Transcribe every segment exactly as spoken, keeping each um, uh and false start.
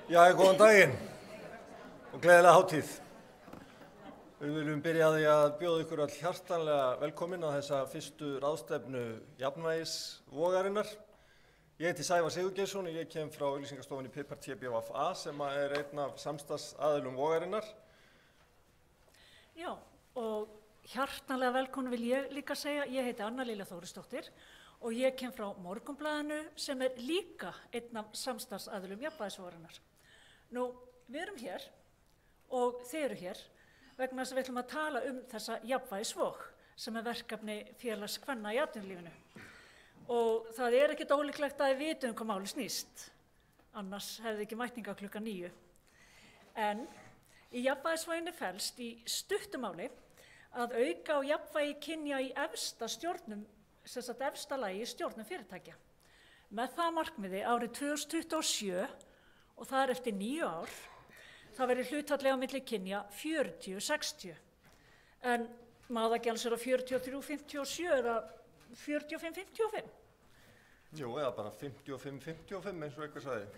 Já, góðan daginn og gleðilega hátíð. Við viljum byrja að því að bjóða ykkur all hjartanlega velkomin á þessa fyrstu ráðstefnu jafnvægisvogarinnar. Ég heiti Sævar Sigurgeirsson og ég kem frá auglýsingastofunni Pipar T B V A sem er einn af samstarfsaðilum vogarinnar. Já, og hjartanlega velkomin vil ég líka segja. Ég heiti Anna Lilja Þórisdóttir og ég kem frá Morgunblaðinu sem er líka einn af samstarfsaðilum jafnvægisvogarinnar. Nú, við erum hér og þið eru hér vegna þess að við ætlum að tala um þessa jafnvægisvog sem er verkefni félags kvenna í atvinnulífinu. Og það er ekkert ólíklegt að þið vitum hvað máli snýst, annars hefði ekki mætninga klukkan níu. En í jafnvægisvoginni felst í stuttumáli að auka á jafnvægi kynja í efsta stjórnum, sem sagt efsta lagi stjórnum fyrirtækja. Með það markmiði árið tvö þúsund tuttugu og sjö og það er eftir níu ár, það verður hlutfallslega á milli kynja fjörutíu sextíu. En má það ekki alls vera fjörutíu og þrjú fimmtíu og sjö eða fjörutíu og fimm fimmtíu og fimm? Jú, eða bara fimmtíu og fimm fimmtíu og fimm eins og einhver sagði.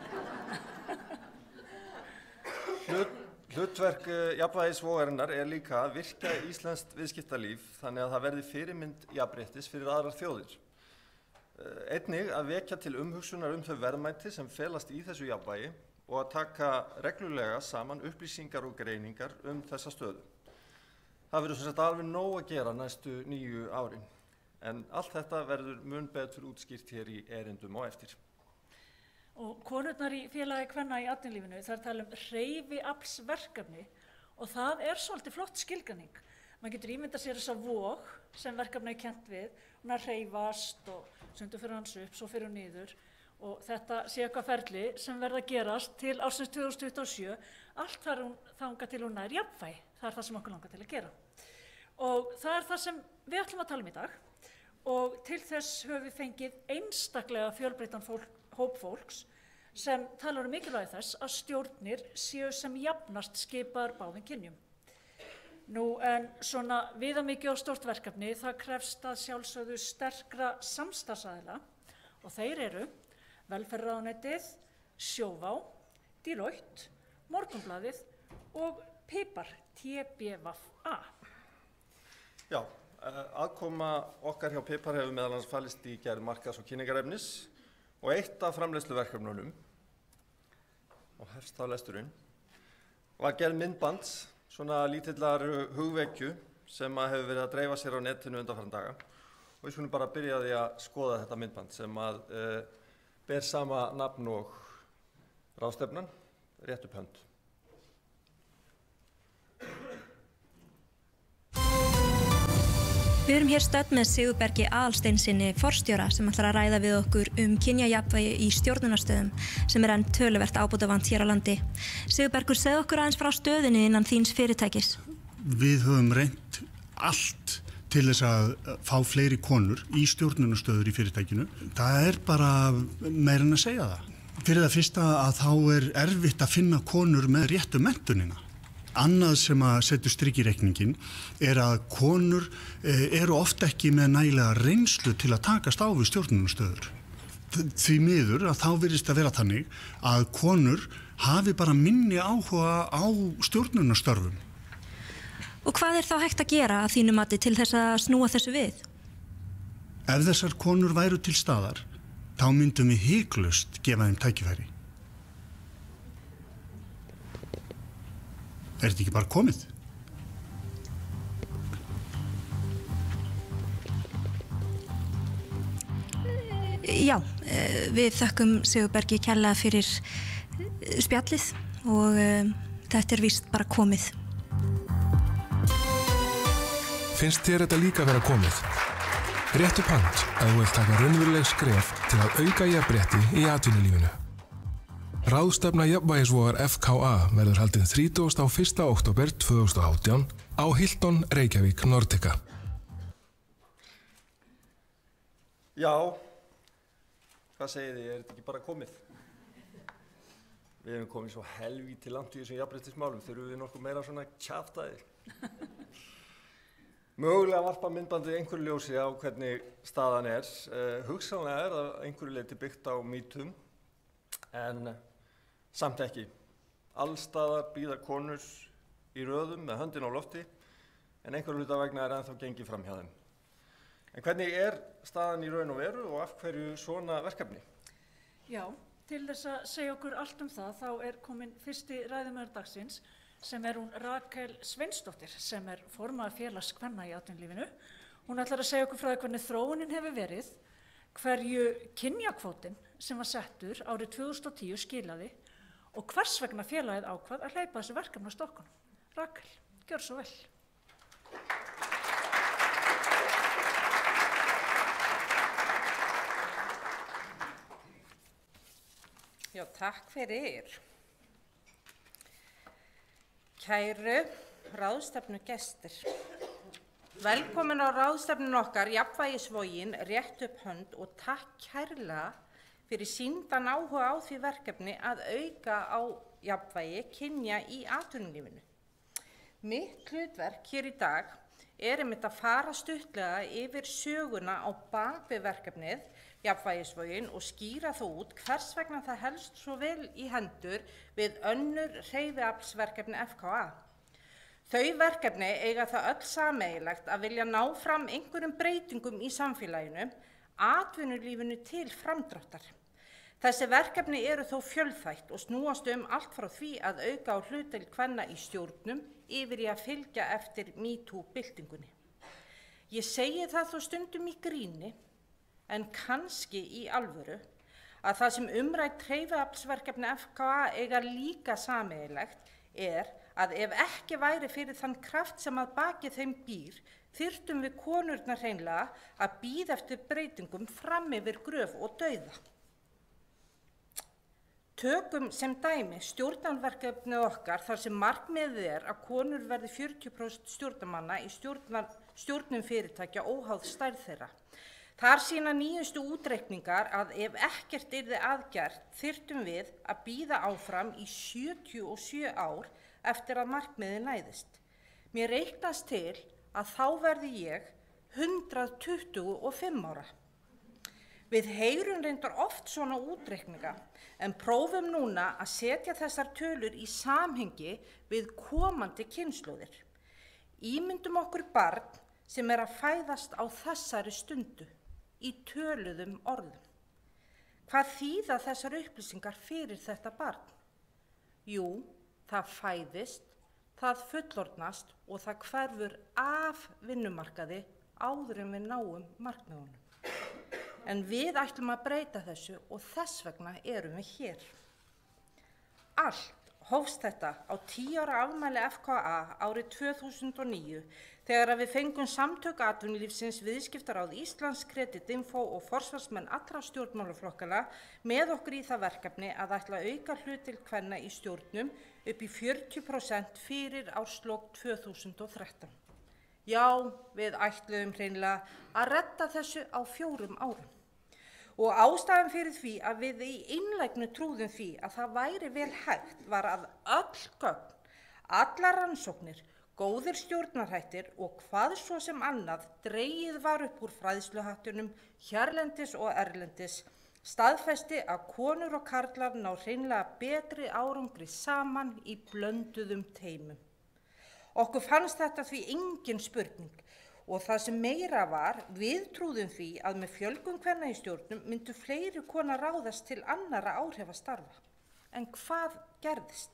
Hlut, hlutverk jafnvægisvogarinnar er líka að virka íslenskt viðskiptalíf þannig að það verði fyrirmynd jafnréttis fyrir aðrar þjóðir. Einnig að vekja til umhugsunar um þau verðmæti sem felast í þessu jafnvægi og að taka reglulega saman upplýsingar og greiningar um þessa stöðu. Það verður sem sagt alveg nóg að gera næstu níu árin, en allt þetta verður mun betur útskýrt hér í erindum á eftir. Og konurnar í félagi kvenna í atvinnulífinu, þar tala um hreyfiaflsverkefni og það er svolítið flott skilgreining. Man getur ímyndað sér þessa vog sem verkefni er kennt við, hún er hreyfast og sundur fyrir hans upp, svo fyrir hún niður og þetta sé eitthvað ferli sem verða að gerast til ársins tvö þúsund tuttugu og sjö, allt þar hún þangað til hún nær jafnvægi, það er það sem okkur langar til að gera. Og það er það sem við ætlum að tala um í dag og til þess höfum við fengið einstaklega fjölbreyttan fólk, hóp fólks sem talar um mikilvægi þess að stjórnir séu sem jafnast skipaðar báðum kynjum. Nú, en svona viðamikið og stórt verkefni, það krefst að sjálfsögðu sterkra samstarfsaðila og þeir eru Velferðarráðuneytið, Sjóvá, Deloitte, Morgunblaðið og Pipar T B V A. Já, aðkoma okkar hjá Pipar hefur meðal annars falist í gerð markaðs- og kynningarefnis og eitt af framleiðsluverkefnunum, og hefst þá lesturinn, var gerð myndbands, svona lítillar hugvekju sem að hefur verið að dreifa sér á netinu undanfarna daga. Og við skulum bara byrja því að skoða þetta myndband sem að uh, ber sama nafn og ráðstefnan, rétt upp hönd. Við erum hér stödd með Sigurbergi Aðalsteinssyni forstjóra sem ætlar að ræða við okkur um kynjajafnvægi í stjórnunarstöðum sem er enn töluvert ábótavant hér á landi. Sigurbergur, segð okkur aðeins frá stöðunni innan þíns fyrirtækis. Við höfum reynt allt til þess að fá fleiri konur í stjórnunarstöður í fyrirtækinu. Það er bara meira en að segja það. Fyrir það fyrsta að þá er erfitt að finna konur með réttu menntunina. Annað sem að setja strik í reikningin er að konur eh, eru oft ekki með nægilega reynslu til að takast á við stjórnunarstöður. Því miður að þá virðist að vera þannig að konur hafi bara minni áhuga á stjórnunarstörfum. Og hvað er þá hægt að gera að þínu mati til þess að snúa þessu við? Ef þessar konur væru til staðar, þá myndum við hiklaust gefa þeim tækifæri. Er þetta ekki bara komið? Já, við þökkum Sigurbergi kærlega fyrir spjallið og þetta er víst bara komið. Finnst þér þetta líka vera komið? Rétt upp hand að þú vilt taka raunveruleg skref til að auka jafnrétti í atvinnulífinu. Ráðstefna jafnvægisvogar F K A verður haldin þrítugasta og fyrsta október tvö þúsund og átján á Hilton Reykjavík Nordica. Já, hvað segið þið, er þetta ekki bara komið? Við hefum komið svo helvíti langt í þessum jafnréttismálum, þurfum við nokkuð meira svona kjaftaði. Mögulega varpa myndbandið einhverju ljósi á hvernig staðan er. Uh, hugsanlega er það einhverju leyti byggt á mýtum, en Samt ekki. Allstaðar bíða konur í röðum með höndin á lofti en einhverju hluta vegna er ennþá gengið fram hjá þeim. En hvernig er staðan í raun og veru og af hverju svona verkefni? Já, til þess að segja okkur allt um það þá er komin fyrsti ræðumaður dagsins sem er hún Rakel Sveinsdóttir sem er formaður félags kvenna í atvinnulífinu. Hún ætlar að segja okkur frá því hvernig þróunin hefur verið, hverju kynjakvótinn sem var settur árið tvö þúsund og tíu skilaði og hvers vegna félagið ákvað að hleypa þessu verkefni á stokkunum. Rakel, gjör svo vel. Já, takk fyrir. Kæru ráðstefnugestir. Velkomin á ráðstefnun okkar, Jafnvægisvogin, rétt upp hönd og takk kærlega fyrir sýndan áhuga á því verkefni að auka á jafnvægi kynja í atvinnulífinu. Mitt hlutverk hér í dag er einmitt að fara stuttlega yfir söguna á bak við verkefnið Jafnvægisvogin og skýra þó út hvers vegna það helst svo vel í hendur við önnur hreyfiaflsverkefni F K A. Þau verkefni eiga það öll sameiginlegt að vilja ná fram einhverjum breytingum í samfélaginu, atvinnulífinu til framdráttar. Þessi verkefni eru þó fjölþætt og snúast um allt frá því að auka á hlutdeild kvenna í stjórnum yfir í að fylgja eftir MeToo-byltingunni. Ég segi það þó stundum í gríni, en kannski í alvöru, að það sem umrætt hreyfiaflsverkefni F K A eiga líka sameiginlegt er að ef ekki væri fyrir þann kraft sem að baki þeim býr, þyrftum við konurnar hreinlega að bíða eftir breytingum fram yfir gröf og dauða. Tökum sem dæmi stjórnarverkefnið okkar þar sem markmiðið er að konur verði fjörutíu prósent stjórnarmanna í stjórnar, stjórnum fyrirtækja óháð stærð þeirra. Þar sýna nýjustu útreikningar að ef ekkert yrði aðgert þyrftum við að bíða áfram í sjötíu og sjö ár eftir að markmiðið næðist. Mér reiknast til að þá verði ég hundrað tuttugu og fimm ára. Við heyrum reyndar oft svona útreikninga en prófum núna að setja þessar tölur í samhengi við komandi kynslóðir. Ímyndum okkur barn sem er að fæðast á þessari stundu í töluðum orðum. Hvað þýða þessar upplýsingar fyrir þetta barn? Jú, það fæðist, það fullorðnast og það hverfur af vinnumarkaði áður en við náum markmiðunum. En við ætlum að breyta þessu og þess vegna erum við hér. Allt hófst þetta á tíu ára afmæli F K A árið tvö þúsund og níu þegar við fengum Samtök atvinnulífsins, Viðskiptaráð Íslands, Kreditinfo og forsvarsmenn allra stjórnmálaflokkana með okkur í það verkefni að ætla að auka hlutdeild kvenna í stjórnum upp í fjörutíu prósent fyrir árslok tvö þúsund og þrettán. Já, við ætluðum hreinlega að redda þessu á fjórum árum. Og ástæðan fyrir því að við í innlægnu trúðum því að það væri vel hægt var að öll gögn, allar rannsóknir, góðir stjórnarhættir og hvað svo sem annað dregið var upp úr fræðsluháttunum hérlendis og erlendis, staðfesti að konur og karlar ná hreinlega betri árangri saman í blönduðum teymum. Okkur fannst þetta því engin spurning og það sem meira var, við trúðum því að með fjölgun kvenna í stjórnum myndu fleiri konar ráðast til annarra áhrifastarfa. En hvað gerðist?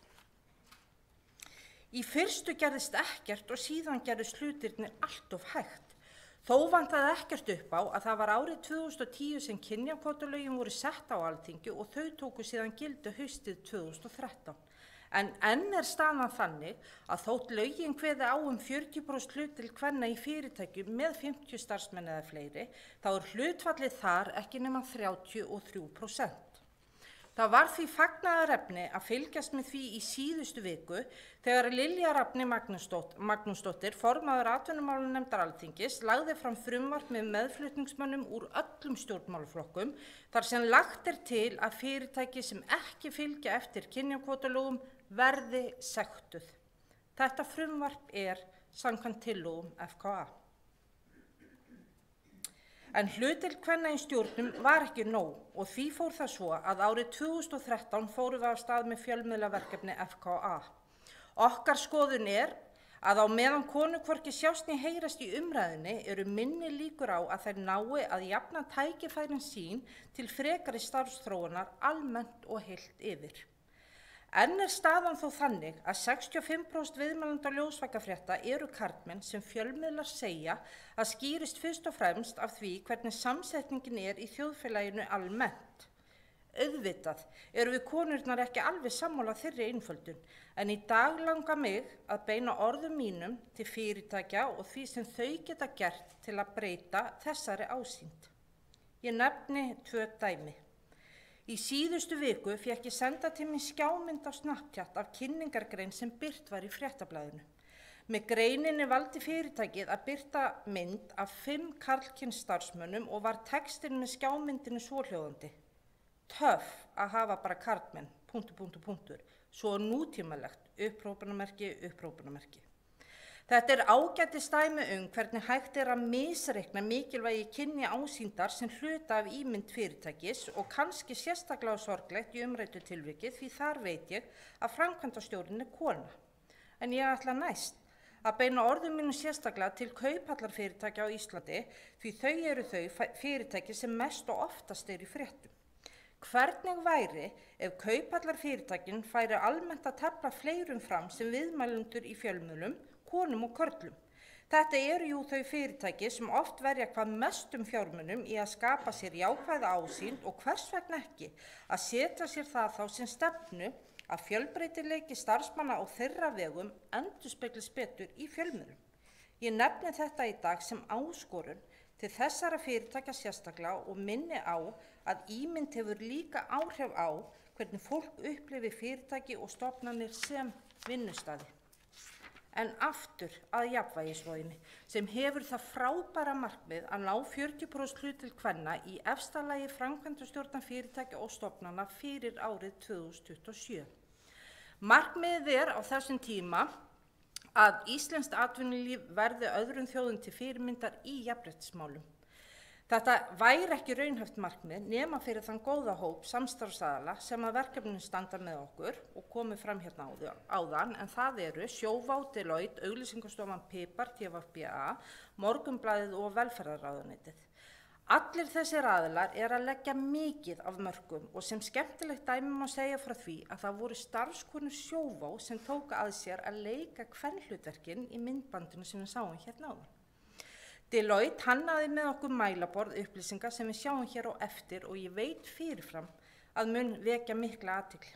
Í fyrstu gerðist ekkert og síðan gerðist hlutirnir allt of hægt. Þó vantaði ekkert upp á að það var árið tvö þúsund og tíu sem kynjakvótalögin voru sett á Alþingi og þau tóku síðan gildi haustið tvö þúsund og þrettán. En enn er staðan þannig að þótt lögin kveði á um fjörutíu prósent hlutdeild kvenna í fyrirtækjum með fimmtíu starfsmenn eða fleiri, þá er hlutfallið þar ekki nema þrjátíu og þrjú prósent. Það var því fagnaðarefni að fylgjast með því í síðustu viku þegar Lilja Rafney Magnúsdóttir, formaður atvinnumálanefndar Alþingis, lagði fram frumvarp með meðflutningsmönnum úr öllum stjórnmálaflokkum þar sem lagt er til að fyrirtæki sem ekki fylgja eftir kynjakvótalögum verði sektuð. Þetta frumvarp er samkvæmt tillögum F K A. En hlutdeild kvenna í stjórnum var ekki nóg og því fór það svo að árið tvö þúsund og þrettán fórum við af stað með fjölmiðlaverkefni F K A. Okkar skoðun er að á meðan konur hvorki sjást né heyrast í umræðunni eru minni líkur á að þær nái að jafna tækifærin sín til frekari starfsþróunar almennt og heilt yfir. Enn er staðan þó þannig að sextíu og fimm prósent viðmælenda ljósvakafrétta eru karlmenn sem fjölmiðlar segja að skýrist fyrst og fremst af því hvernig samsetningin er í þjóðfélaginu almennt. Auðvitað eru við konurnar ekki alveg sammála þeirri einföldun, en í dag langar mig að beina orðum mínum til fyrirtækja og því sem þau geta gert til að breyta þessari ásýnd. Ég nefni tvö dæmi. Í síðustu viku fékk ég senda til mér skjámynd á Snapchat af kynningargrein sem birt var í Fréttablaðinu. Með greininni valdi fyrirtækið að birta mynd af fimm karlkyns starfsmönnum og var textinn með skjámyndinu svohljóðandi. Töff að hafa bara karlmenn, punktur, punktur, punktur, svo nútímalegt, upprópunamerki, upprópunamerki. Þetta er ágætis dæmi um hvernig hægt er að misreikna mikilvægi kynja ásýndar sem hluta af ímynd fyrirtækis og kannski sérstaklega sorglegt í umræddu tilviki því þar veit ég að framkvæmdastjórinn er kona. En ég ætla næst að beina orðum mínum sérstaklega til kauphallarfyrirtækja á Íslandi því þau eru þau fyrirtæki sem mest og oftast eru í fréttum. Hvernig væri ef kauphallarfyrirtækin færi almennt að tefla fleirum fram sem viðmælendur í fjölmiðlum, konum og körlum? Þetta eru jú þau fyrirtæki sem oft verja hvað mestum fjármunum í að skapa sér jákvæða ásýnd og hvers vegna ekki að setja sér það þá sem stefnu að fjölbreytileiki starfsmanna á þeirra vegum endurspeglist betur í fjölmiðlum. Ég nefni þetta í dag sem áskorun til þessara fyrirtækja sérstaklega og minni á að ímynd hefur líka áhrif á hvernig fólk upplifi fyrirtæki og stofnanir sem vinnustaði. En aftur að jafnvægisvoginni sem hefur það frábæra markmið að ná fjörutíu prósent hlutdeild kvenna í efsta lagi framkvæmdastjórnar fyrirtækja og stofnana fyrir árið tvö þúsund tuttugu og sjö. Markmiðið er á þessum tíma að íslenskt atvinnulíf verði öðrum þjóðum til fyrirmyndar í jafnréttismálum. Þetta væri ekki raunhæft markmið nema fyrir þann góða hóp samstarfsaðila sem að verkefninu standa með okkur og komið fram hérna áðan, en það eru Sjóvá, Deloitte, Auglýsingastofan Pipar, T V B A, Morgunblaðið og Velferðarráðuneytið. Allir þessir aðilar er að leggja mikið af mörkum og sem skemmtilegt dæmi má segja frá því að það voru starfskonur Sjóvá sem tóka að sér að leika kvenhlutverkin í myndbandinu sem við sáum hérna áðan. Deloitte hannaði með okkur mælaborð upplýsingar sem við sjáum hér á eftir og ég veit fyrirfram að mun vekja mikla athygli.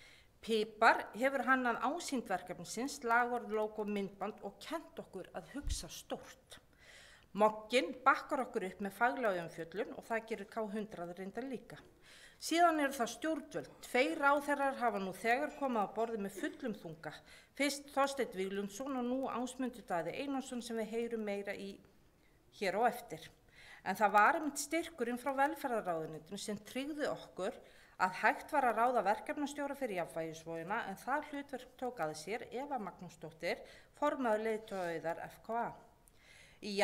Pipar hefur hannað ásýnd verkefnisins, slagorð, logo, myndband og kennt okkur að hugsa stórt. Mogginn bakkar okkur upp með faglega umfjöllun og það gerir K hundrað reyndar líka. Síðan eru það stjórnvöld. Tveir ráðherrar hafa nú þegar komið á borði með fullum þunga. Fyrst Þorsteinn Víglundsson og nú Ásmundur Daði Einarsson sem við heyrum meira í hér á eftir. En það var einmitt styrkurinn frá Velferðarráðuneytinu sem tryggði okkur að hægt var að ráða verkefnastjóra fyrir jafnvægisvogina en það hlutverk tók að sér Eva Magnúsdóttir, formaður leiðtogaauðar F K A. Í,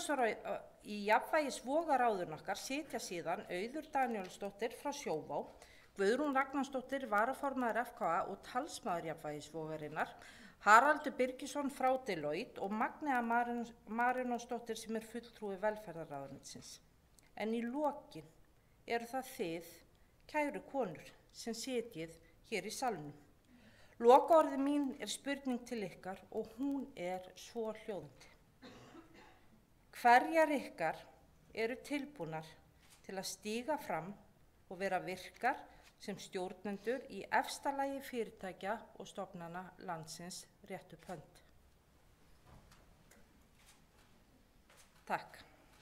í jafnvægisvogaráðun okkar sitja síðan Auður Daníelsdóttir frá Sjóvá, Guðrún Ragnarsdóttir varaformaður F K A og talsmaður jafnvægisvogarinnar, Haraldur Birgisson frá Deloitte og Magnea Marinósdóttir sem er fulltrúi Velferðarráðuneytisins. En í lokin eru það þið, kæru konur, sem sitjið hér í salnum. Lokaorðið mín er spurning til ykkar og hún er svo hljóðandi. Hverjar ykkar eru tilbúnar til að stíga fram og vera virkar sem stjórnendur í efsta lagi fyrirtækja og stofnana landsins rétt upp hönd? Takk.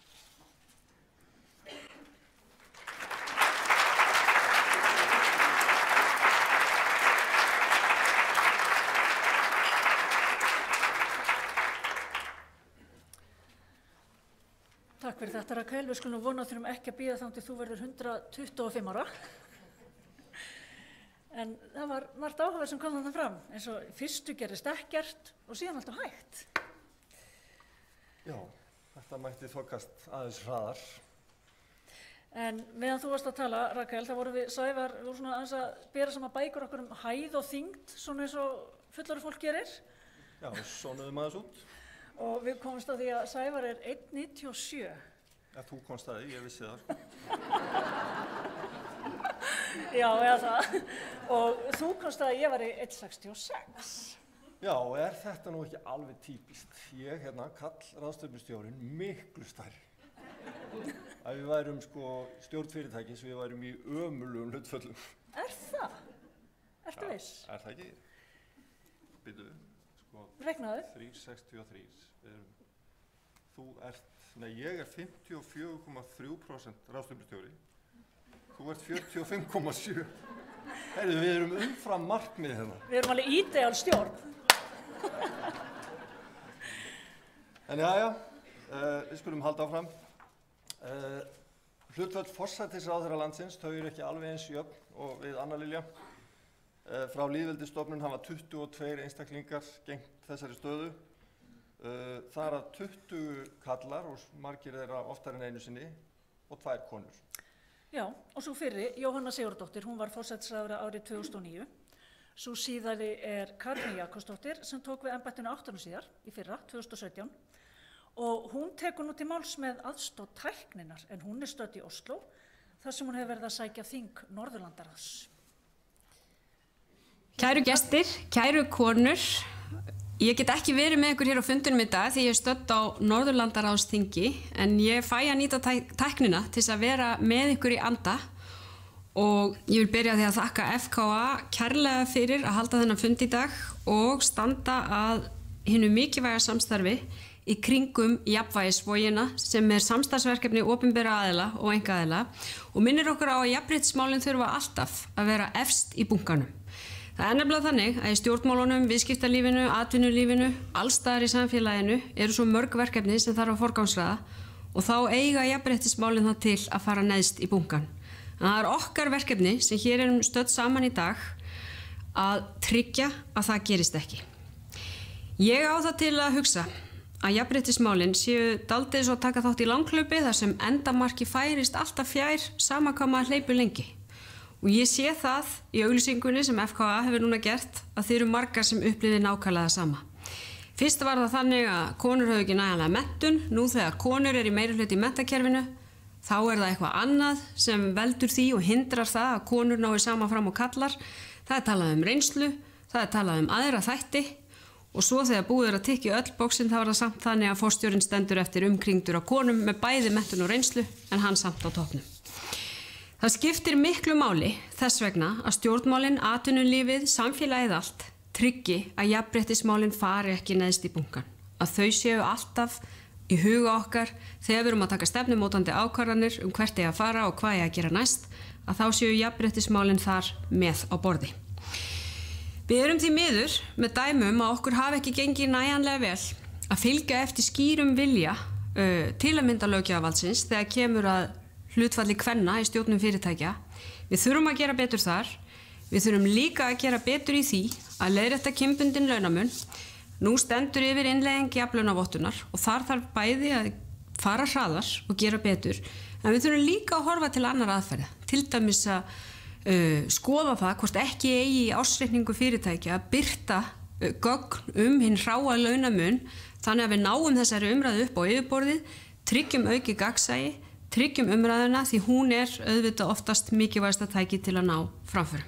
Takk fyrir þetta, Rakel. Við skulum vona að þurfum ekki að bíða þangað til þú verður hundrað tuttugu og fimm ára. En það var margt áhuga sem kom þarna fram, eins og fyrstu gerist ekkert og síðan alltaf hægt. Já, þetta mætti þokast aðeins hraðar. En meðan þú varst að tala, Rakel, þá vorum við Sævar, við vorum svona aðeins að bera saman bækur okkur um hæð og þyngd, svona eins og fullorðið fólk gerir. Já, sonuðum aðeins út. Og við komumst að því að Sævar er einn komma níutíu og sjö. Já, þú komst að því, ég vissi það, sko. Já, eða það. Og þú komst að ég var í einn komma sextíu og sex. Já, er þetta nú ekki alveg típist? Ég, hérna, Karl ráðstefnustjórinn, miklu stærri. Að við værum sko stjórnfyrirtækis, við værum í ömurlegum hlutföllum. Er það? Ertu viss? Já, er það ekki? Býtu, sko. Reiknaðu? þrjú komma sextíu og þrjú. Við erum, þú ert, nei, ég er fimmtíu og fjögur komma þrjú prósent ráðstefnustjóri. Þú ert fjörutíu og fimm komma sjö. Heyrðu, við erum umfram markmið hérna. Við erum alveg ídeal stjórn. En já, já, uh, við skulum halda áfram. Uh, hlutföll forsætisráðherra landsins, þau eru ekki alveg eins jöfn og við Anna Lilja. Uh, frá lýðveldisstofnun hafa tuttugu og tveir einstaklingar gegnt þessari stöðu. Uh, þar af tuttugu kallar og margir þeirra oftar en einu sinni og tvær konur. Já, og svo fyrri, Jóhanna Sigurðardóttir, hún var forsætisráðherra árið tvö þúsund og níu. Svo síðari er Katrín Jakobsdóttir sem tók við embættinu átta árum síðar, í fyrra, tvö þúsund og sautján. Og hún tekur nú til máls með aðstoð tækninnar, en hún er stödd í Oslo, þar sem hún hefur verið að sækja þing Norðurlandaráðs. Kæru gestir, kæru konur, ég get ekki verið með ykkur hér á fundunum í dag því ég er stödd á Norðurlandaráðsþingi, en ég fæ að nýta tæk tæknina til að vera með ykkur í anda og ég vil byrja því að þakka F K A kærlega fyrir að halda þennan fund í dag og standa að hinu mikilvæga samstarfi í kringum jafnvægisvogina sem er samstarfsverkefni opinberra aðila og einkaaðila og minnir okkur á að jafnréttismálin þurfa alltaf að vera efst í bunkanum. Það er nefnilega þannig að í stjórnmálunum, viðskiptalífinu, atvinnulífinu, allstaðar í samfélaginu eru svo mörg verkefni sem þarf að forgangsraða og þá eiga jafnréttismálin það til að fara neðst í bunkan. En það er okkar verkefni sem hér erum stödd saman í dag að tryggja að það gerist ekki. Ég á það til að hugsa að jafnréttismálin séu daldið svo að taka þátt í langhlaupi þar sem endamarki færist alltaf fjær sama hvað maður hleypur lengi. Og ég sé það í auglýsingunni sem F K A hefur núna gert að þeir eru margar sem upplifið nákvæmlega það sama. Fyrst var það þannig að konur höfðu ekki nægjanlega menntun, nú þegar konur er í meirihluta í menntakerfinu, þá er það eitthvað annað sem veldur því og hindrar það að konur nái sama fram og kallar. Það er talað um reynslu, það er talað um aðra þætti og svo þegar búið er að tikka öll bóksin þá er það samt þannig að forstjórinn stendur eftir umkringdur á konum með bæði menntun og reynslu en hann samt á toppnum. Það skiptir miklu máli þess vegna að stjórnmálin, atvinnulífið, samfélagið allt tryggi að jafnréttismálin fari ekki neðst í bunkan. Að þau séu alltaf í huga okkar þegar við erum að taka stefnumótandi ákvarðanir um hvert eigi að fara og hvað eigi að gera næst, að þá séu jafnréttismálin þar með á borði. Við erum því miður með dæmum að okkur hafi ekki gengið nægjanlega vel að fylgja eftir skýrum vilja uh, til að mynda löggjafarvaldsins þegar kemur að hlutfalli kvenna í stjórnum fyrirtækja. Við þurfum að gera betur þar. Við þurfum líka að gera betur í því að leiðrétta kynbundinn launamun. Nú stendur yfir innleiðing jafnlaunavottunar og þar þarf bæði að fara hraðar og gera betur. En við þurfum líka að horfa til annar aðferða. Til dæmis að uh, skoða það hvort ekki eigi í ársreikningu fyrirtækja að birta uh, gögn um hinn hráa launamun þannig að við náum þessari umræðu upp á yfirborðið, tryggjum auki gagnsæi, tryggjum umræðuna því hún er auðvitað oftast mikilvægasta tæki til að ná framförum.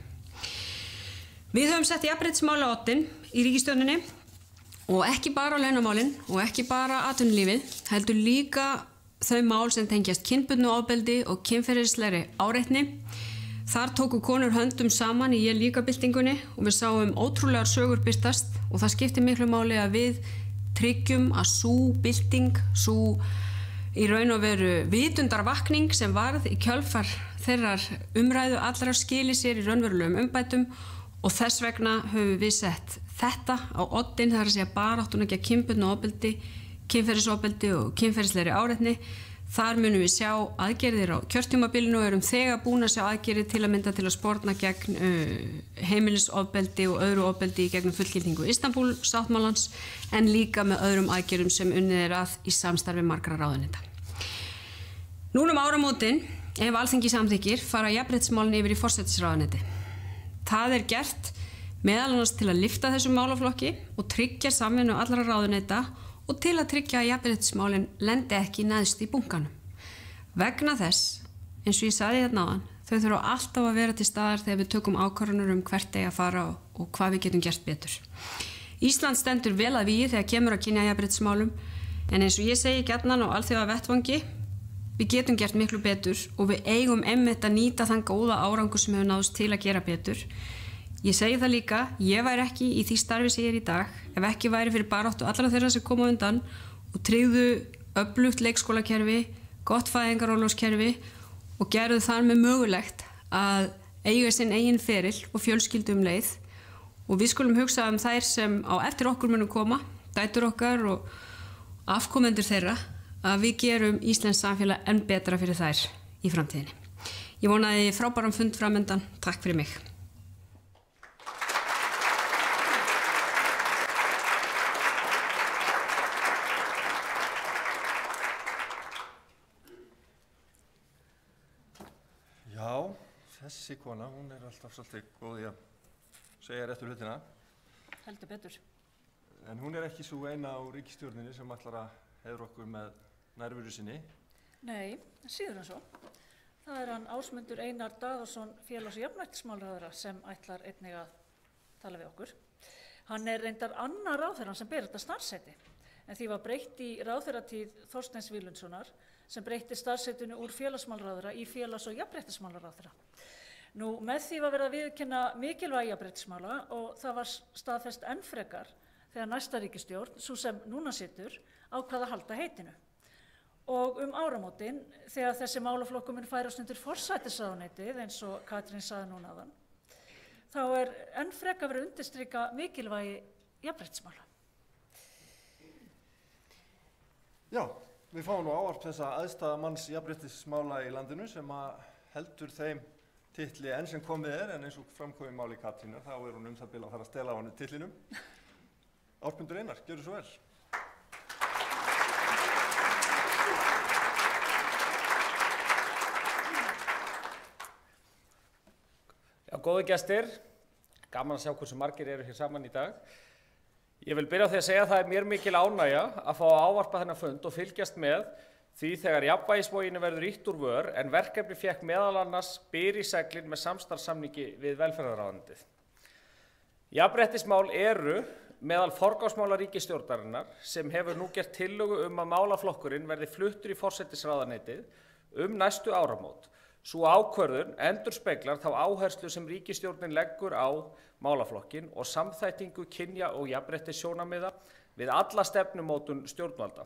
Við höfum sett jafnréttismála á oddinn í ríkisstjórninni og ekki bara launamálin og ekki bara atvinnulífið, heldur líka þau mál sem tengjast kynbundnu ofbeldi og kynferðislegri áreitni. Þar tóku konur höndum saman í Ég líka byltingunni og við sáum ótrúlegar sögur birtast og það skiptir miklu máli að við tryggjum að sú bylting, sú í raun og veru vitundarvakning sem varð í kjölfar þeirrar umræðu allra skili sér í raunverulegum umbætum og þess vegna höfum við sett þetta á oddinn, það er að segja baráttuna gegn kynbundnu ofbeldi, kynferðisofbeldi og kynferðislegri áreitni. Þar munum við sjá aðgerðir á kjörtímabilinu og erum þegar búin að sjá aðgerðir til að mynda til að sporna gegn uh, heimilisofbeldi og öðru ofbeldi gegnum fullgildingu Istanbúl sáttmálans en líka með öðrum aðgerðum sem unnið er að í samstarfi margra ráðuneyta. Núna um áramótin ef Alþingi samþykkir, fara jafnréttismálin yfir í forsætisráðuneyti. Það er gert meðal annars til að lyfta þessum málaflokki og tryggja samvinnu allra ráðuneyta og til að tryggja að jafnréttismálin lendi ekki neðst í bunkanum. Vegna þess, eins og ég sagði hérna áðan, þau þurfa alltaf að vera til staðar þegar við tökum ákvarðanir um hvert eigi að fara og, og hvað við getum gert betur. Ísland stendur vel að vígi þegar kemur að kynjajafnréttismálum, en eins og ég segi gjarnan á alþjóða vettvangi, við getum gert miklu betur og við eigum einmitt að nýta þann góða árangur sem hefur náðst til að gera betur. Ég segi það líka, ég væri ekki í því starfi sem ég er í dag ef ekki væri fyrir baráttu allra þeirra sem koma undan og tryggðu öflugt leikskólakerfi, gott fæðingarorlofskerfi og gerðu þar með mögulegt að eiga sinn eigin feril og fjölskyldu um leið. Og við skulum hugsa um þær sem á eftir okkur munum koma, dætur okkar og afkomendur þeirra, að við gerum Íslands samfélag enn betra fyrir þær í framtíðinni. Ég vonaði frábæran fund framöndan. Takk fyrir mig. Já, þessi kona, hún er alltaf svolítið góð í að segja réttu hlutina. Heldur betur. En hún er ekki svo eina á ríkisstjórninni sem ætlar að heiðra okkur með nærveru sinni. Nei, síður en svo. Það er hann Ásmundur Einar Daðason, félags- og jafnréttismálaráðherra, sem ætlar einnig að tala við okkur. Hann er reyndar annar ráðherrann sem ber þetta starfsheiti, en því var breytt í ráðherratíð Þorsteins Víglundssonar sem breytti starfsheitinu úr félagsmálaráðherra í félags- og jafnréttismálaráðherra. Nú, með því var verið að viðurkenna mikilvægi jafnréttismála og það var staðfest enn frekar þegar næsta ríkisstjórn, sú sem núna situr, ákvað að halda heitinu. Og um áramótin, þegar þessi málaflokkur mun færast undir forsætisráðuneytið, eins og Katrín sagði núna áðan, þá er enn frekar verið að undirstrika mikilvægi jafnréttismála. Já, við fáum nú ávarp þessa aðstæða manns jafnréttismála í landinu sem að heldur þeim titli enn sem komið er, en eins og framkomið máli Katrínar, þá er hún um það bil að fara að stela á henni titlinum. Ásmundur Einar, gjörðu svo vel. Já, góði gestir, gaman að sjá hversu margir eru hér saman í dag. Ég vil byrja á því að segja að það er mér mikil ánægja að fá að ávarpa þennan fund og fylgjast með því þegar jafnvægisvoginu verður ýtt úr vör en verkefni fékk meðal annars byr í seglin með samstarfssamningi við velferðarráðuneytið. Jafnréttismál eru meðal forgangsmála ríkisstjórnarinnar sem hefur nú gert tillögu um að málaflokkurinn verði fluttur í forsætisráðuneytið um næstu áramót. Sú ákvörðun endurspeglar þá áherslu sem ríkisstjórnin leggur á málaflokkin og samþættingu kynja- og jafnréttissjónarmiða við alla stefnumótun stjórnvalda.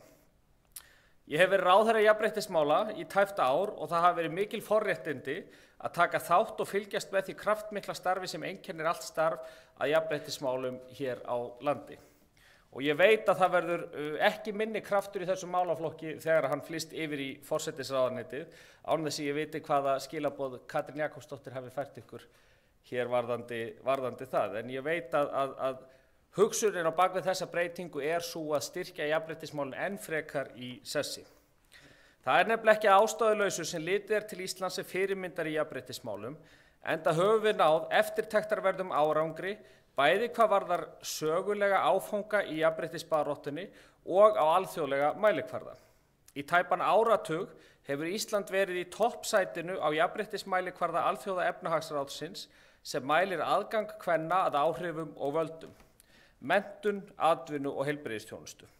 Ég hef verið ráðherra jafnréttismála í tæpt ár og það hafa verið mikil forréttindi að taka þátt og fylgjast með því kraftmikla starfi sem einkennir allt starf að jafnréttismálum hér á landi. Og ég veit að það verður ekki minni kraftur í þessum málaflokki þegar hann flyst yfir í forsætisráðuneytið, án þess að ég viti hvaða skilaboð Katrín Jakobsdóttir hafi fært ykkur hér varðandi, varðandi það. En ég veit að, að, að hugsunin á bakvið þessa breytingu er svo að styrkja jafnréttismálin enn frekar í sessi. Það er nefnilega ekki ástæðulausu sem litið er til Íslands sem fyrirmyndar í jafnréttismálum, enda höfum við náð eftirtektarverðum árangri bæði hvað varðar sögulega áfanga í jafnréttisbaráttunni og á alþjóðlega mælikvarða. Í tæpan áratug hefur Ísland verið í toppsætinu á jafnréttismælikvarða Alþjóða efnahagsráðsins sem mælir aðgang kvenna að áhrifum og völdum, menntun, atvinnu og heilbrigðisþjónustu.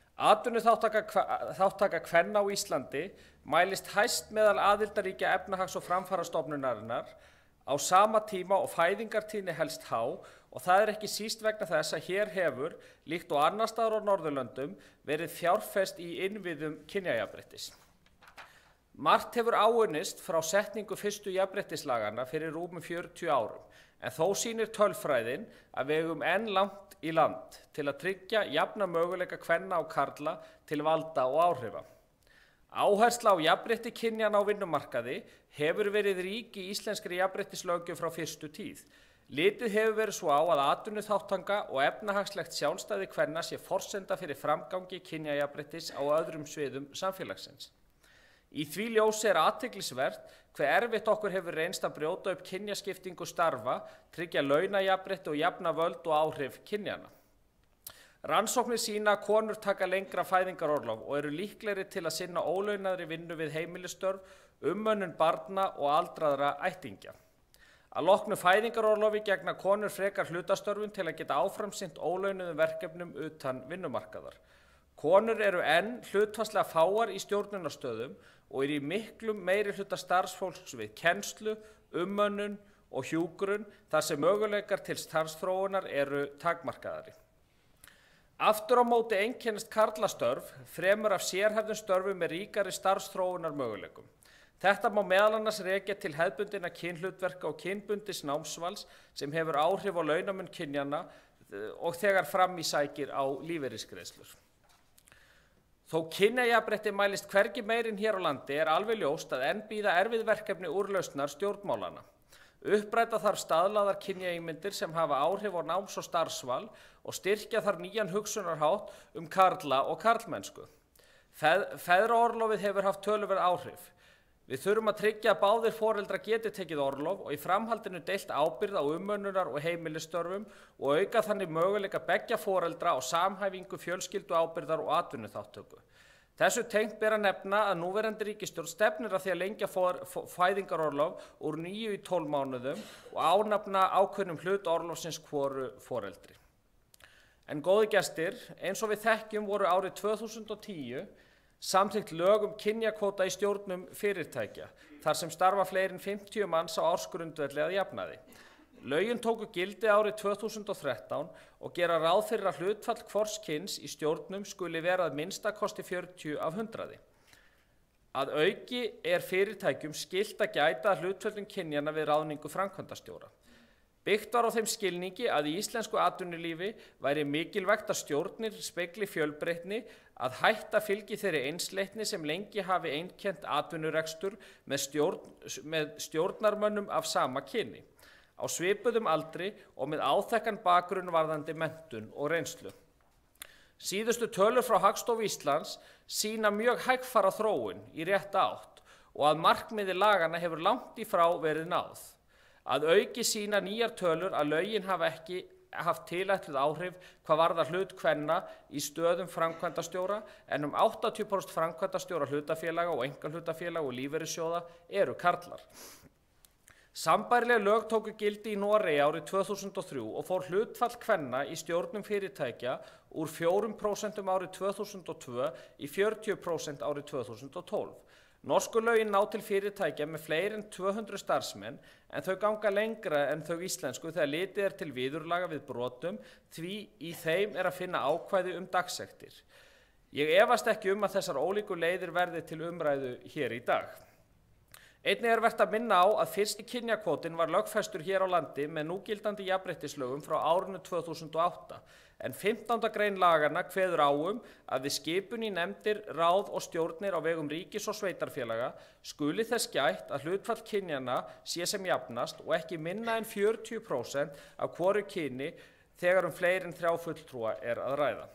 Atvinnuþátttaka kvenna á Íslandi mælist hæst meðal aðildarríkja efnahags- og framfarastofnunarinnar á sama tíma og fæðingartíðni helst há og það er ekki síst vegna þess að hér hefur, líkt og annars staðar á Norðurlöndum, verið fjárfest í innviðum kynjajafnréttis. Margt hefur áunnist frá setningu fyrstu jafnréttislaganna fyrir rúmum fjörutíu árum, en þó sýnir tölfræðin að við eigum enn langt í land til að tryggja jafna möguleika kvenna og karla til valda og áhrifa. Áhersla á jafnrétti kynjanna á vinnumarkaði hefur verið rík í íslenskri jafnréttislöggjöf frá fyrstu tíð. Litið hefur verið svo á að atvinnuþátttaka og efnahagslegt sjálfstæði kvenna sé forsenda fyrir framgangi kynjajafnréttis á öðrum sviðum samfélagsins. Í því ljósi er athyglisvert hve erfitt okkur hefur reynst að brjóta upp kynjaskiptingu starfa, tryggja launajafnrétti og jafna völd og áhrif kynjana. Rannsóknir sýna að konur taka lengra fæðingarorlof og eru líklegri til að sinna ólaunaðri vinnu við heimilistörf, umönnun barna og aldraðra ættingja. Að loknu fæðingarorlofi gegna konur frekar hlutastörfum til að geta áframsinnt ólaunuðum verkefnum utan vinnumarkaðar. Konur eru enn hlutfallslega fáar í stjórnunarstöðum og eru í miklum meiri hluta starfsfólks við kennslu, umönnun og hjúkrun þar sem möguleikar til starfsþróunar eru takmarkaðari. Aftur á móti einkennist karlastörf fremur af sérhæfðum störfum með ríkari starfsþróunar möguleikum. Þetta má meðal annars rekja til hefðbundinna kynhlutverka og kynbundins námsvals sem hefur áhrif á launamun kynjanna og þegar fram í sækir á lífeyrisgreiðslur. Þó kynjajafnrétti mælist hvergi meirinn hér á landi er alveg ljóst að enn bíða erfið verkefni úrlausnar stjórnmálanna. Uppræta þarf staðlaðar kynjaímyndir sem hafa áhrif á náms- og starfsval og styrkja þarf nýjan hugsunarhátt um karla og karlmennsku. Feð, feðraorlofið hefur haft töluverð áhrif. Við þurfum að tryggja að báðir foreldrar geti tekið orlof og í framhaldinu deilt ábyrgð á umönnunar- og heimilistörfum og auka þannig möguleika beggja foreldra á samhæfingu fjölskylduábyrgðar og atvinnuþátttöku. Þessu tengt ber að nefna að núverandi ríkisstjórn stefnir að því að lengja fæðingarorlof úr níu í tólf mánuðum og ánafna ákveðnum hlut orlofsins hvoru foreldri. En góði gestir, eins og við þekkjum voru árið tvö þúsund og tíu samþykkt lög um kynjakvóta í stjórnum fyrirtækja, þar sem starfa fleiri en fimmtíu manns á ársgrundvelli að jafnaði. Lögin tóku gildi árið tvö þúsund og þrettán og gera ráð fyrir að hlutfall hvors kyns í stjórnum skuli vera að minnsta kosti fjörutíu af hundraði. Að auki er fyrirtækjum skylt að gæta að hlutföllum kynjana við ráðningu framkvæmdastjóra. Byggt var á þeim skilningi að í íslensku atvinnulífi væri mikilvægt að stjórnir spegli fjölbreytni, að hætta fylgi þeirri einsleitni sem lengi hafi einkennt atvinnurekstur með, stjórn, með stjórnarmönnum af sama kyni, á svipuðum aldri og með áþekkan bakgrunn varðandi menntun og reynslu. Síðustu tölur frá Hagstofu Íslands sýna mjög hægfara þróun í rétta átt og að markmiði laganna hefur langt í frá verið náð. Að auki sýna nýjar tölur að lögin hafa ekki haft tilætluð áhrif hvað varðar hlut kvenna í stöðum framkvæmdastjóra en um áttatíu prósent framkvæmdastjóra hlutafélaga og einkahlutafélaga og lífeyrissjóða eru karlar. Sambærileg lög tóku gildi í Noregi árið tvö þúsund og þrjú og fór hlutfall kvenna í stjórnum fyrirtækja úr fjórum prósentum árið tvö þúsund og tvö í fjörutíu prósent árið tvö þúsund og tólf. Norsku lögin ná til fyrirtækja með fleiri en tvö hundruð starfsmenn en þau ganga lengra en þau íslensku þegar litið er til viðurlaga við brotum því í þeim er að finna ákvæði um dagsektir. Ég efast ekki um að þessar ólíku leiðir verði til umræðu hér í dag. Einnig er vert að minna á að fyrsti kynjakvótinn var lögfestur hér á landi með núgildandi jafnréttislögum frá árinu tvö þúsund og átta, en fimmtánda grein laganna kveður á um að við skipun í nefndir, ráð og stjórnir á vegum ríkis og sveitarfélaga skuli þess gætt að hlutfall kynjanna sé sem jafnast og ekki minna en fjörutíu prósent af hvoru kyni þegar um fleiri en þrjá fulltrúa er að ræða.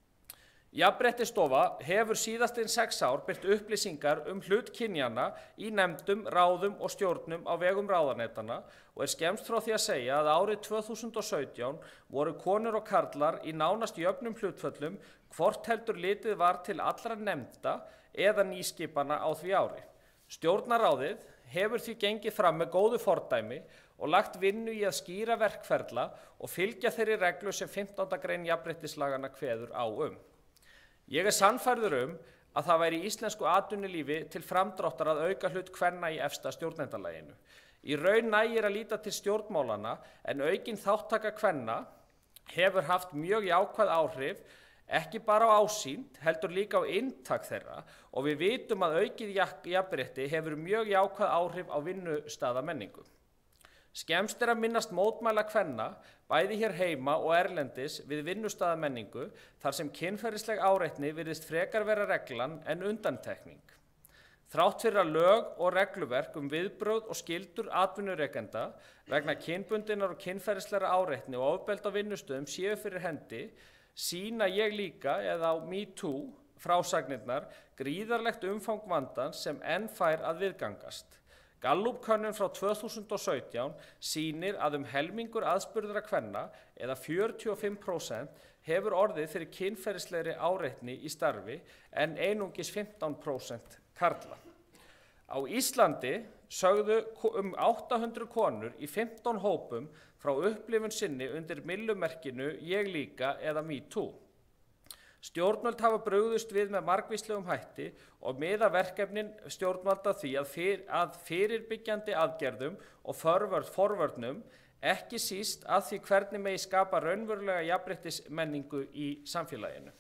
Jafnréttisstofa hefur síðastliðin sex ár birt upplýsingar um hlut kynjanna í nefndum, ráðum og stjórnum á vegum ráðuneytanna og er skemmst frá því að segja að árið tvö þúsund og sautján voru konur og karlar í nánast jöfnum hlutföllum hvort heldur litið var til allra nefnda eða nýskipana á því ári. Stjórnarráðið hefur því gengið fram með góðu fordæmi og lagt vinnu í að skýra verkferla og fylgja þeirri reglu sem fimmtánda grein jafnréttislaganna kveður á um. Ég er sannfærður um að það væri í íslensku atvinnulífi til framdráttar að auka hlut kvenna í efsta stjórnendalaginu. Í raun nægir að líta til stjórnmálanna en aukin þáttaka kvenna hefur haft mjög jákvæð áhrif, ekki bara á ásýnd, heldur líka á inntak þeirra og við vitum að aukið jafnrétti hefur mjög jákvæð áhrif á vinnustaðamenningu. Skemmst er að minnast mótmæla kvenna, bæði hér heima og erlendis við vinnustaðamenningu, þar sem kynferðisleg áreitni virðist frekar vera reglan en undantekning. Þrátt fyrir að lög og regluverk um viðbrögð og skyldur atvinnurekenda vegna kynbundinnar og kynferðislegra áreitni og ofbeldi á vinnustöðum séu fyrir hendi, sýna ég líka, eða á MeToo frásagnirnar gríðarlegt umfang vandans sem enn fær að viðgangast. Gallup-könnun frá tvö þúsund og sautján sýnir að um helmingur aðspurðra kvenna eða fjörutíu og fimm prósent hefur orðið fyrir kynferðislegri áreitni í starfi en einungis fimmtán prósent karla. Á Íslandi sögðu um átta hundruð konur í fimmtán hópum frá upplifun sinni undir myllumerkinu Ég líka eða MeToo. Stjórnvöld hafa brugðust við með margvíslegum hætti og miða verkefnin stjórnvalda því að, fyr, að fyrirbyggjandi aðgerðum og forvörð, forvörnum, ekki síst að því hvernig megi skapa raunverulega jafnréttismenningu í samfélaginu.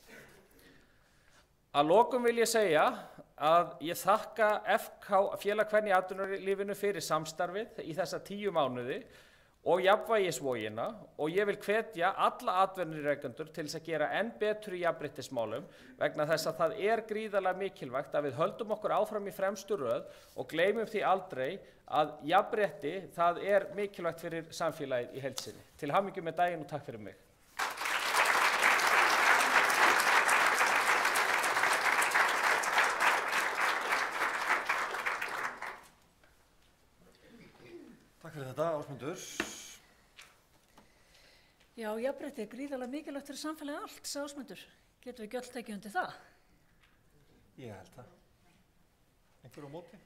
Að lokum vil ég segja að ég þakka F K Félag kvenna í atvinnulífinu fyrir samstarfið í þessa tíu mánuði og jafnvægisvogina og ég vil hvetja alla atvinnurekendur til þess að gera enn betur í jafnréttismálum vegna þess að það er gríðarlega mikilvægt að við höldum okkur áfram í fremstu röð og gleymum því aldrei að jafnrétti það er mikilvægt fyrir samfélagið í heild sinni. Til hamingju með daginn og takk fyrir mig. Takk fyrir þetta, Ásmundur. Já, jafnrétti er gríðarlega mikilvægt fyrir samfélagið allt, sagði Ásmundur. Getum við ekki öll tekið undir það? Ég held það. Einhver á móti?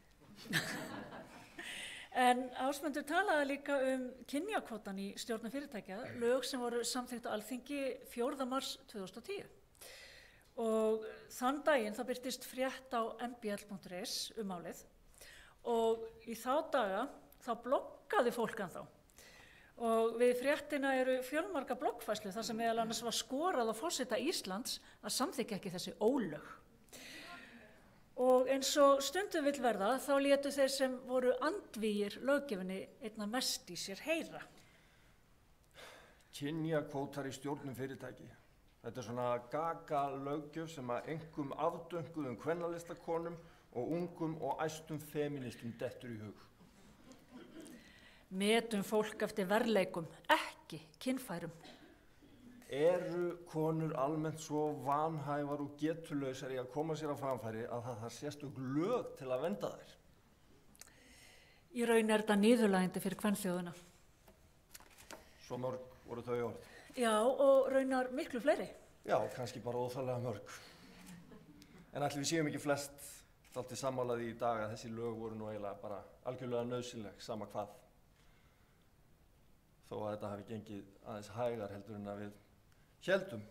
En Ásmundur talaði líka um kynjakvótann í stjórnum fyrirtækja, lög sem voru samþykkt á Alþingi fjórða mars tvö þúsund og tíu. Og þann daginn það birtist frétt á m b l punktur is um málið og í þá daga þá bloggaði fólk ennþá. Og við fréttina eru fjölmarga bloggfærslu þar sem meðal annars var skorað á forseta Íslands að samþykkja ekki þessi ólög. Og eins og stundum vill verða þá létu þeir sem voru andvígir löggjöfinni einna mest í sér heyra. Kynjakvótar í stjórnum fyrirtæki. Þetta er svona gaga löggjöf sem að engum afdönguðum kvennalistakonum og ungum og æstum feministum dettur í hug. Metum fólk eftir verðleikum, ekki kynfærum. Eru konur almennt svo vanhæfar og getulausar í að koma sér á framfæri að það þarf sérstök lög til að vernda þær? Í raun er þetta niðurlægjandi fyrir kvenþjóðina. Svo mörg voru þau orð? Já, og raunar miklu fleiri. Já, kannski bara óþarlega mörg. En ætli við séum ekki flest dálítið sammálaði í dag að þessi lög voru nú eiginlega bara algjörlega nauðsynleg, sama hvað. Þó að þetta hafi gengið aðeins hægar heldur en að við héldum.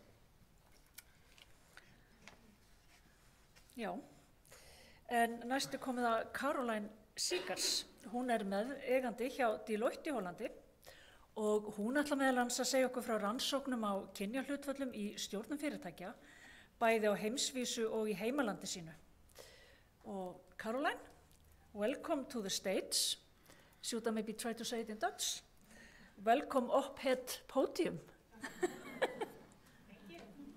Já, en næstu komið að Caroline Seegers. Hún er með eigandi hjá Deloitte í Hollandi og hún ætla meðal annars að segja okkur frá rannsóknum á kynjahlutföllum í stjórnum fyrirtækja, bæði á heimsvísu og í heimalandi sínu. Og Caroline, welcome to the States. Should I maybe try to say it in Dutch? Welkom op het podium. Thank you.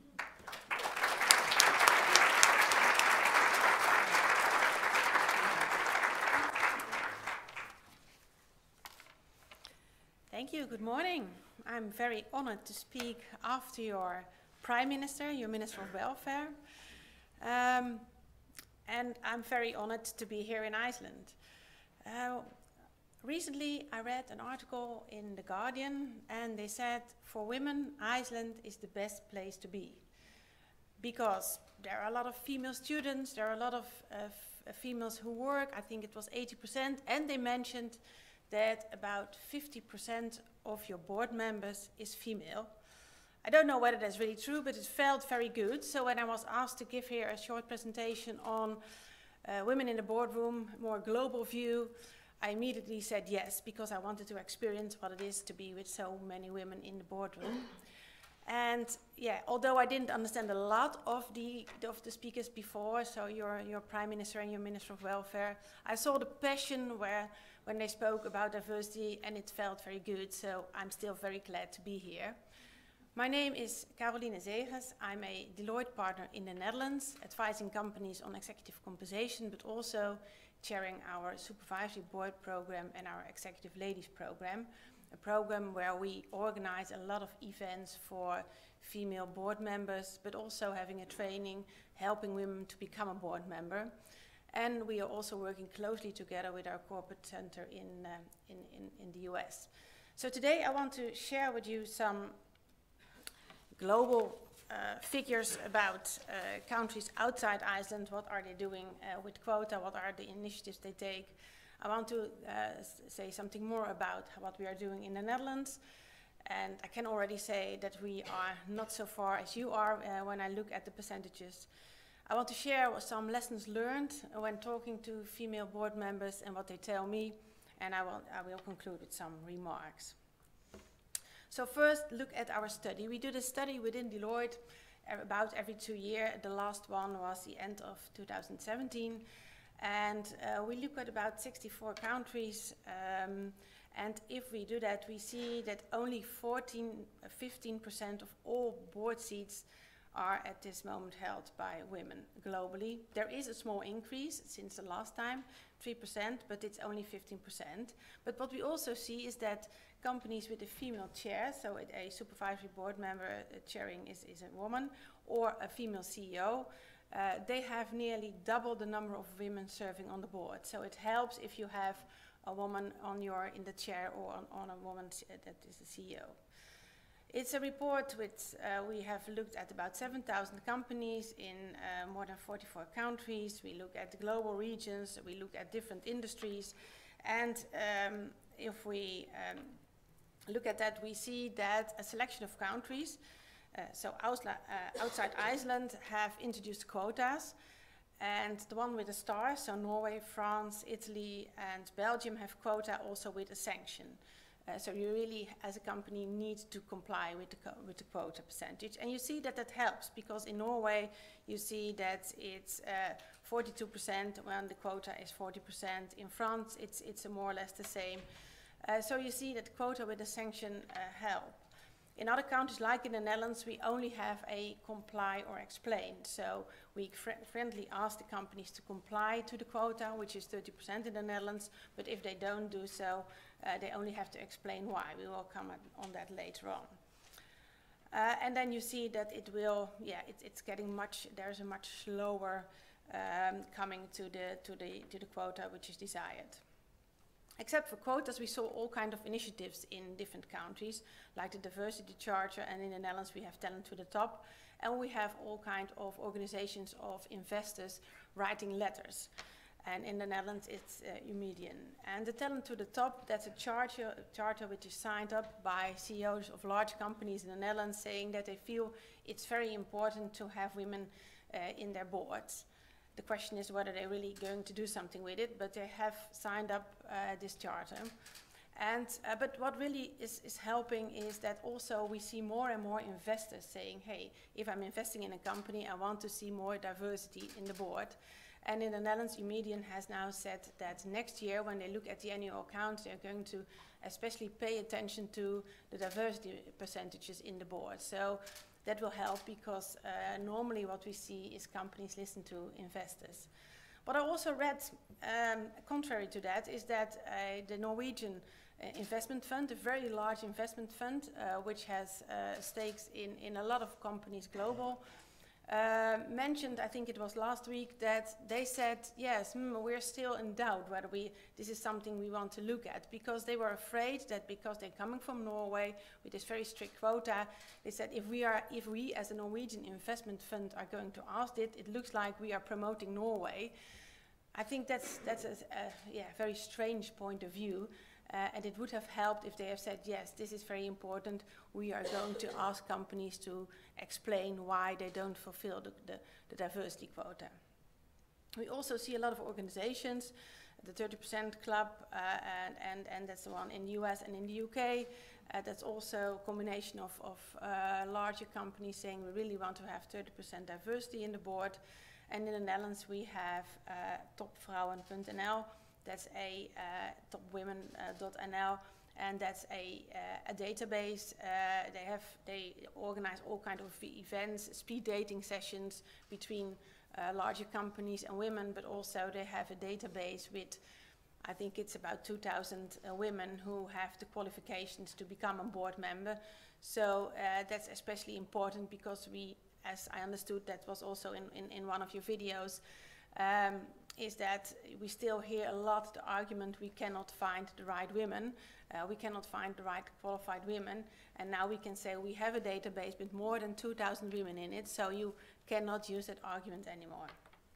Thank you. Good morning. I'm very honored to speak after your Prime Minister, your Minister of Welfare. Um, and I'm very honored to be here in Iceland. Uh, Recently, I read an article in The Guardian, and they said, for women, Iceland is the best place to be. Because there are a lot of female students, there are a lot of uh, f females who work, I think it was eighty percent, and they mentioned that about fifty percent of your board members is female. I don't know whether that's really true, but it felt very good. So when I was asked to give here a short presentation on uh, women in the boardroom, more global view, I immediately said yes, because I wanted to experience what it is to be with so many women in the boardroom. And yeah, although I didn't understand a lot of the, of the speakers before, so your, your Prime Minister and your Minister of Welfare, I saw the passion where, when they spoke about diversity, and it felt very good, so I'm still very glad to be here. My name is Caroline Seegers. I'm a Deloitte partner in the Netherlands, advising companies on executive compensation, but also chairing our supervisory board program and our executive ladies program a program where we organize a lot of events for female board members, but also having a training, helping women to become a board member. And we are also working closely together with our corporate center in, uh, in, in, in the U S. So today I want to share with you some global uh, figures about uh, countries outside Iceland. What are they doing uh, with quota? What are the initiatives they take? I want to uh, say something more about what we are doing in the Netherlands. And I can already say that we are not so far as you are uh, when I look at the percentages. I want to share some lessons learned when talking to female board members and what they tell me, and I will, I will conclude with some remarks. So first, look at our study. We do this study within Deloitte about every two years. The last one was the end of two thousand seventeen. And uh, we look at about sixty-four countries. Um, and if we do that, we see that only fourteen, fifteen percent of all board seats are at this moment held by women globally. There is a small increase since the last time, three percent, but it's only fifteen percent. But what we also see is that companies with a female chair, so a supervisory board member uh, chairing is, is a woman, or a female C E O, uh, they have nearly double the number of women serving on the board. So it helps if you have a woman on your, in the chair or on, on a woman uh, that is the C E O. It's a report which uh, we have looked at about seven thousand companies in uh, more than forty-four countries. We look at the global regions, we look at different industries, and um, if we um, look at that, we see that a selection of countries, uh, so Ausla uh, outside Iceland, have introduced quotas, and the one with a star, so Norway, France, Italy, and Belgium have quota also with a sanction. Uh, so you really, as a company, need to comply with the, with the quota percentage. And you see that that helps, because in Norway, you see that it's forty-two percent uh, when the quota is forty percent. In France, it's, it's more or less the same. Uh, so you see that quota with a sanction uh, help. In other countries, like in the Netherlands, we only have a comply or explain. So we fr friendly ask the companies to comply to the quota, which is thirty percent in the Netherlands. But if they don't do so, uh, they only have to explain why. We will come on that later on. Uh, and then you see that it will, yeah, it, it's getting much, there's a much slower um, coming to the, to, the, to the quota which is desired. Except for quotas, we saw all kinds of initiatives in different countries, like the Diversity Charter, and in the Netherlands we have Talent to the Top, and we have all kinds of organizations of investors writing letters. And in the Netherlands it's uh, Eumedion. And the Talent to the Top, that's a charter, a charter which is signed up by C E Os of large companies in the Netherlands, saying that they feel it's very important to have women uh, in their boards. The question is whether they're really going to do something with it, but they have signed up uh, this charter. And, uh, but what really is, is helping is that also we see more and more investors saying, hey, if I'm investing in a company, I want to see more diversity in the board. And in the Netherlands, Eumedion has now said that next year, when they look at the annual accounts, they're going to especially pay attention to the diversity percentages in the board. So that will help, because uh, normally what we see is companies listen to investors. What I also read, um, contrary to that, is that uh, the Norwegian uh, investment fund, a very large investment fund, uh, which has uh, stakes in, in a lot of companies global, uh, mentioned, I think it was last week, that they said, yes, mm, we're still in doubt whether we, this is something we want to look at, because they were afraid that because they're coming from Norway with this very strict quota, they said if we are, if we as a Norwegian investment fund are going to ask it, it looks like we are promoting Norway. I think that's, that's a, a yeah, very strange point of view. Uh, and it would have helped if they have said, yes, this is very important. We are going to ask companies to explain why they don't fulfill the, the, the diversity quota. We also see a lot of organizations, the thirty percent Club, uh, and, and, and that's the one in the U S and in the U K. Uh, that's also a combination of, of uh, larger companies saying we really want to have thirty percent diversity in the board. And in the Netherlands, we have uh, topvrouwen dot N L. That's a uh, top women dot N L, and that's a, uh, a database. Uh, they have they organize all kinds of events, speed dating sessions between uh, larger companies and women, but also they have a database with I think it's about two thousand uh, women who have the qualifications to become a board member. So uh, that's especially important because we, as I understood, that was also in, in, in one of your videos, um, is that we still hear a lot the argument we cannot find the right women, uh, we cannot find the right qualified women, and now we can say we have a database with more than two thousand women in it, so you cannot use that argument anymore.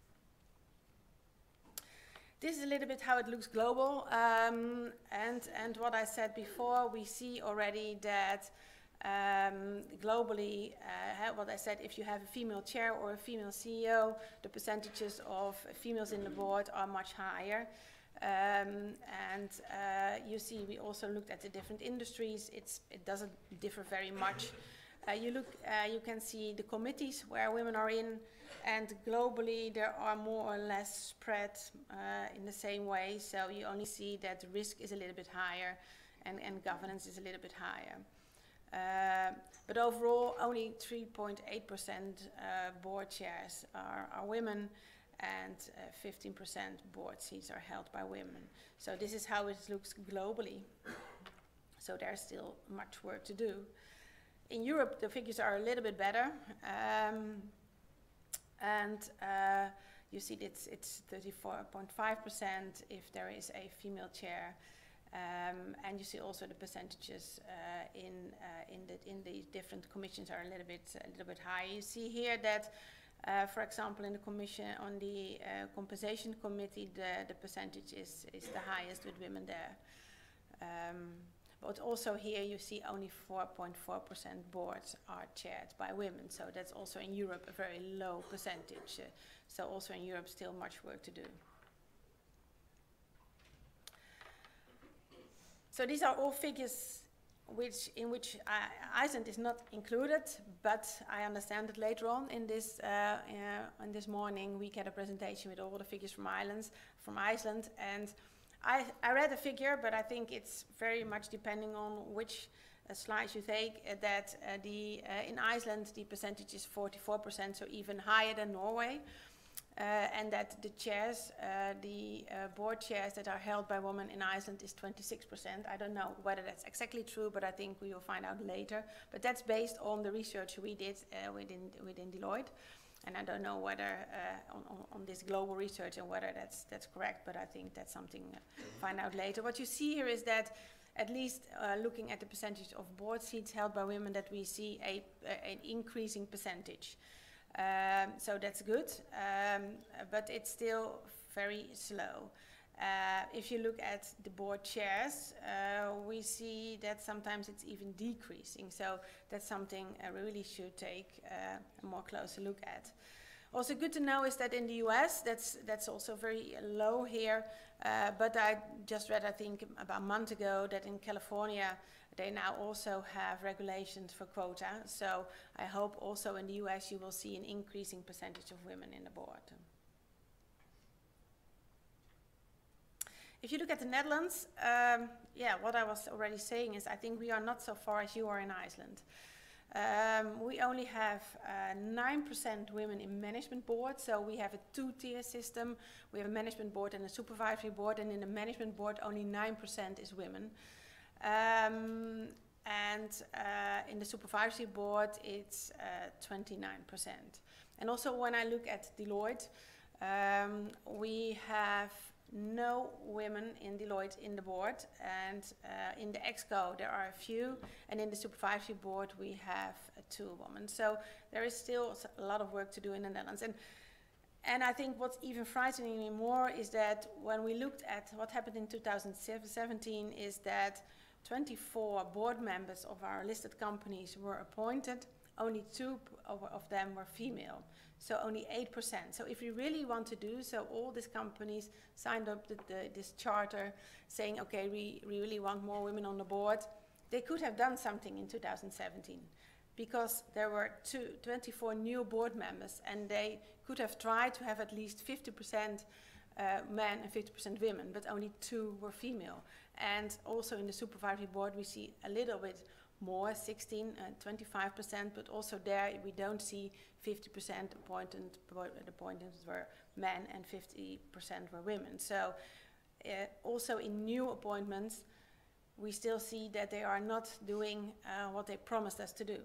This is a little bit how it looks global, um, and, and what I said before, we see already that um, globally, uh, what I said, if you have a female chair or a female C E O, the percentages of females in the board are much higher. Um, and uh, you see, we also looked at the different industries. It's, it doesn't differ very much. Uh, you look, uh, you can see the committees where women are in, and globally there are more or less spread uh, in the same way. So you only see that the risk is a little bit higher, and, and governance is a little bit higher. Uh, but overall, only three point eight percent uh, board chairs are, are women, and fifteen percent uh, board seats are held by women. So this is how it looks globally. So there's still much work to do. In Europe, the figures are a little bit better. Um, and uh, you see it's, it's thirty-four point five percent if there is a female chair. Um, and you see also the percentages uh, in, uh, in, the, in the different commissions are a little bit, a little bit higher. You see here that, uh, for example, in the commission on the uh, compensation committee, the, the percentage is, is the highest with women there. Um, But also here you see only four point four percent boards are chaired by women. So that's also in Europe a very low percentage. Uh, so also in Europe still much work to do. So these are all figures which, in which uh, Iceland is not included, but I understand that later on in this, uh, uh, in this morning we get a presentation with all the figures from Ireland, from Iceland. And I, I read a figure, but I think it's very much depending on which uh, slides you take, uh, that uh, the, uh, in Iceland the percentage is forty-four percent, so even higher than Norway. Uh, and that the chairs, uh, the uh, board chairs that are held by women in Iceland is twenty-six percent. I don't know whether that's exactly true, but I think we will find out later. But that's based on the research we did uh, within, within Deloitte. And I don't know whether uh, on, on, on this global research and whether that's, that's correct, but I think that's something to uh, find out later. What you see here is that at least uh, looking at the percentage of board seats held by women, that we see a, a, an increasing percentage. Um, so that's good, um, but it's still very slow. Uh, if you look at the board chairs, uh, we see that sometimes it's even decreasing. So that's something I really should take uh, a more closer look at. Also good to know is that in the U S, that's, that's also very low here, uh, but I just read, I think, about a month ago that in California, they now also have regulations for quota. So I hope also in the U S you will see an increasing percentage of women in the board. If you look at the Netherlands, um, yeah, what I was already saying is I think we are not so far as you are in Iceland. Um, we only have nine percent uh, women in management board, so we have a two-tier system. We have a management board and a supervisory board, and in the management board only nine percent is women. Um, and uh, in the supervisory board it's twenty-nine percent. And also when I look at Deloitte, um, we have no women in Deloitte in the board, and uh, in the ExCo there are a few, and in the supervisory board we have uh, two women. So there is still a lot of work to do in the Netherlands. And, and I think what's even frightening me more is that when we looked at what happened in two thousand seventeen is that twenty-four board members of our listed companies were appointed, only two of, of them were female. So only eight percent. So if we really want to do so, all these companies signed up the, the, this charter saying, okay, we, we really want more women on the board. They could have done something in two thousand seventeen because there were two, twenty-four new board members, and they could have tried to have at least fifty percent uh, men and fifty percent women, but only two were female. And also in the supervisory board we see a little bit more, sixteen, twenty-five percent, but also there we don't see fifty percent appointed, the appointments were men and fifty percent were women. So uh, also in new appointments, we still see that they are not doing uh, what they promised us to do.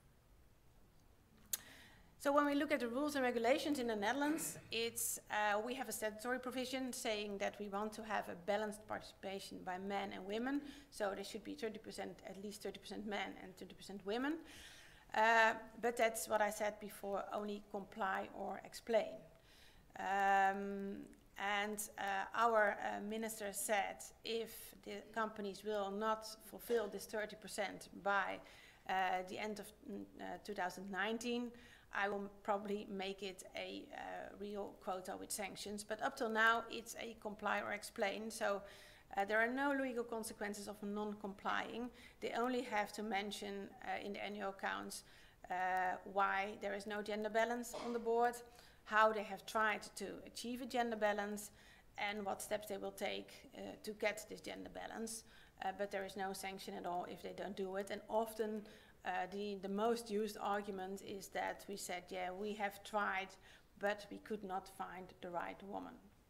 So when we look at the rules and regulations in the Netherlands, it's, uh, we have a statutory provision saying that we want to have a balanced participation by men and women. So there should be thirty percent, at least thirty percent men and thirty percent women. Uh, but that's what I said before, only comply or explain. Um, and uh, our uh, minister said if the companies will not fulfill this thirty percent by uh, the end of uh, two thousand nineteen, I will probably make it a uh, real quota with sanctions. But up till now, it's a comply or explain. So uh, there are no legal consequences of non-complying. They only have to mention uh, in the annual accounts uh, why there is no gender balance on the board, how they have tried to achieve a gender balance, and what steps they will take uh, to get this gender balance. Uh, but there is no sanction at all if they don't do it. And often uh, the, the most used argument is that we said, yeah, we have tried, but we could not find the right woman.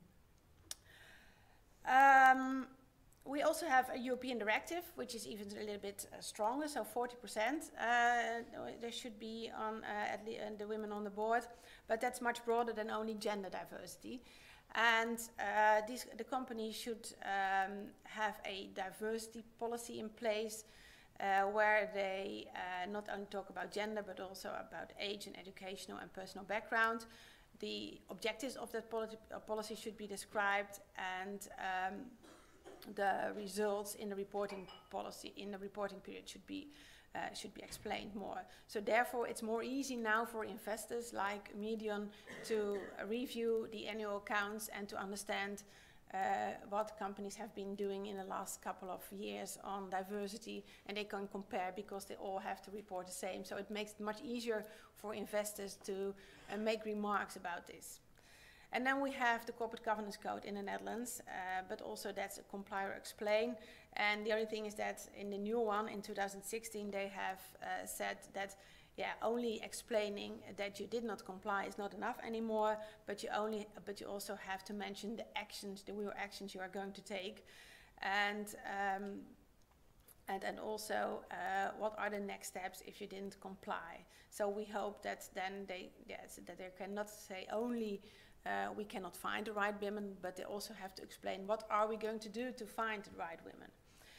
Um, we also have a European directive, which is even a little bit uh, stronger, so forty percent uh, there should be on uh, at least uh, the women on the board, but that's much broader than only gender diversity. And uh, these, the company should um, have a diversity policy in place uh, where they uh, not only talk about gender, but also about age and educational and personal background. The objectives of that politi uh, policy should be described, and um, the results in the reporting policy, in the reporting period should be Uh, should be explained more. So therefore, it's more easy now for investors like Medion to uh, review the annual accounts and to understand uh, what companies have been doing in the last couple of years on diversity, and they can compare because they all have to report the same. So it makes it much easier for investors to uh, make remarks about this. And then we have the Corporate Governance Code in the Netherlands, uh, but also that's a comply or explain. And the only thing is that in the new one in two thousand sixteen, they have uh, said that, yeah, only explaining that you did not comply is not enough anymore, but you only, but you also have to mention the actions, the real actions you are going to take, and um, and and also uh, what are the next steps if you didn't comply. So we hope that then they, yes, that they cannot say only. Uh, we cannot find the right women, but they also have to explain what are we going to do to find the right women.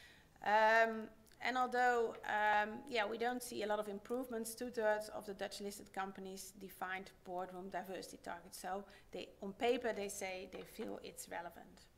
Um, and although, um, yeah, we don't see a lot of improvements, two-thirds of the Dutch listed companies defined boardroom diversity targets. So they, on paper, they say they feel it's relevant.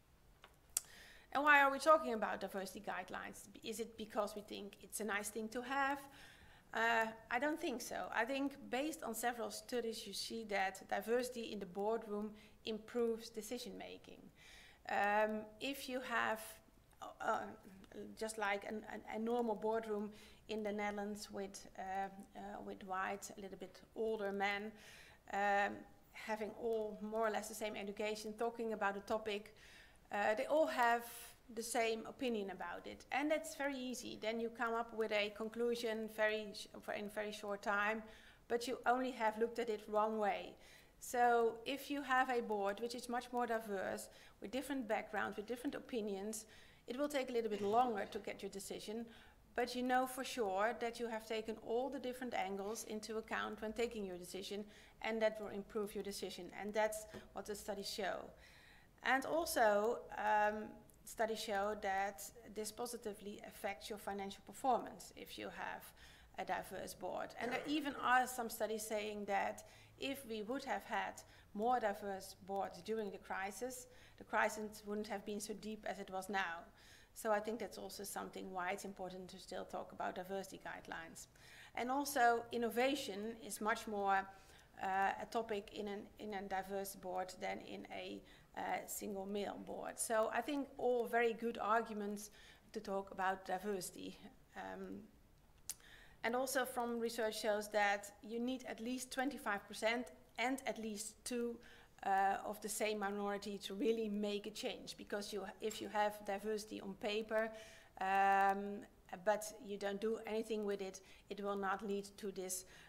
And why are we talking about diversity guidelines? Is it because we think it's a nice thing to have? Uh, I don't think so. I think based on several studies, you see that diversity in the boardroom improves decision making. Um, if you have, uh, just like an, an, a normal boardroom in the Netherlands with, uh, uh, with white, a little bit older men, um, having all more or less the same education, talking about a topic, uh, they all have the same opinion about it, and that's very easy. Then you come up with a conclusion very sh in very short time, but you only have looked at it one way. So if you have a board which is much more diverse, with different backgrounds, with different opinions, it will take a little bit longer to get your decision, but you know for sure that you have taken all the different angles into account when taking your decision, and that will improve your decision, and that's what the studies show. And also, um, studies show that this positively affects your financial performance if you have a diverse board. And there even are some studies saying that if we would have had more diverse boards during the crisis, the crisis wouldn't have been so deep as it was now. So I think that's also something why it's important to still talk about diversity guidelines. And also innovation is much more uh, a topic in, an, in a diverse board than in a Uh, single male board. So I think all very good arguments to talk about diversity. Um, and also from research shows that you need at least twenty-five percent and at least two uh, of the same minority to really make a change, because you, if you have diversity on paper um, but you don't do anything with it, it will not lead to this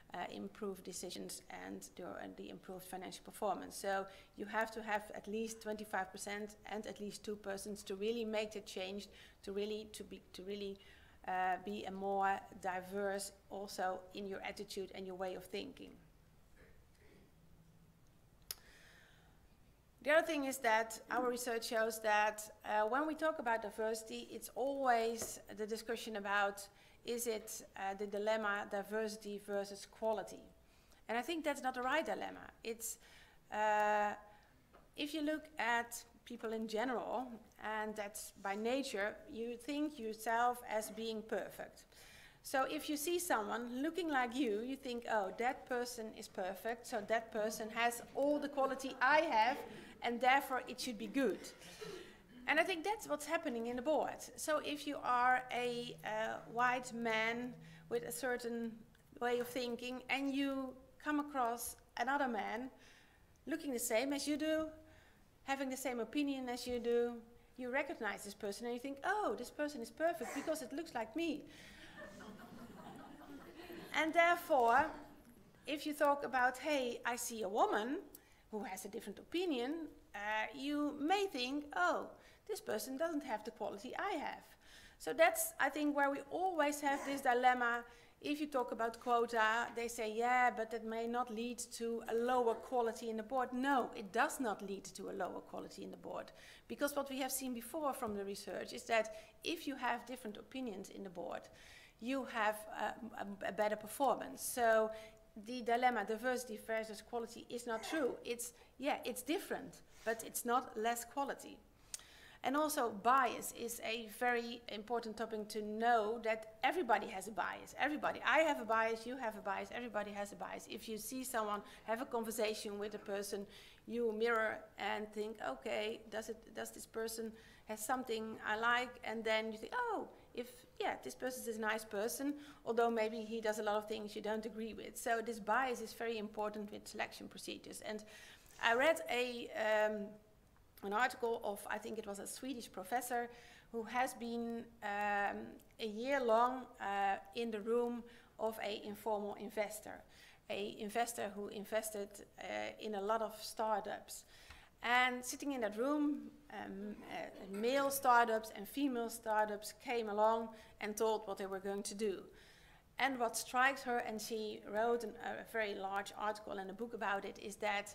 uh, improved decisions and the, and the improved financial performance. So you have to have at least twenty-five percent and at least two persons to really make the change, to really to be to really uh, be a more diverse also in your attitude and your way of thinking. The other thing is that our research shows that uh, when we talk about diversity, it's always the discussion about, is it uh, the dilemma diversity versus quality? And I think that's not the right dilemma. It's, uh, if you look at people in general, and that's by nature, you think yourself as being perfect. So if you see someone looking like you, you think, oh, that person is perfect, so that person has all the quality I have, and therefore it should be good. And I think that's what's happening in the board. So if you are a uh, white man with a certain way of thinking, and you come across another man looking the same as you do, having the same opinion as you do, you recognize this person and you think, oh, this person is perfect because it looks like me. And therefore, if you talk about, hey, I see a woman who has a different opinion, uh, you may think, oh, this person doesn't have the quality I have. So that's, I think, where we always have this dilemma. If you talk about quota, they say, yeah, but that may not lead to a lower quality in the board. No, it does not lead to a lower quality in the board. Because what we have seen before from the research is that if you have different opinions in the board, you have uh, a, a better performance. So the dilemma diversity versus quality is not true. It's, yeah, it's different, but it's not less quality. And also bias is a very important topic to know, that everybody has a bias. Everybody. I have a bias, you have a bias, everybody has a bias. If you see someone have a conversation with a person, you mirror and think, okay, does it does this person has something I like? And then you think, oh, if yeah, this person is a nice person, although maybe he does a lot of things you don't agree with. So this bias is very important with selection procedures. And I read a um, an article of, I think it was a Swedish professor, who has been um, a year long uh, in the room of an informal investor, a investor who invested uh, in a lot of startups. And sitting in that room, um, uh, male startups and female startups came along and told what they were going to do. And what strikes her, and she wrote an, a very large article and a book about it, is that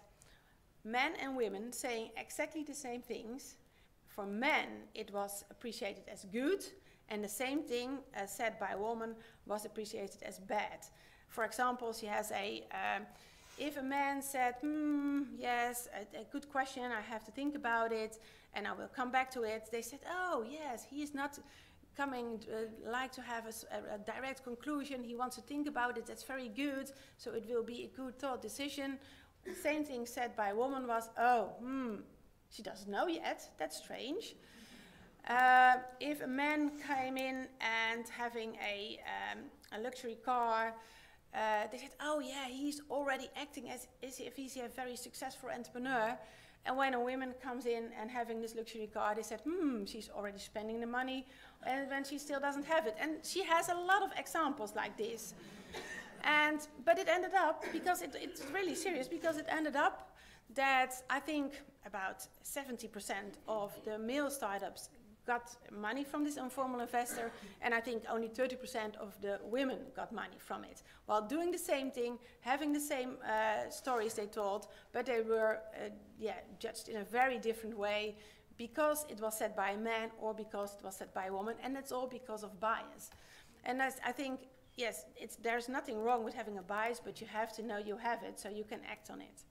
men and women saying exactly the same things. For men, it was appreciated as good, and the same thing uh, said by a woman was appreciated as bad. For example, she has a, um, if a man said, hmm, yes, a, a good question, I have to think about it, and I will come back to it, they said, oh, yes, he is not coming, uh, like to have a, a, a direct conclusion, he wants to think about it, that's very good, so it will be a good thought decision. The same thing said by a woman was, oh, hmm, she doesn't know yet, that's strange. Uh, if a man came in and having a, um, a luxury car, uh, they said, oh yeah, he's already acting as, as if he's a very successful entrepreneur. And when a woman comes in and having this luxury car, they said, hmm, she's already spending the money, and when she still doesn't have it. And she has a lot of examples like this. And, but it ended up, because it, it's really serious, because it ended up that I think about seventy percent of the male startups got money from this informal investor, and I think only thirty percent of the women got money from it. While doing the same thing, having the same uh, stories they told, but they were uh, yeah, judged in a very different way, because it was said by a man or because it was said by a woman, and it's all because of bias. And that's, I think, yes, it's, there's nothing wrong with having a bias, but you have to know you have it so you can act on it.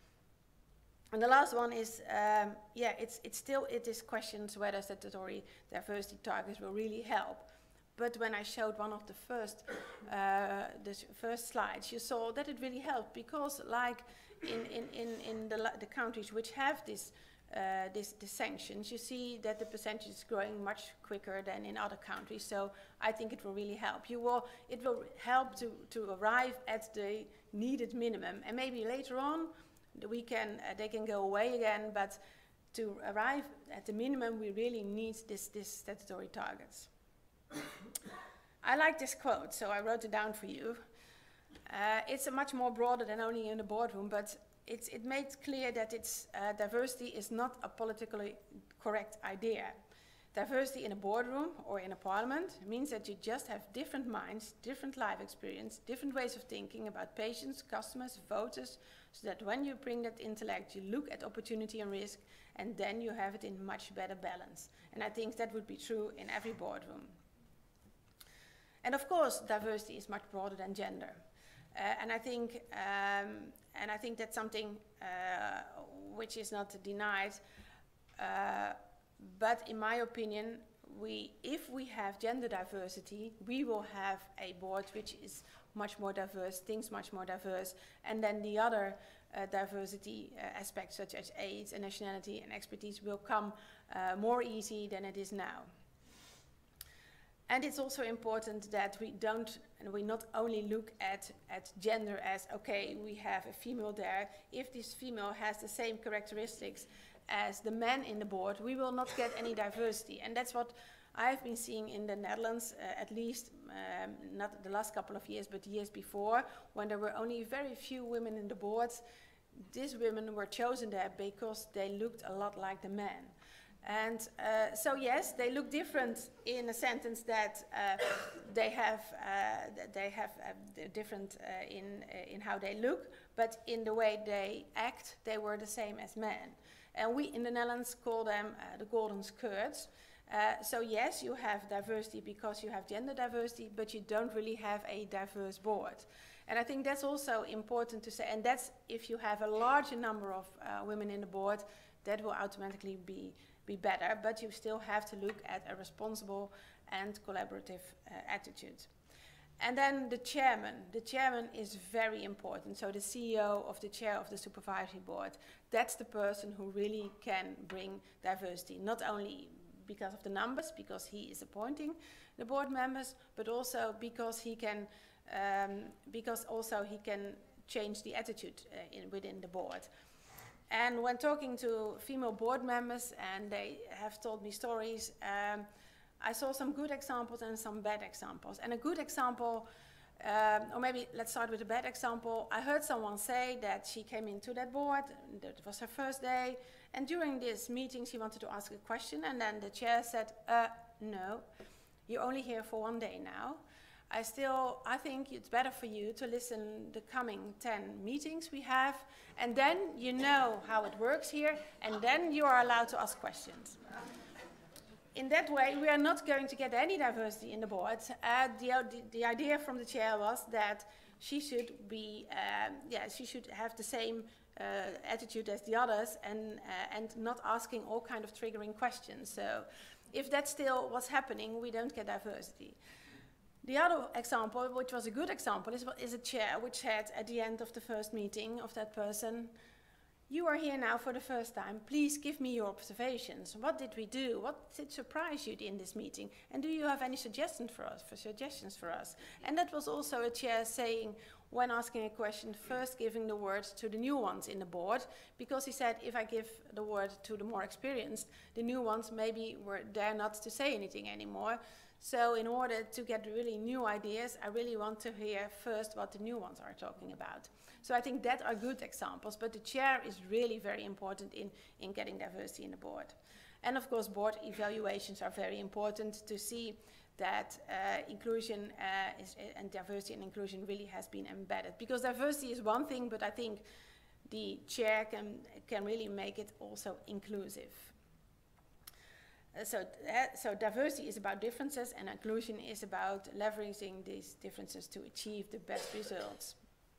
And the last one is, um, yeah, it's, it's still, it is questions whether statutory diversity targets will really help. But when I showed one of the first, uh, the first slides, you saw that it really helped, because like in, in, in, in the, the countries which have this, uh, this, this sanctions, you see that the percentage is growing much quicker than in other countries. So I think it will really help. You will, it will help to, to arrive at the needed minimum. And maybe later on, we can, uh, they can go away again, but to arrive at the minimum, we really need this, this statutory targets. I like this quote, so I wrote it down for you. Uh, it's a much more broader than only in the boardroom, but it's, it made clear that it's, uh, diversity is not a politically correct idea. Diversity in a boardroom or in a parliament means that you just have different minds, different life experience, different ways of thinking about patients, customers, voters, so that when you bring that intellect, you look at opportunity and risk, and then you have it in much better balance. And I think that would be true in every boardroom. And of course, diversity is much broader than gender. Uh, and I think, um, and I think that's something uh, which is not denied. Uh, but in my opinion, we, if we have gender diversity, we will have a board which is much more diverse, things much more diverse, and then the other uh, diversity uh, aspects such as age and nationality and expertise will come uh, more easy than it is now. And it's also important that we don't, and we not only look at, at gender as, okay, we have a female there. If this female has the same characteristics as the men in the board, we will not get any diversity. And that's what I've been seeing in the Netherlands, uh, at least um, not the last couple of years, but years before, when there were only very few women in the boards. These women were chosen there because they looked a lot like the men. And uh, so yes, they look different in a sentence that uh, they have uh, they have uh, different uh, in uh, in how they look, but in the way they act, they were the same as men. And we in the Netherlands call them uh, the golden skirts. Uh, so yes, you have diversity because you have gender diversity, but you don't really have a diverse board. And I think that's also important to say. And that's if you have a larger number of uh, women in the board, that will automatically be be better, but you still have to look at a responsible and collaborative uh, attitude. And then the chairman. The chairman is very important. So the C E O of the chair of the supervisory board, that's the person who really can bring diversity, not only because of the numbers, because he is appointing the board members, but also because he can, um, because also he can change the attitude uh, in, within the board. And when talking to female board members, and they have told me stories, um, I saw some good examples and some bad examples. And a good example, um, or maybe let's start with a bad example. I heard someone say that she came into that board, that was her first day, and during this meeting she wanted to ask a question, and then the chair said, uh, no, you're only here for one day now. I still, I think it's better for you to listen the coming ten meetings we have, and then you know how it works here, and then you are allowed to ask questions. In that way, we are not going to get any diversity in the board. Uh, the, the, the idea from the chair was that she should be, um, yeah, she should have the same uh, attitude as the others, and uh, and not asking all kind of triggering questions. So, if that's still what's happening, we don't get diversity. The other example, which was a good example, is, is a chair which said at the end of the first meeting of that person, you are here now for the first time, please give me your observations. What did we do? What did surprise you in this meeting? And do you have any suggestions for us, for suggestions for us? And that was also a chair saying, when asking a question, first giving the word to the new ones in the board, because he said, if I give the word to the more experienced, the new ones maybe were dare not to say anything anymore. So in order to get really new ideas, I really want to hear first what the new ones are talking about. So I think that are good examples, but the chair is really very important in, in getting diversity in the board. And of course, board evaluations are very important to see that uh, inclusion uh, is, and diversity and inclusion really has been embedded. Because diversity is one thing, but I think the chair can, can really make it also inclusive. Uh, so, uh, so diversity is about differences, and inclusion is about leveraging these differences to achieve the best results.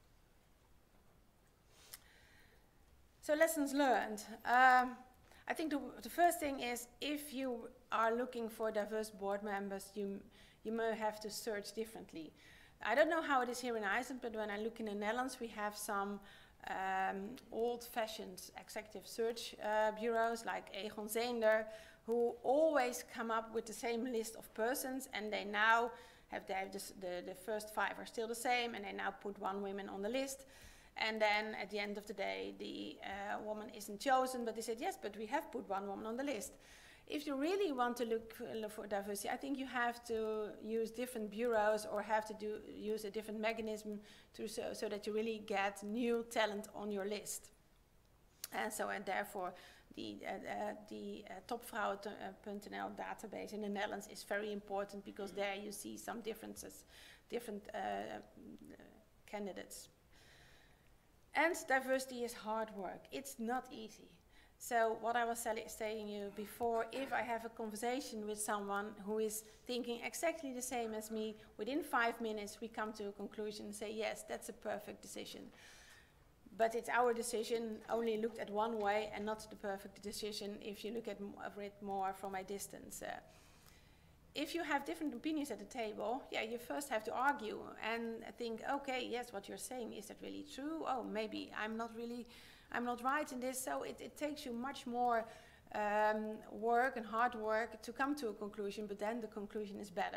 So lessons learned. Um, I think the, the first thing is, if you are looking for diverse board members, you, you may have to search differently. I don't know how it is here in Iceland, but when I look in the Netherlands, we have some um, old-fashioned executive search uh, bureaus like Egon Zehnder, who always come up with the same list of persons, and they now have, they have this, the, the first five are still the same, and they now put one woman on the list. And then at the end of the day, the uh, woman isn't chosen, but they said, yes, but we have put one woman on the list. If you really want to look for, for diversity, I think you have to use different bureaus or have to do, use a different mechanism to so, so that you really get new talent on your list. And so, and therefore, the, uh, uh, the uh, topvrouwen dot n l database in the Netherlands is very important because there you see some differences, different uh, uh, candidates. And diversity is hard work. It's not easy. So what I was saying you before, if I have a conversation with someone who is thinking exactly the same as me, within five minutes we come to a conclusion and say, yes, that's a perfect decision. But it's our decision only looked at one way and not the perfect decision if you look at it more from a distance. Uh, if you have different opinions at the table, yeah, you first have to argue and think, okay, yes, what you're saying, is that really true? Oh, maybe I'm not really, I'm not right in this. So it, it takes you much more um, work and hard work to come to a conclusion, but then the conclusion is better.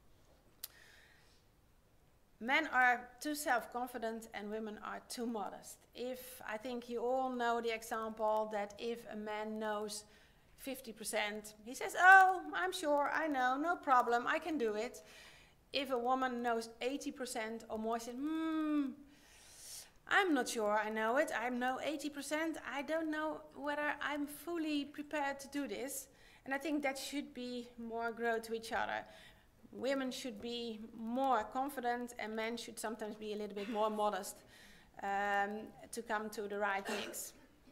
Men are too self-confident and women are too modest. If, I think you all know the example that if a man knows fifty percent, he says, oh, I'm sure, I know, no problem, I can do it. If a woman knows eighty percent or more, she says, hmm, I'm not sure I know it, I know eighty percent, I don't know whether I'm fully prepared to do this. And I think that should be more grow to each other. Women should be more confident and men should sometimes be a little bit more modest um, to come to the right mix.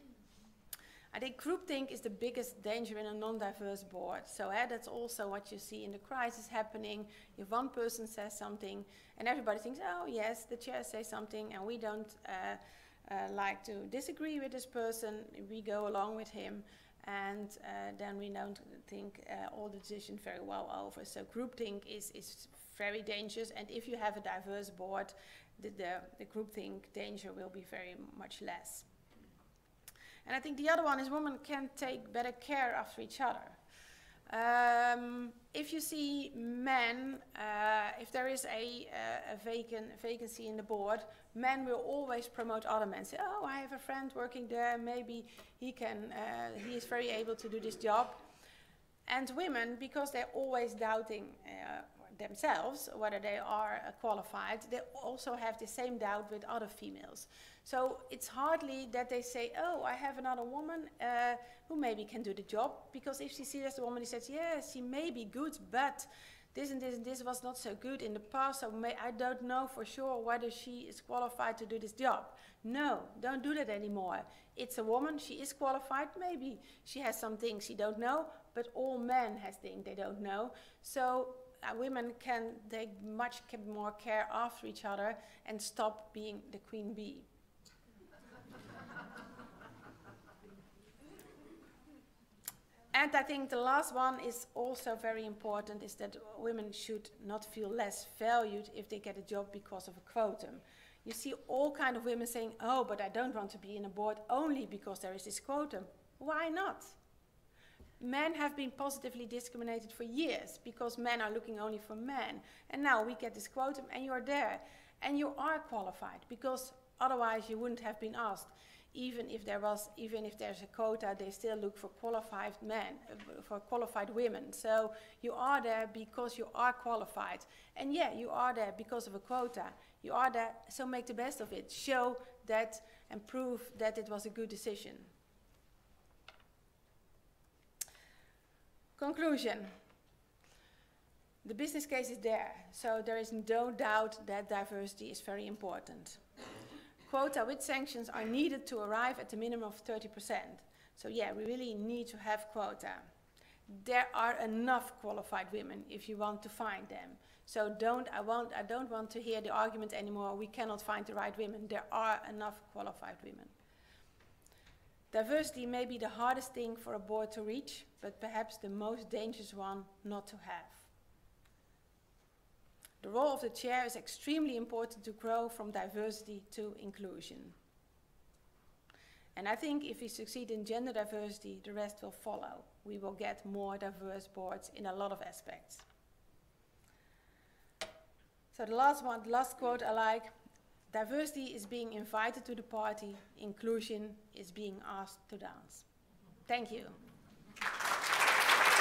I think groupthink is the biggest danger in a non-diverse board. So uh, that's also what you see in the crisis happening. If one person says something and everybody thinks, oh yes, the chair says something and we don't uh, uh, like to disagree with this person, we go along with him. And uh, then we don't think uh, all the decisions very well over. So groupthink is, is very dangerous, and if you have a diverse board, the, the, the groupthink danger will be very much less. And I think the other one is women can take better care after each other. Um, if you see men, uh, if there is a, uh, a vacant, vacancy in the board, men will always promote other men. Say, oh, I have a friend working there, maybe he can, uh, he is very able to do this job. And women, because they're always doubting uh, themselves, whether they are uh, qualified, they also have the same doubt with other females. So it's hardly that they say, oh, I have another woman uh, who maybe can do the job, because if she sees the woman, he says, yes, she may be good, but this and this and this was not so good in the past, so may, I don't know for sure whether she is qualified to do this job. No, don't do that anymore. It's a woman, she is qualified, maybe she has some things she don't know, but all men have things they don't know. So uh, women can take much more care after each other and stop being the queen bee. And I think the last one is also very important, is that women should not feel less valued if they get a job because of a quotum. You see all kinds of women saying, oh, but I don't want to be in a board only because there is this quotum. Why not? Men have been positively discriminated for years because men are looking only for men. And now we get this quotum and you're there. And you are qualified because otherwise you wouldn't have been asked. Even if there was, even if there's a quota, they still look for qualified men, uh, for qualified women. So you are there because you are qualified. And yeah, you are there because of a quota. You are there, so make the best of it. Show that and prove that it was a good decision. Conclusion. The business case is there, so there is no doubt that diversity is very important. Quota with sanctions are needed to arrive at the minimum of thirty percent. So yeah, we really need to have quota. There are enough qualified women if you want to find them. So don't, I, won't, I don't want to hear the argument anymore, we cannot find the right women. There are enough qualified women. Diversity may be the hardest thing for a board to reach, but perhaps the most dangerous one not to have. The role of the chair is extremely important to grow from diversity to inclusion. And I think if we succeed in gender diversity, the rest will follow. We will get more diverse boards in a lot of aspects. So the last one, the last quote I like, diversity is being invited to the party, inclusion is being asked to dance. Thank you.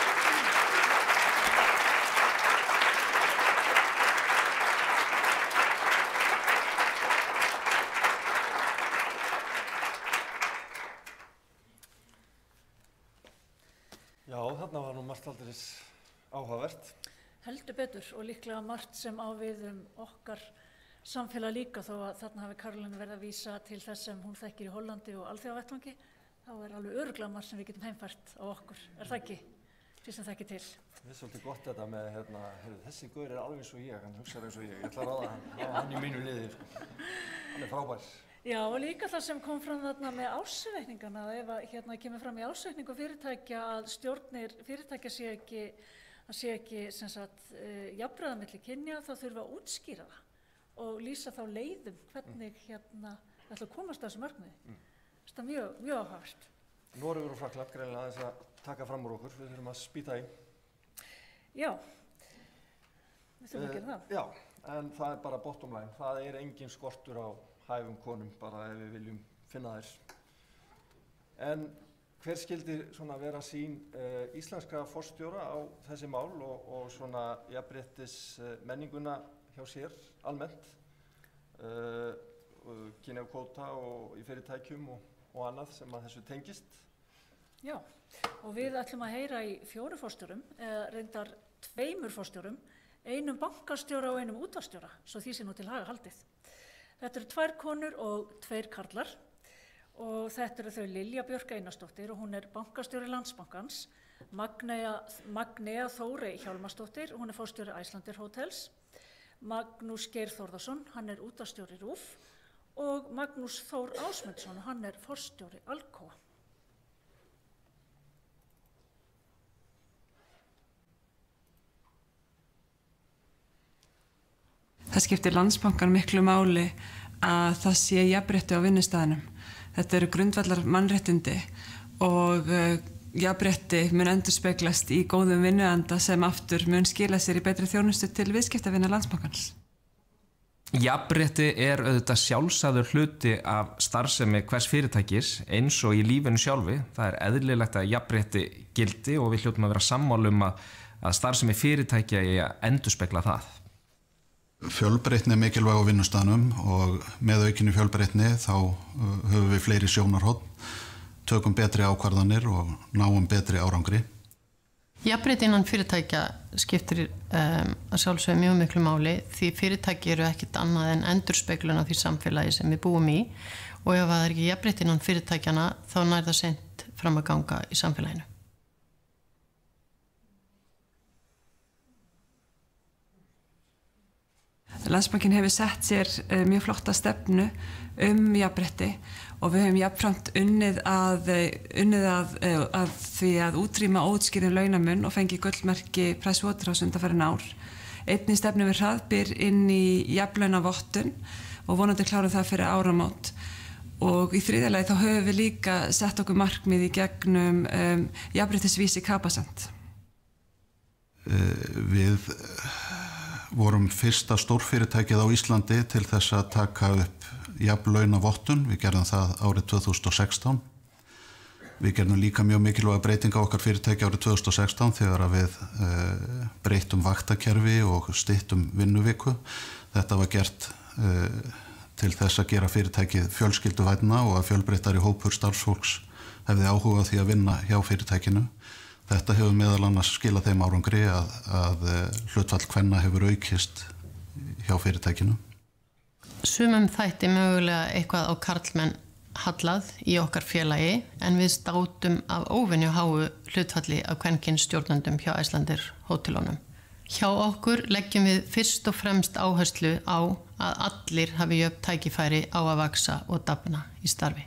áhugavert. Heldur betur og líklega margt sem á við um okkar samfélag líka þó að þarna hafi Karolín verið að vísa til þess sem hún þekkir í Hollandi og alþjóðavettvangi, þá er alveg örugglega margt sem við getum heimfært á okkur, er það ekki? Því sem þekkir til. Það er svolítið gott þetta með, hérna, heyrðu, þessi gaur er alveg eins og ég, hann hugsar eins og ég, ég ætla að ráða hann, ráða hann í mínu liði, sko. Hann er frábær. Já, og líka það sem kom fram þarna með ársreikningana, ef að hérna kemur fram í ársreikningu fyrirtækja að stjórnir fyrirtækja sé ekki, að sé ekki, sem sagt, uh, jafnræða milli kynja, þá þurfa að útskýra það og lýsa þá leiðum hvernig hérna ætla að komast að þessu markmiði. Mm. Þetta er mjög, mjög áhugavert. Noregur og Frakkland greinilega aðeins að taka fram úr okkur, við þurfum að spýta í. Já, við þurfum að gera það. Uh, já, en það er bara bottom line, það er engin skortur á hæfum konum bara ef við viljum finna þær. En hver skildi svona vera sín uh, íslenska forstjóra á þessi mál og, og svona jafnréttis uh, menninguna hjá sér almennt, uh, kynjakvóta og í fyrirtækjum og, og annað sem að þessu tengist? Já, og við ætlum að heyra í fjóru forstjórum, eða reyndar tveimur forstjórum, einum bankastjóra og einum útvarpsstjóra, svo því sé nú til haga haldið. Þetta eru tvær konur og tveir karlar og þetta eru þau Lilja Björk Einarsdóttir og hún er bankastjóri Landsbankans, Magnea, Magnea Þórey Hjálmarsdóttir, hún er forstjóri Icelandair Hotels, Magnús Geir Þórðarsson, hann er útvarpsstjóri RÚV og Magnús Þór Ásmundsson, hann er forstjóri Alcoa. Það skiptir Landsbankann miklu máli að það sé jafnrétti á vinnustaðnum. Þetta eru grundvallar mannréttindi og uh, jafnrétti mun endurspeglast í góðum vinnuanda sem aftur mun skila sér í betri þjónustu til viðskiptavina Landsbankans. Jafnrétti er auðvitað sjálfsagður hluti af starfsemi hvers fyrirtækis eins og í lífinu sjálfi. Það er eðlilegt að jafnrétti gildi og við hljótum að vera sammála um að, að starfsemi fyrirtækja eigi að endurspegla það. Fjölbreytni er mikilvæg á vinnustaðnum og með aukinni fjölbreytni þá höfum við fleiri sjónarhorn, tökum betri ákvarðanir og náum betri árangri. Jafnrétti innan fyrirtækja skiptir um, að sjálfsögðu mjög miklu máli því fyrirtæki eru ekkert annað en endurspeglun á því samfélagi sem við búum í og ef það er ekki jafnrétti innan fyrirtækjana þá nær það seint fram að ganga í samfélaginu. Landsbankinn hefur sett sér uh, mjög flotta stefnu um jafnrétti og við höfum jafnframt unnið að, unnið að, uh, að því að útrýma óútskýrðum launamun og fengi gullmerki Pricewaterhouse undanfarin ár. Einnig stefnu við hraðbyr inn í jafnlaunavottun og vonandi klárum það fyrir áramót. Og í þriðja lagi þá höfum við líka sett okkur markmið í gegnum um, jafnréttisvísi Capacent. Uh, við vorum fyrsta stórfyrirtækið á Íslandi til þess að taka upp jafnlaunavottun. Við gerðum það árið tvö þúsund og sextán. Við gerðum líka mjög mikilvæga breytinga á okkar fyrirtæki árið tvö þúsund og sextán þegar við uh, breyttum vaktakerfi og styttum vinnuviku. Þetta var gert uh, til þess að gera fyrirtækið fjölskylduvænna og að fjölbreyttari hópur starfsfólks hefði áhuga á því að vinna hjá fyrirtækinu. Þetta hefur meðal annars skilað þeim árangri að, að hlutfall kvenna hefur aukist hjá fyrirtækinu. Sumum þætti mögulega eitthvað á karlmenn hallað í okkar félagi en við státum af óvenju háu hlutfalli af kvenkyns stjórnendum hjá Icelandair hótelunum. Hjá okkur leggjum við fyrst og fremst áherslu á að allir hafi jöfn tækifæri á að vaksa og dafna í starfi.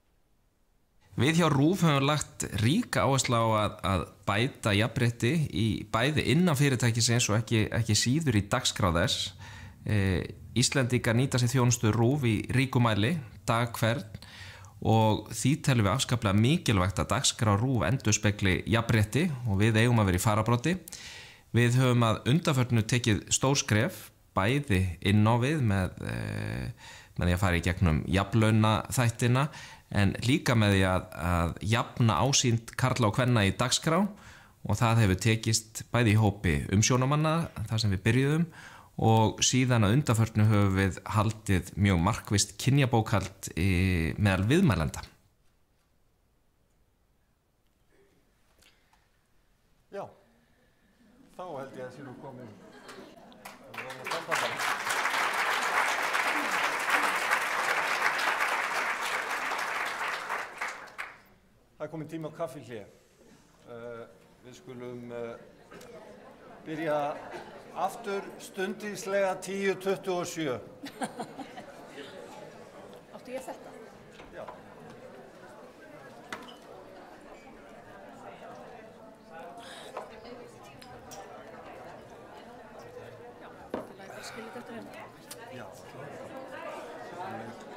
Við hjá RÚV höfum lagt ríka áherslu á að, að bæta jafnrétti í bæði innan fyrirtækisins og ekki, ekki síður í dagskrá þess. E, Íslendingar nýta sér þjónustu RÚV í ríkumæli, dag hvern og því telum við afskaplega mikilvægt að dagskrá RÚV endurspegli jafnrétti og við eigum að vera í fararbroddi. Við höfum að undanförnu tekið stór skref, bæði inn á við með, e, með því að fara í gegnum jafnlaunaþættina en líka með því að, að jafna ásýnd karla og kvenna í dagskrá og það hefur tekist bæði í hópi umsjónamanna þar sem við byrjuðum og síðan að undanförnu höfum við haldið mjög markvisst kynjabókhald meðal viðmælenda. Já, þá held ég að sé nú komin. Það er að standa bara. Það er komin tíma á kaffihlé. Uh, við skulum uh, byrja aftur stundvíslega tíu tuttugu og sjö. Áttu ég þetta? Já. Skilja þetta hérna. Já.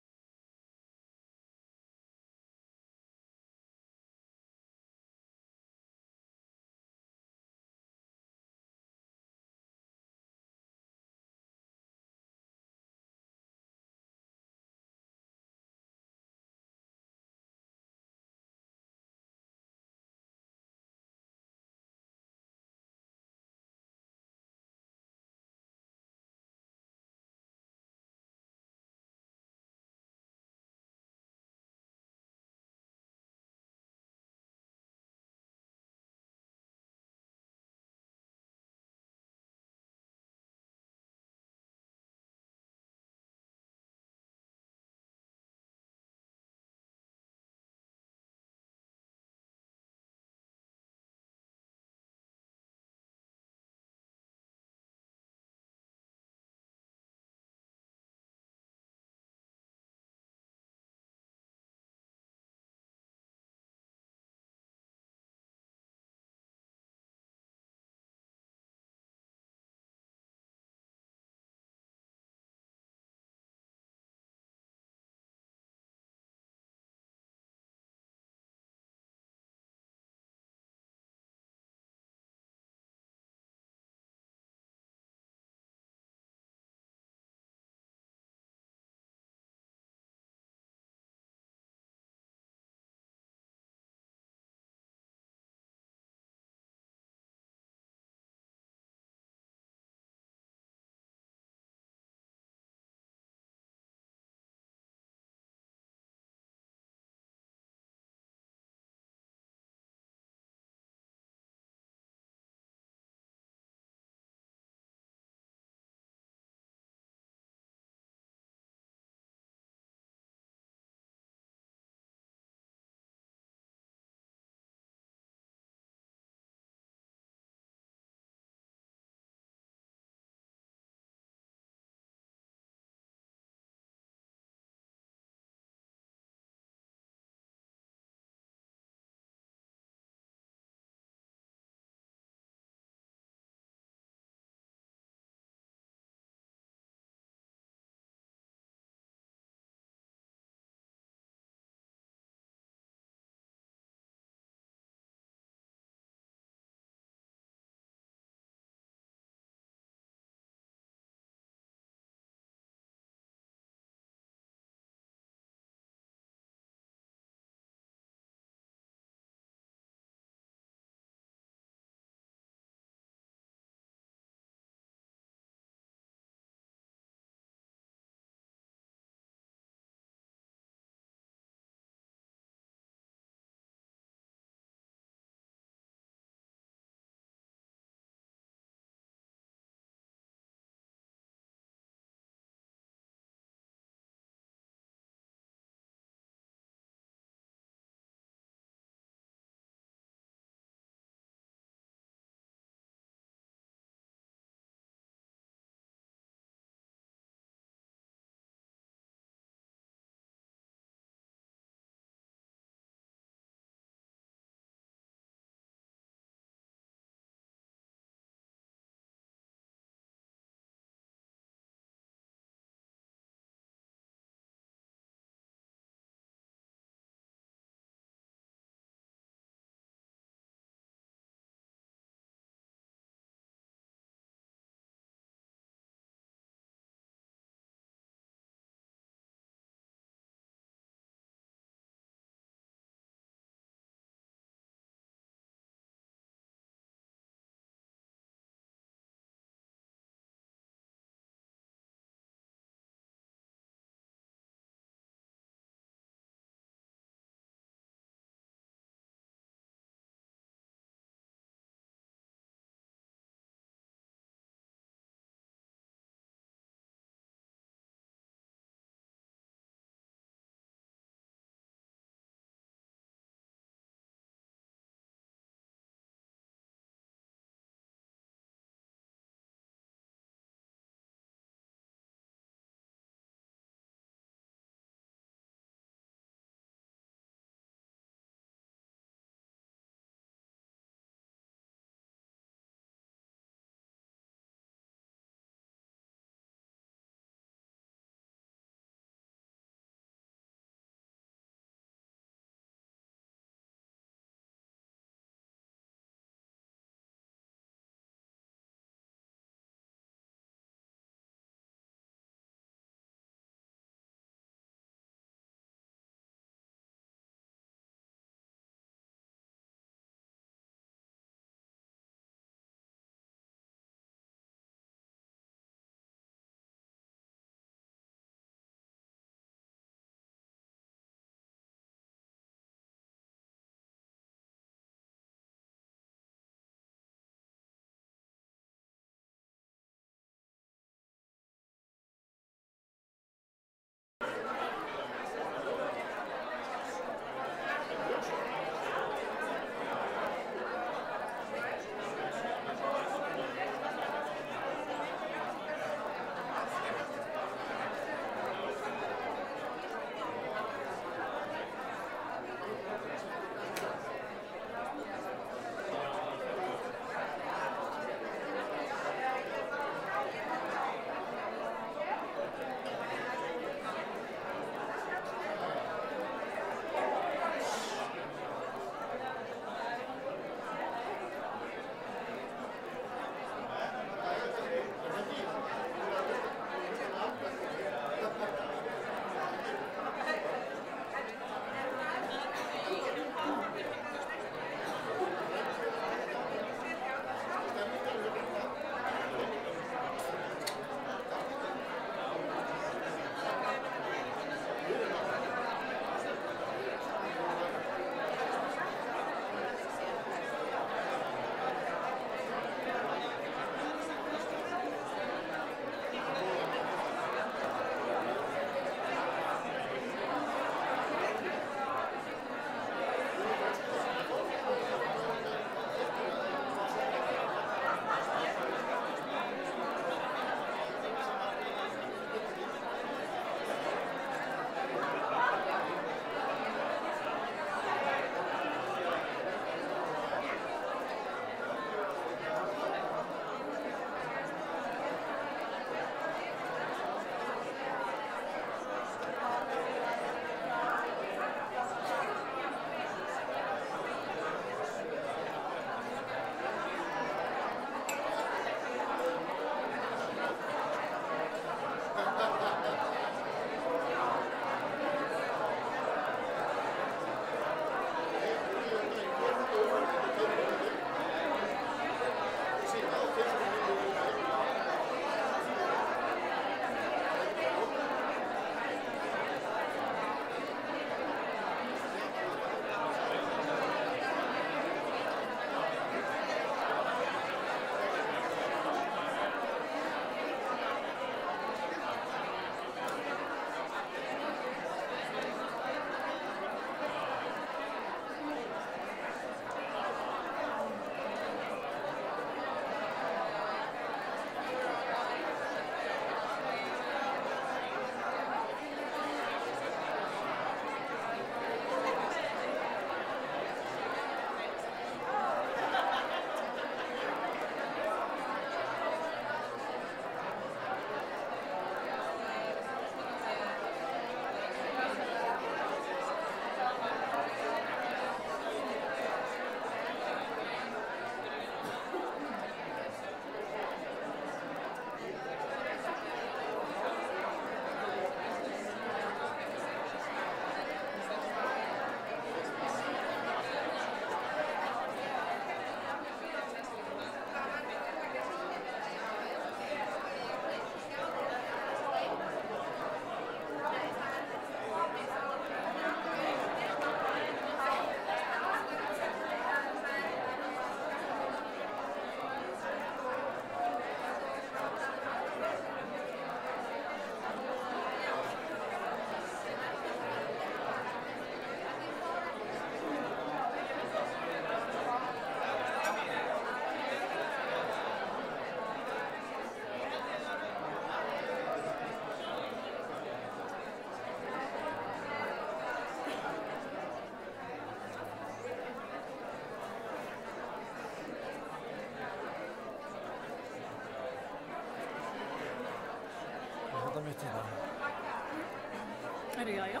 þetta mitt hérna. Herri, já, já.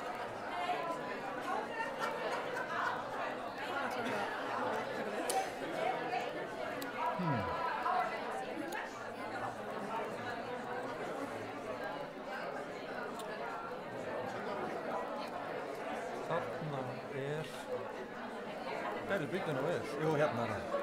Hmm. Þarna er... Hvað er byggjuna við? Jú, hérna er það.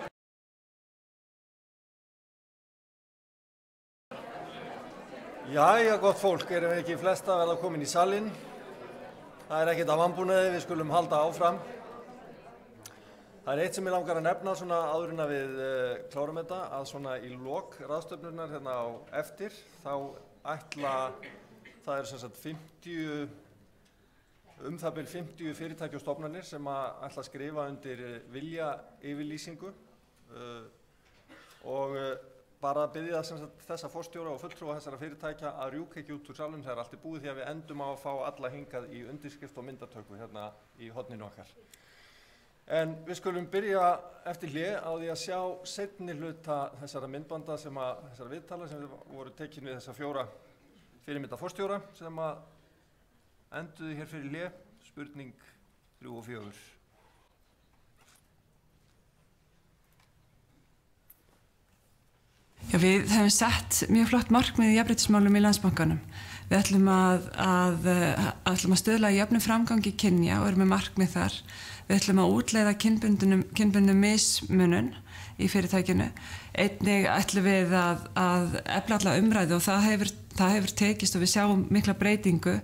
Jæja, gott fólk, erum við ekki flest að verða komin í salinn. Það er ekkert af vanbúnaði, við skulum halda áfram. Það er eitt sem ég langar að nefna svona áður en að við uh, klárum þetta, að svona í lok ráðstefnunnar hérna á eftir, þá ætla, það eru sem sagt fimmtíu, um það bil fimmtíu fyrirtæki og stofnanir sem að ætla að skrifa undir vilja yfirlýsingu uh, og uh, bara að biðja sem sagt þessa forstjóra og fulltrúa þessara fyrirtækja að rjúka ekki út úr salnum þegar allt er búið, því að við endum á að fá alla hingað í undirskrift og myndatöku hérna í horninu okkar. En við skulum byrja eftir hlé á því að sjá seinni hluta þessara myndbanda sem að, þessara viðtala sem voru tekin við þessa fjóra fyrirmynda forstjóra sem að enduðu hér fyrir hlé, spurning þrjú og fjögur. Já, við hefum sett mjög flott markmið í jafnréttismálum í Landsbankanum. Við ætlum að, að, að, ætlum að stöðla í jöfnum framgangi kynja og erum með markmið þar. Við ætlum að útleiða kynbundnum mismunun í fyrirtækinu. Einnig ætlum við að, að efla alla umræðu og það hefur, það hefur tekist og við sjáum mikla breytingu.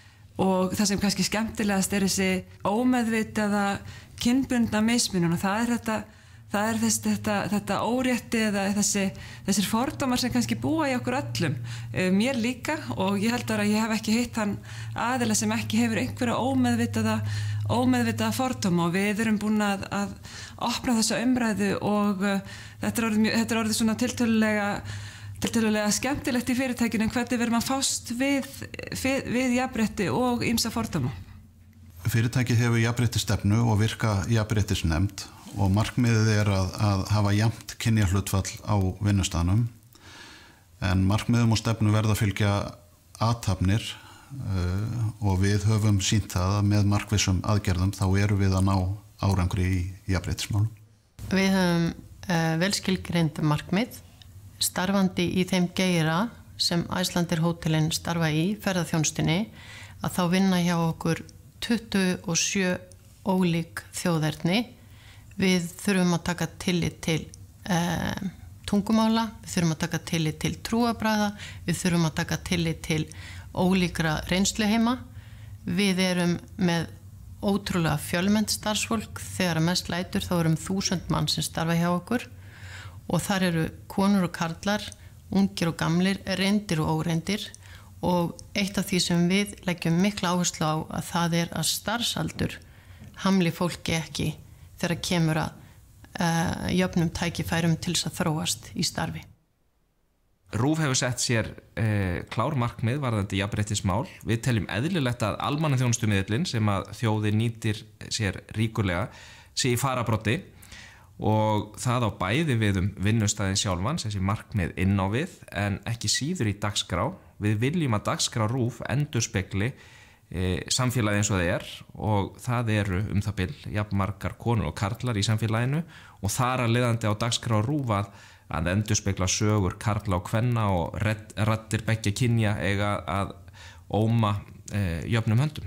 Og það sem kannski skemmtilegast er þessi ómeðvitaða kynbundna mismunun og það er þetta Það er þess, þetta, þetta órétti eða þessi, þessir fordómar sem kannski búa í okkur öllum, mér líka, og ég held að ég hef ekki hitt hann aðila sem ekki hefur einhverja ómeðvitaða, ómeðvitaða fordóma og við erum búin að, að opna þessa umræðu og uh, þetta er orðið, þetta er orðið svona tiltölulega, tiltölulega skemmtilegt í fyrirtækinu en hvernig verður maður fást við, við, við jafnrétti og ýmsa fordóma. Fyrirtækið hefur jafnréttisstefnu og virka jafnréttisnefnd og markmiðið er að, að hafa jafnt kynjahlutfall á vinnustaðnum en markmiðum og stefnu verða að fylgja athafnir uh, og við höfum sýnt það að með markvissum aðgerðum þá erum við að ná árangri í jafnréttismálum. Við höfum uh, velskilgreind markmið starfandi í þeim geira sem Icelandair hótelin starfa í ferðaþjónustunni að þá vinna hjá okkur tuttugu og sjö ólík þjóðerni. Við þurfum að taka tillit til eh, tungumála, við þurfum að taka tillit til trúarbragða, við þurfum að taka tillit til ólíkra reynsluheima. Við erum með ótrúlega fjölmennt starfsfólk, þegar að mest lætur þá erum þúsund mann sem starfa hjá okkur og þar eru konur og karlar, ungir og gamlir, reyndir og óreindir og eitt af því sem við leggjum mikla áherslu á að það er að starfsaldur hamli fólki ekki þegar kemur að uh, jöfnum tækifærum til þess að þróast í starfi. RÚV hefur sett sér uh, klár markmið varðandi jafnréttismál. Við teljum eðlilegt að almannaþjónustumiðillinn sem að þjóðin nýtir sér ríkulega sé í farabroddi og það á bæði við um vinnustæðin sjálfans, þessi markmið inn á við, en ekki síður í dagskrá. Við viljum að dagskrá RÚV endurspegli E, samfélagi eins og það er og það eru um það bil jafn margar konur og karlar í samfélaginu og þar að leiðandi á dagskrá RÚV að, að endurspegla sögur karla og kvenna og raddir beggja kynja eiga að óma e, jöfnum höndum.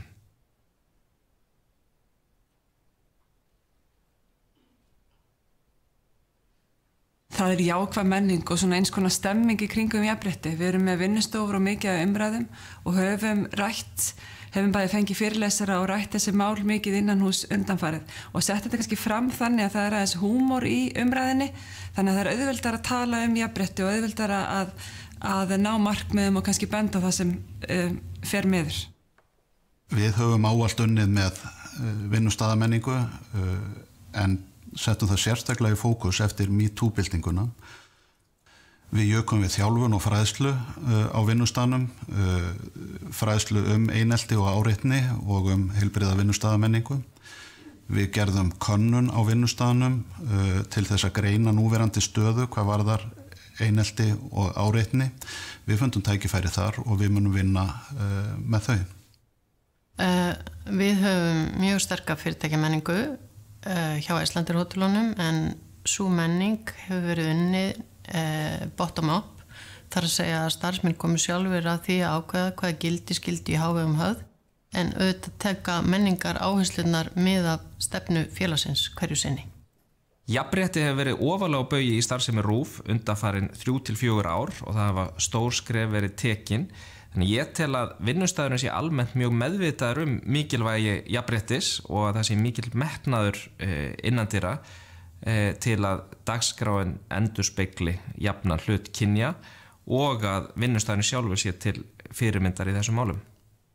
Það er jákvæð menning og svona eins konar stemming í kringum jafnrétti. Við erum með vinnustofur og mikið af umræðum og höfum rætt, höfum bæði fengið fyrirlesara og rætt þessi mál mikið innan hús undanfarið og sett þetta kannski fram þannig að það er aðeins húmor í umræðinni, þannig að það er auðveldara að tala um jafnrétti og auðveldara að, að ná markmiðum og kannski benda það sem uh, fer meður. Við höfum ávallt unnið með uh, vinnustaðamenningu uh, en settum það sérstaklega í fókus eftir MeToo-byltinguna. Við jökum við þjálfun og fræðslu uh, á vinnustaðnum, uh, fræðslu um einelti og áreitni og um heilbrigða vinnustaðamenningu. Við gerðum könnun á vinnustaðnum uh, til þess að greina núverandi stöðu hvað varðar einelti og áreitni. Við fundum tækifæri þar og við munum vinna uh, með þau. Uh, við höfum mjög sterka fyrirtækjamenningu uh, hjá Icelandair hótelunum en sú menning hefur verið unnið uh, bottom up, þar að segja að starfsmenn komu sjálfur að því að ákveða hvaða gildi skildi í hávegum höfð en auðvitað teka menningar áherslunar með af stefnu félagsins hverju sinni. Jafnrétti hefur verið ofarlega á baugi í starfsemi RÚV undanfarin þrjú til fjögur ár og það hafa stór skref verið tekin. Þannig ég tel að vinnustæðurinn sé almennt mjög meðvitaður um mikilvægi jafnréttis og að það sé mikil metnaður innandyra til að dagskráin endurspegli jafnan hlut kynja og að vinnustæðurinn sjálfur sé til fyrirmyndar í þessum málum.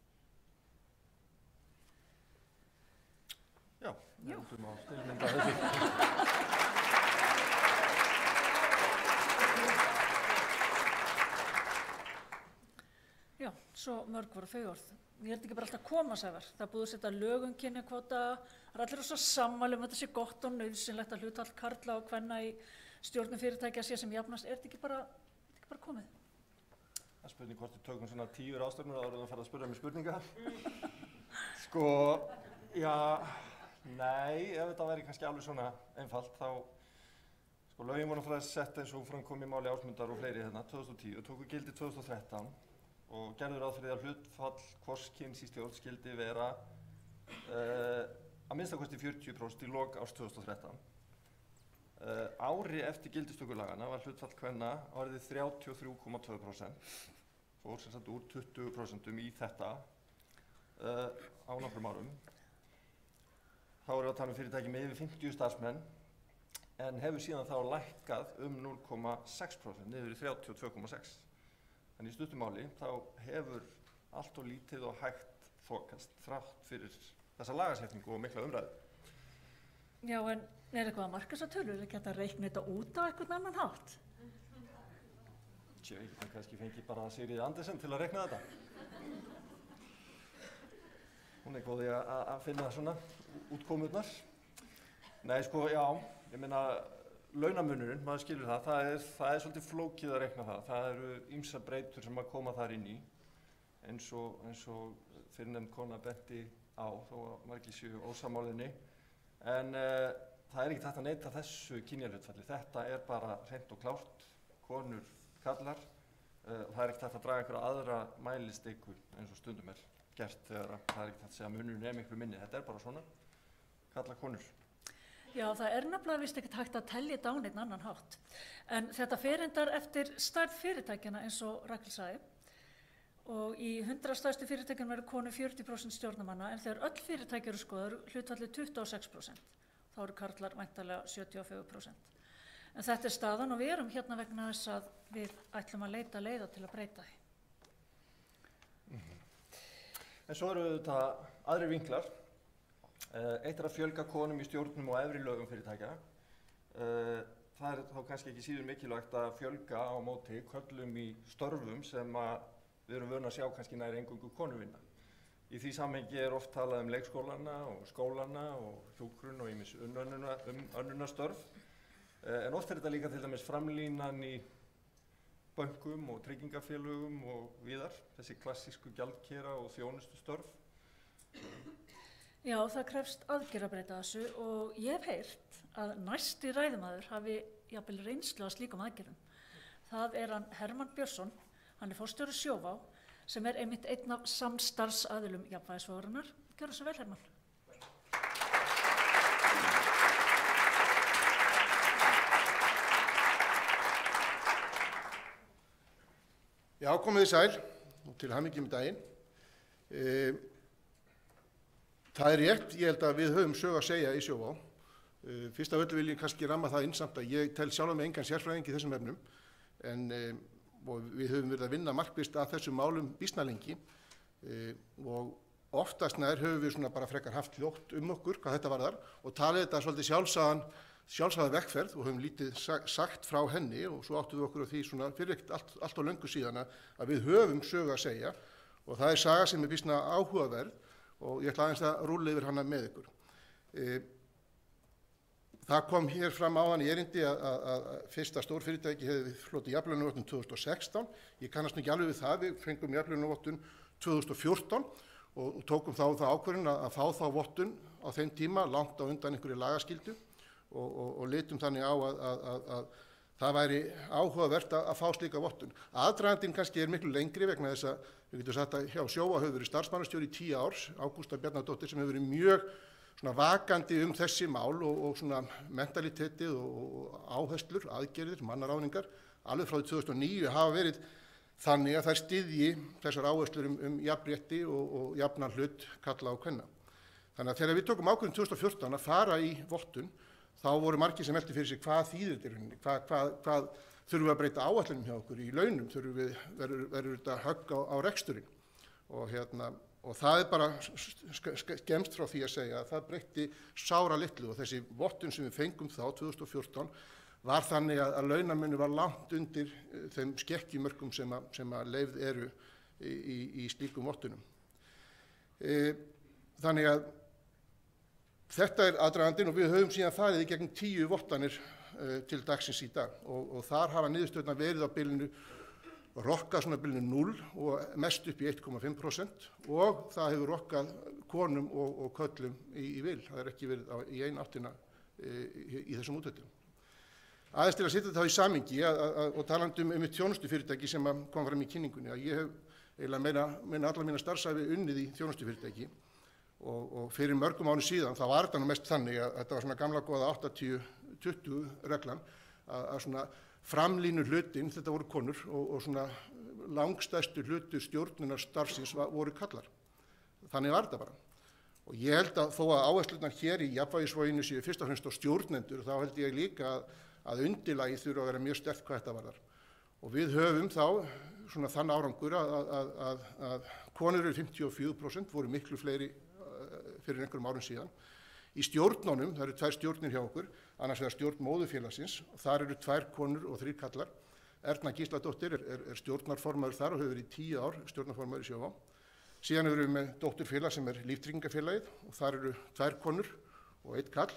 Já, við höfum á fyrirmynda þessu. Já, svo mörg voru þau orð. Ég held ekki bara alltaf að koma, Sævar. Það er búið að setja lög um kynjakvóta, það er allir svo sammála um að þetta sé gott og nauðsynlegt að hlutfall karla og kvenna í stjórnum fyrirtækja sé sem jafnast. Er þetta ekki bara, er þetta ekki bara komið? Það er spurning hvort við tökum svona tíu ráðstefnur áður en að fara að spyrja mig spurningar. Sko, já, nei, ef þetta væri kannski alveg svona einfalt, þá sko lögin voru náttúrulega sett eins og fram kom í máli Ásmundar og fleiri hérna tvö þúsund og tíu og tóku gildi tvö þúsund og þrettán. Og gerður ráð fyrir að hlutfall hvors kyns í stjórn skildi vera uh, að minnsta kosti fjörutíu prósent í lok árs tvö þúsund og þrettán. Uh, ári eftir gildistökulagana var hlutfall kvenna orðið þrjátíu og þrjú komma tvö prósent, fór sem sagt úr tuttugu prósent í þetta uh, á nokkrum árum. Þá erum við að tala um fyrirtæki með yfir fimmtíu starfsmenn en hefur síðan þá lækkað um núll komma sex prósent niður í þrjátíu og tvö komma sex. En í stuttumáli þá hefur allt og lítið og hægt þokast þrátt fyrir þessa lagasetningu og mikla umræðu. Já, en er eitthvað að marka þessar tölur? Er ekki hægt að reikna þetta út á einhvern annan hátt? Tjö, ég kann kannski fengi bara Sigríði Andersen til að reikna þetta. Hún er góð í að finna svona útkomurnar. Nei, sko, já, ég meina launamunurinn, maður skilur það, það er, það er svolítið flókið að reikna það. Það eru ýmsar breytur sem að koma þar inn í, eins og, eins og fyrrnefnd kona benti á, þó að margir séu ósammálinni. En uh, það er ekkert hægt að neita þessu kynjahlutfalli. Þetta er bara hreint og klárt, konur, kallar. Uh, það er ekkert hægt að draga einhverja aðra mælistiku eins og stundum er gert þegar það er ekkert hægt að segja að munurinn er miklu minni. Þetta er bara svona, kallar konur. Já, það er nefnilega vist ekkert hægt að telja þetta á neinn annan hátt. En þetta fer endar eftir stærð fyrirtækjana eins og Rakel sagði. Og í hundrað stærstu fyrirtækjum verður konur fjörutíu prósent stjórnarmanna en þegar öll fyrirtæki eru skoðuð hlutfallið tuttugu og sex prósent. Þá eru karlar væntanlega sjötíu og fjögur prósent. En þetta er staðan og við erum hérna vegna þess að við ætlum að leita leiða til að breyta því. Mm-hmm. En svo eru þetta aðrir vinklar. Eitt er að fjölga konum í stjórnum og efri lögum fyrirtækja. Það er þá kannski ekki síður mikilvægt að fjölga á móti körlum í störfum sem að við erum vön að sjá kannski nær eingöngu konur vinna. Í því samhengi er oft talað um leikskólana og skólana og hjúkrun og ýmis önnunarstörf. En oft er þetta líka til dæmis framlínan í bönkum og tryggingafélögum og víðar, þessi klassísku gjaldkera og þjónustustörf. Já, það krefst aðgerð að breyta þessu og ég hef heyrt að næsti ræðumaður hafi jafnvel reynslu að slíkum aðgerðum. Það er hann Hermann Björnsson, hann er forstjóri Sjóvá, sem er einmitt einn af samstarfsaðilum jafnvægisvogarinnar. Gjörðu svo vel, Hermann. Já, komið þið sæl og til hamingju með daginn. E Það er rétt, ég held að við höfum sög að segja í Sjóvá. Uh, fyrst af öllu vil ég kannski ramma það inn samt að ég tel sjálf með engan sérfræðing í þessum efnum en um, við höfum verið að vinna markvisst að þessum málum býsna lengi uh, og oftast nær höfum við svona bara frekar haft hljótt um okkur hvað þetta varðar og talið þetta svolítið sjálfsagðan, sjálfsagða vegferð og höfum lítið sagt frá henni og svo áttum við okkur á því svona fyrir ekkert allt, allt á löngu síðan að við höfum sög að segja og það er saga sem er býsna áhugaverð og ég ætla aðeins að rúlla yfir hana með ykkur. það kom hér fram áðan í erindi að, að, að fyrsta stórfyrirtæki hefði hlotið jafnlaunavottun tvö þúsund og sextán. Ég kannast nú ekki alveg við það, við fengum jafnlaunavottun tvö þúsund og fjórtán og, og tókum þá það ákvörðun að, að fá þá vottun á þeim tíma langt á undan einhverju lagaskyldu og, og, og litum þannig á að, að, að, að það væri áhugavert að, að fá slíka vottun. Aðdragandinn kannski er miklu lengri vegna þess að við getum sagt að hjá Sjóvá hefur verið starfsmannastjóri í tíu árs, Ágústa Bjarnadóttir, sem hefur verið mjög svona vakandi um þessi mál og, og svona mentalitetið og, og áherslur, aðgerðir, mannaráðningar, alveg frá því tvö þúsund og níu hafa verið þannig að þær styðji þessar áherslur um, um jafnrétti og, og jafnan hlut kalla og kvenna. Þannig að þegar við tókum ákvörðun tvö þúsund og fjórtán að fara í vottun, þá voru margir sem velti fyrir sig hvað þýðir þetta í rauninni, hvað, hvað, hvað þurfum við að breyta áætlunum hjá okkur í launum, þurfum við, verður, verður þetta högg á, á reksturinn og, hérna, og það er bara skemmst frá því að segja að það breytti sára litlu og þessi vottun sem við fengum þá tvö þúsund og fjórtán var þannig að, að launamunur var langt undir þeim skekkjumörkum sem að, sem að leyfð eru í, í, í slíkum vottunum. E, þannig að þetta er aðdragandinn og við höfum síðan farið í gegnum tíu vottanir uh, til dagsins í dag og, og þar hafa niðurstöðurnar verið á bilinu, rokkað svona bilinu núll og mest upp í eitt komma fimm prósent og það hefur rokkað konum og, og köllum í, í vil. Það er ekki verið á, í einu áttina uh, í, í þessum úttöldum. Aðeins til að setja þetta í samhengi og talandi um, um eitt þjónustufyrirtæki sem kom fram í kynningunni að ég hef eiginlega meina, meina allar mína starfsæfi unnið í þjónustufyrirtæki. Og, og fyrir mörgum árum síðan þá var þetta nú mest þannig að þetta var svona gamla góða áttatíu tuttugu reglan að, að svona framlínu hlutin, þetta voru konur og, og svona langstæstu hlutu stjórnunar starfsins var, voru kallar. Þannig var þetta bara. Og ég held að þó að áherslurnar hér í jafnvægisvoginu séu fyrst og fremst á stjórnendur þá held ég líka að, að undirlagið þurfa að vera mjög sterkt hvað þetta varðar. Og við höfum þá svona þann árangur að, að, að, að konur eru fimmtíu og fjögur prósent, voru miklu fleiri fyrir einhverjum árum síðan. Í stjórnunum, það eru tvær stjórnir hjá okkur, annars vegar stjórn móðurfélagsins og þar eru tvær konur og þrír kallar. Erna Gísladóttir er, er, er stjórnarformaður þar og hefur verið í tíu ár stjórnarformaður í Sjóvá. Síðan erum við með dótturfélag sem er líftryggingafélagið og þar eru tvær konur og einn kall.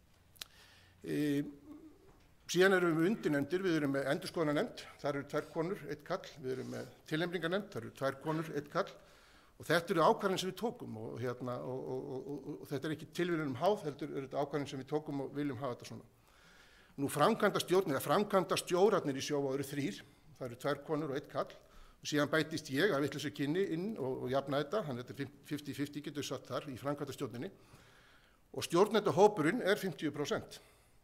E, síðan erum við undirnefndir, við erum með endurskoðunarnefnd, þar eru tvær konur, einn kall. Við erum með tilnefningarnefnd, þar eru tvær konur, einn kall. Og þetta eru ákvarðanir sem við tókum og, hérna, og, og, og, og, og þetta er ekki tilviljunum háð, heldur er þetta ákvarðanir sem við tókum og viljum hafa þetta svona. Nú framkvæmda stjórnir, eða framkvæmda stjórarnir í Sjóvá eru þrír, það eru tvær konur og einn kall og síðan bætist ég að vitleysu kynni inn og, og jafna þetta, þannig að þetta er fimmtíu fimmtíu getur satt þar í framkvæmda stjórninni og stjórnendahópurinn er fimmtíu prósent.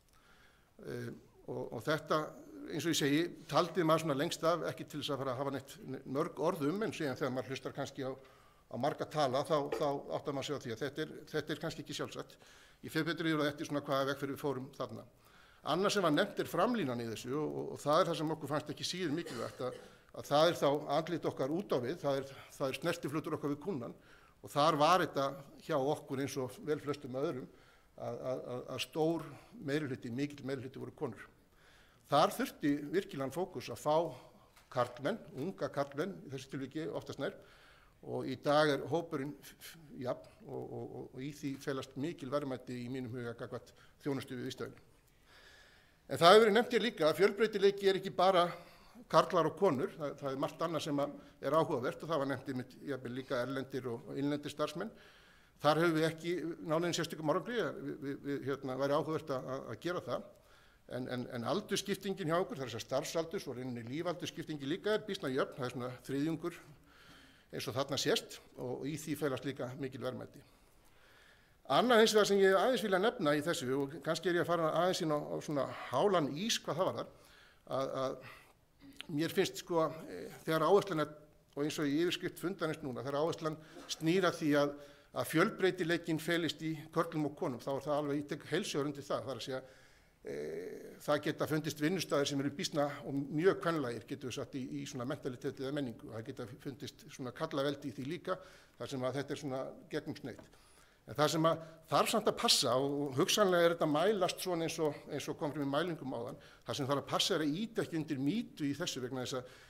E, og, og þetta, eins og ég segi, taldi maður svona lengst af, ekki til þess að fara að hafa neitt mörg orðum en síðan þegar maður hlustar kannski á á marga tala, þá, þá áttar maður sig á því að þetta er, þetta er kannski ekki sjálfsagt. Ég fer betur yfir að þetta er svona hvaða veg fyrir við fórum þarna. Annars sem var nefnt er framlínan í þessu og, og, og það er það sem okkur fannst ekki síður mikilvægt að, að það er þá andlit okkar út á við, það er, það er snertiflutur okkar við kunnan og þar var þetta hjá okkur eins og vel flestum öðrum að, að, að stór meirihluti, mikill meirihluti voru konur. Þar þurfti virkilegan fókus að fá karlmenn, unga karlmenn í þessu tilviki oftast nær og í dag er hópurinn jafn og, og, og, og í því felast mikil verðmæti í mínum huga gagnvart þjónustu við viðstöðunum. En það hefur verið nefnt hér líka að fjölbreytileiki er ekki bara karlar og konur, það, það er margt annað sem er áhugavert og það var nefnt einmitt jafnvel líka erlendir og innlendir starfsmenn. Þar höfum við ekki nálega sérstökum árangri, við, við, við hérna, væri áhugavert að, að gera það. En, en, en aldursskiptingin hjá okkur, það er þess að starfsaldurs og reyninni lífaldursskiptingi líka er býsna jöfn, það er svona þriðjungur eins og þarna sést og í því felast líka mikil verðmæti. Annað eins og það sem ég aðeins vilja nefna í þessu og kannski er ég að fara aðeins inn á, á svona hálan ís hvað það var þar, að, að mér finnst sko þegar áherslan er, og eins og í yfirskrift fundanist núna, þegar áherslan snýra því að, að fjölbreytileikin felist í körlum og konum, þá er það alveg, ég tek heilsjóður undir það, það er að segja e, það geta fundist vinnustæðir sem eru býsna og mjög kvenlægir getur við satt í, í svona mentalitet eða menningu og það geta fundist svona kallaveldi í því líka þar sem að þetta er svona gegnumsneitt. En það sem að þarf samt að passa og hugsanlega er þetta mælast svona eins og, eins og kom frá í mælingum áðan, það sem þarf að passa er að íta ekki undir mýtu í þessu vegna þess að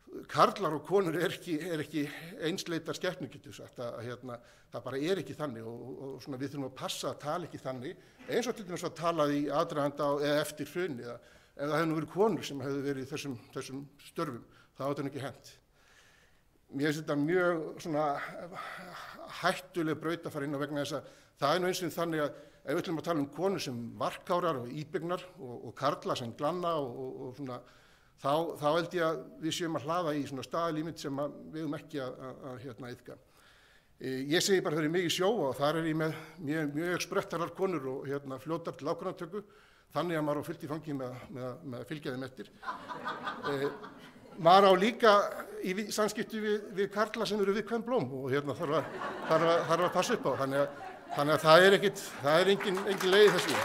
karlar og konur er ekki, er ekki einsleitar skepnur, getur sagt, að hérna, það bara er ekki þannig og, og svona við þurfum að passa að tala ekki þannig, eins og til dæmis að tala í aðdraganda eða eftir hruni, eða ef það hefði nú verið konur sem hefði verið í þessum, þessum störfum, það átti hann ekki hent. Mér finnst þetta mjög svona hættuleg braut að fara inn á vegna þess að það er nú eins og þannig að ef við ætlum að tala um konur sem varkárar og íbyggnar og, og karla sem glanna og, og, og svona Þá, þá held ég að við séum að hlaða í svona staðalímynd sem við höfum ekki að, að, að hérna, yfka. E, ég segi bara fyrir mig í sjó og þar er ég með mjög, mjög sprettarar konur og hérna, fljótar til ákvörðunartöku, þannig að maður á fyllt í fangi með, með, með að fylgja þeim eftir. E, maður á líka í samskipti við, við karla sem eru viðkvæm blóm og hérna, þarf, að, þarf, að, þarf að passa upp á, þannig að, þannig að það er, ekkit, það er engin, engin leið þessu.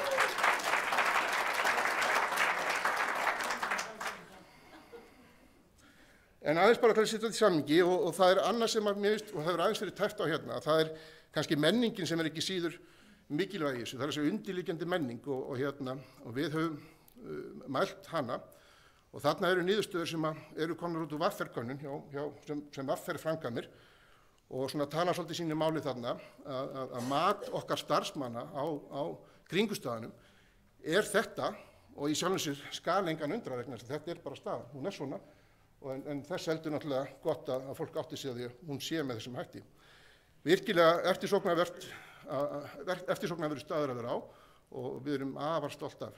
En aðeins bara til að setja þetta í samhengi og, og það er annað sem að mér veist, og það hefur aðeins verið tæft á hérna, það er kannski menningin sem er ekki síður mikilvæg í þessu, það er þessi undirliggjandi menning og, og, hérna, og við höfum uh, mælt hana og þarna eru niðurstöður sem eru komnar út úr V R-könnun sem, sem V R framkvæmir og svona tala svolítið sínu máli þarna að, að, að mat okkar starfsmanna á, á kringustæðanum er þetta og í sjálfum sér skal engan undra vegna þess að þetta er bara staðan, hún er svona. En, en þess heldur náttúrulega gott að, að fólk átti sig að því að hún sé með þessum hætti. Virkilega eftirsóknarvert eftirsóknarverður staður að vera á og við erum afar stolt af.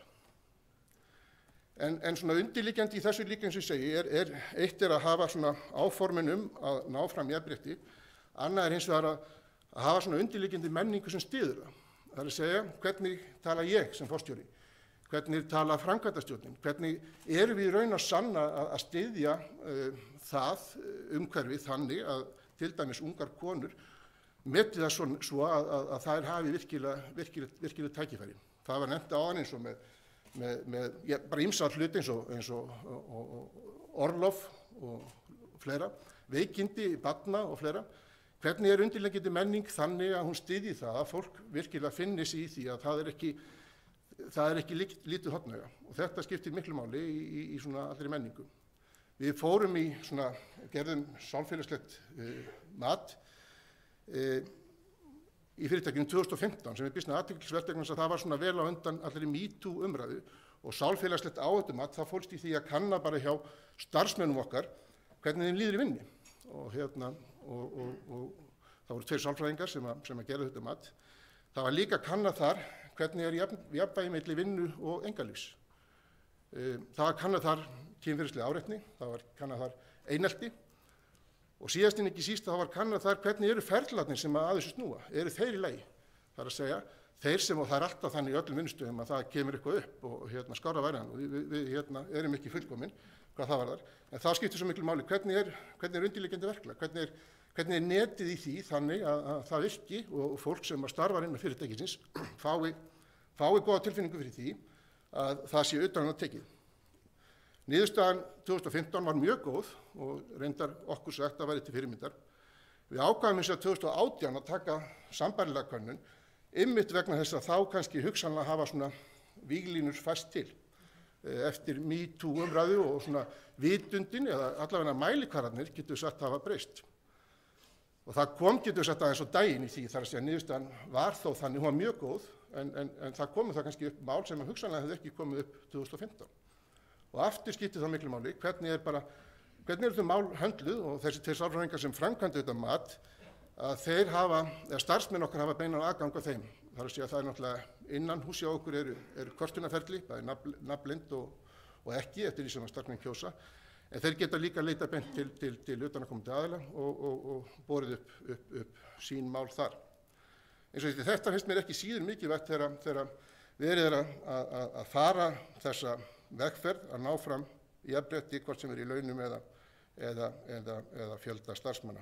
En, en svona undirliggjandi í þessu líka eins og ég segi, er, er, eitt er að hafa svona áformin um að ná fram jafnrétti, annað er hins vegar að, að hafa svona undirliggjandi menningu sem styður það. Það er að segja hvernig tala ég sem forstjóri. Hvernig tala framkvæmdastjórnin, hvernig erum við í raun að sanna að, að styðja uh, það umhverfið þannig að til dæmis ungar konur meti það svo, svo að, að, að þær hafi virkilega, virkilega, virkilega tækifæri. Það var nefnt áðan eins og með, með, með ja, bara ýmsar hluti eins og, eins og, og, og orlof og fleira, veikindi, barna og fleira. Hvernig er undirliggjandi menning þannig að hún styðji það að fólk virkilega finni sig í því að það er ekki Það er ekki lítið hornauga og þetta skiptir miklu máli í, í, í svona allri menningu. Við fórum í svona, gerðum sálfélagslegt uh, mat uh, í fyrirtækinu tvö þúsund og fimmtán sem er býsna athyglisvert vegna þess að það var svona vel á undan allri MeToo umræðu og sálfélagslegt áhættumat það fólst í því að kanna bara hjá starfsmennum okkar hvernig þeim líður í vinnu og hérna og, og, og það voru tveir sálfræðingar sem að, sem að gera þetta mat. Það var líka kannað þar hvernig er jafnvægi milli vinnu og engalífs. Það var kannað þar kynferðisleg áreitni, það var kannað þar einelti og síðast en ekki síst það var kannað þar hvernig eru ferlarnir sem að þessu snúa, eru þeir í lagi. Það er að segja, þeir sem og það er alltaf þannig í öllum vinnustöðum að það kemur eitthvað upp og hérna skára væriðan og við, við hérna, erum ekki fullkomin hvað það var þar. En það skiptir svo miklu máli, hvernig er, hvernig er undirliggjandi verklag, hvernig er Hvernig er netið í því þannig að, að það virki og fólk sem að starfa innan fyrirtækisins fái, fái góða tilfinningu fyrir því að það sé utan að tekið. Niðurstaðan tvö þúsund og fimmtán var mjög góð og reyndar okkur sagt að væri til fyrirmyndar. Við ákvæðum eins og tvö þúsund og átján að taka sambærilega könnun einmitt vegna þess að þá kannski hugsanlega hafa svona víglínur fæst til eftir MeToo umræðu og svona vitundin eða allavega mælikvarðarnir getur sagt að hafa breyst. Og það kom getur sagt aðeins á daginn í því þar að segja niðurstaðan var þó þannig, hún var mjög góð, en, en, en það komið það kannski upp mál sem að hugsanlega hefði ekki komið upp tvö þúsund og fimmtán. Og aftur skiptir það miklu máli, hvernig er bara, hvernig eru þau mál höndluð og þessi þeir sálfræðingar sem framkvæmdu þetta mat, að þeir hafa, eða starfsmenn okkar hafa beinan aðgang á þeim. Það er að segja að það er náttúrulega innan húsi á okkur eru, eru kvörtunarferli, það er nafnblind og, og ekki, eftir því sem að starfsmenn kjósa. En þeir geta líka leita beint til, til, til utanaðkomandi aðila og, og, og borið upp, upp, upp sín mál þar. Eins og þetta finnst mér ekki síður mikilvægt þegar, þegar verið er að, að, að fara þessa vegferð að ná fram í jafnrétti hvort sem er í launum eða, eða, eða, eða fjölda starfsmanna.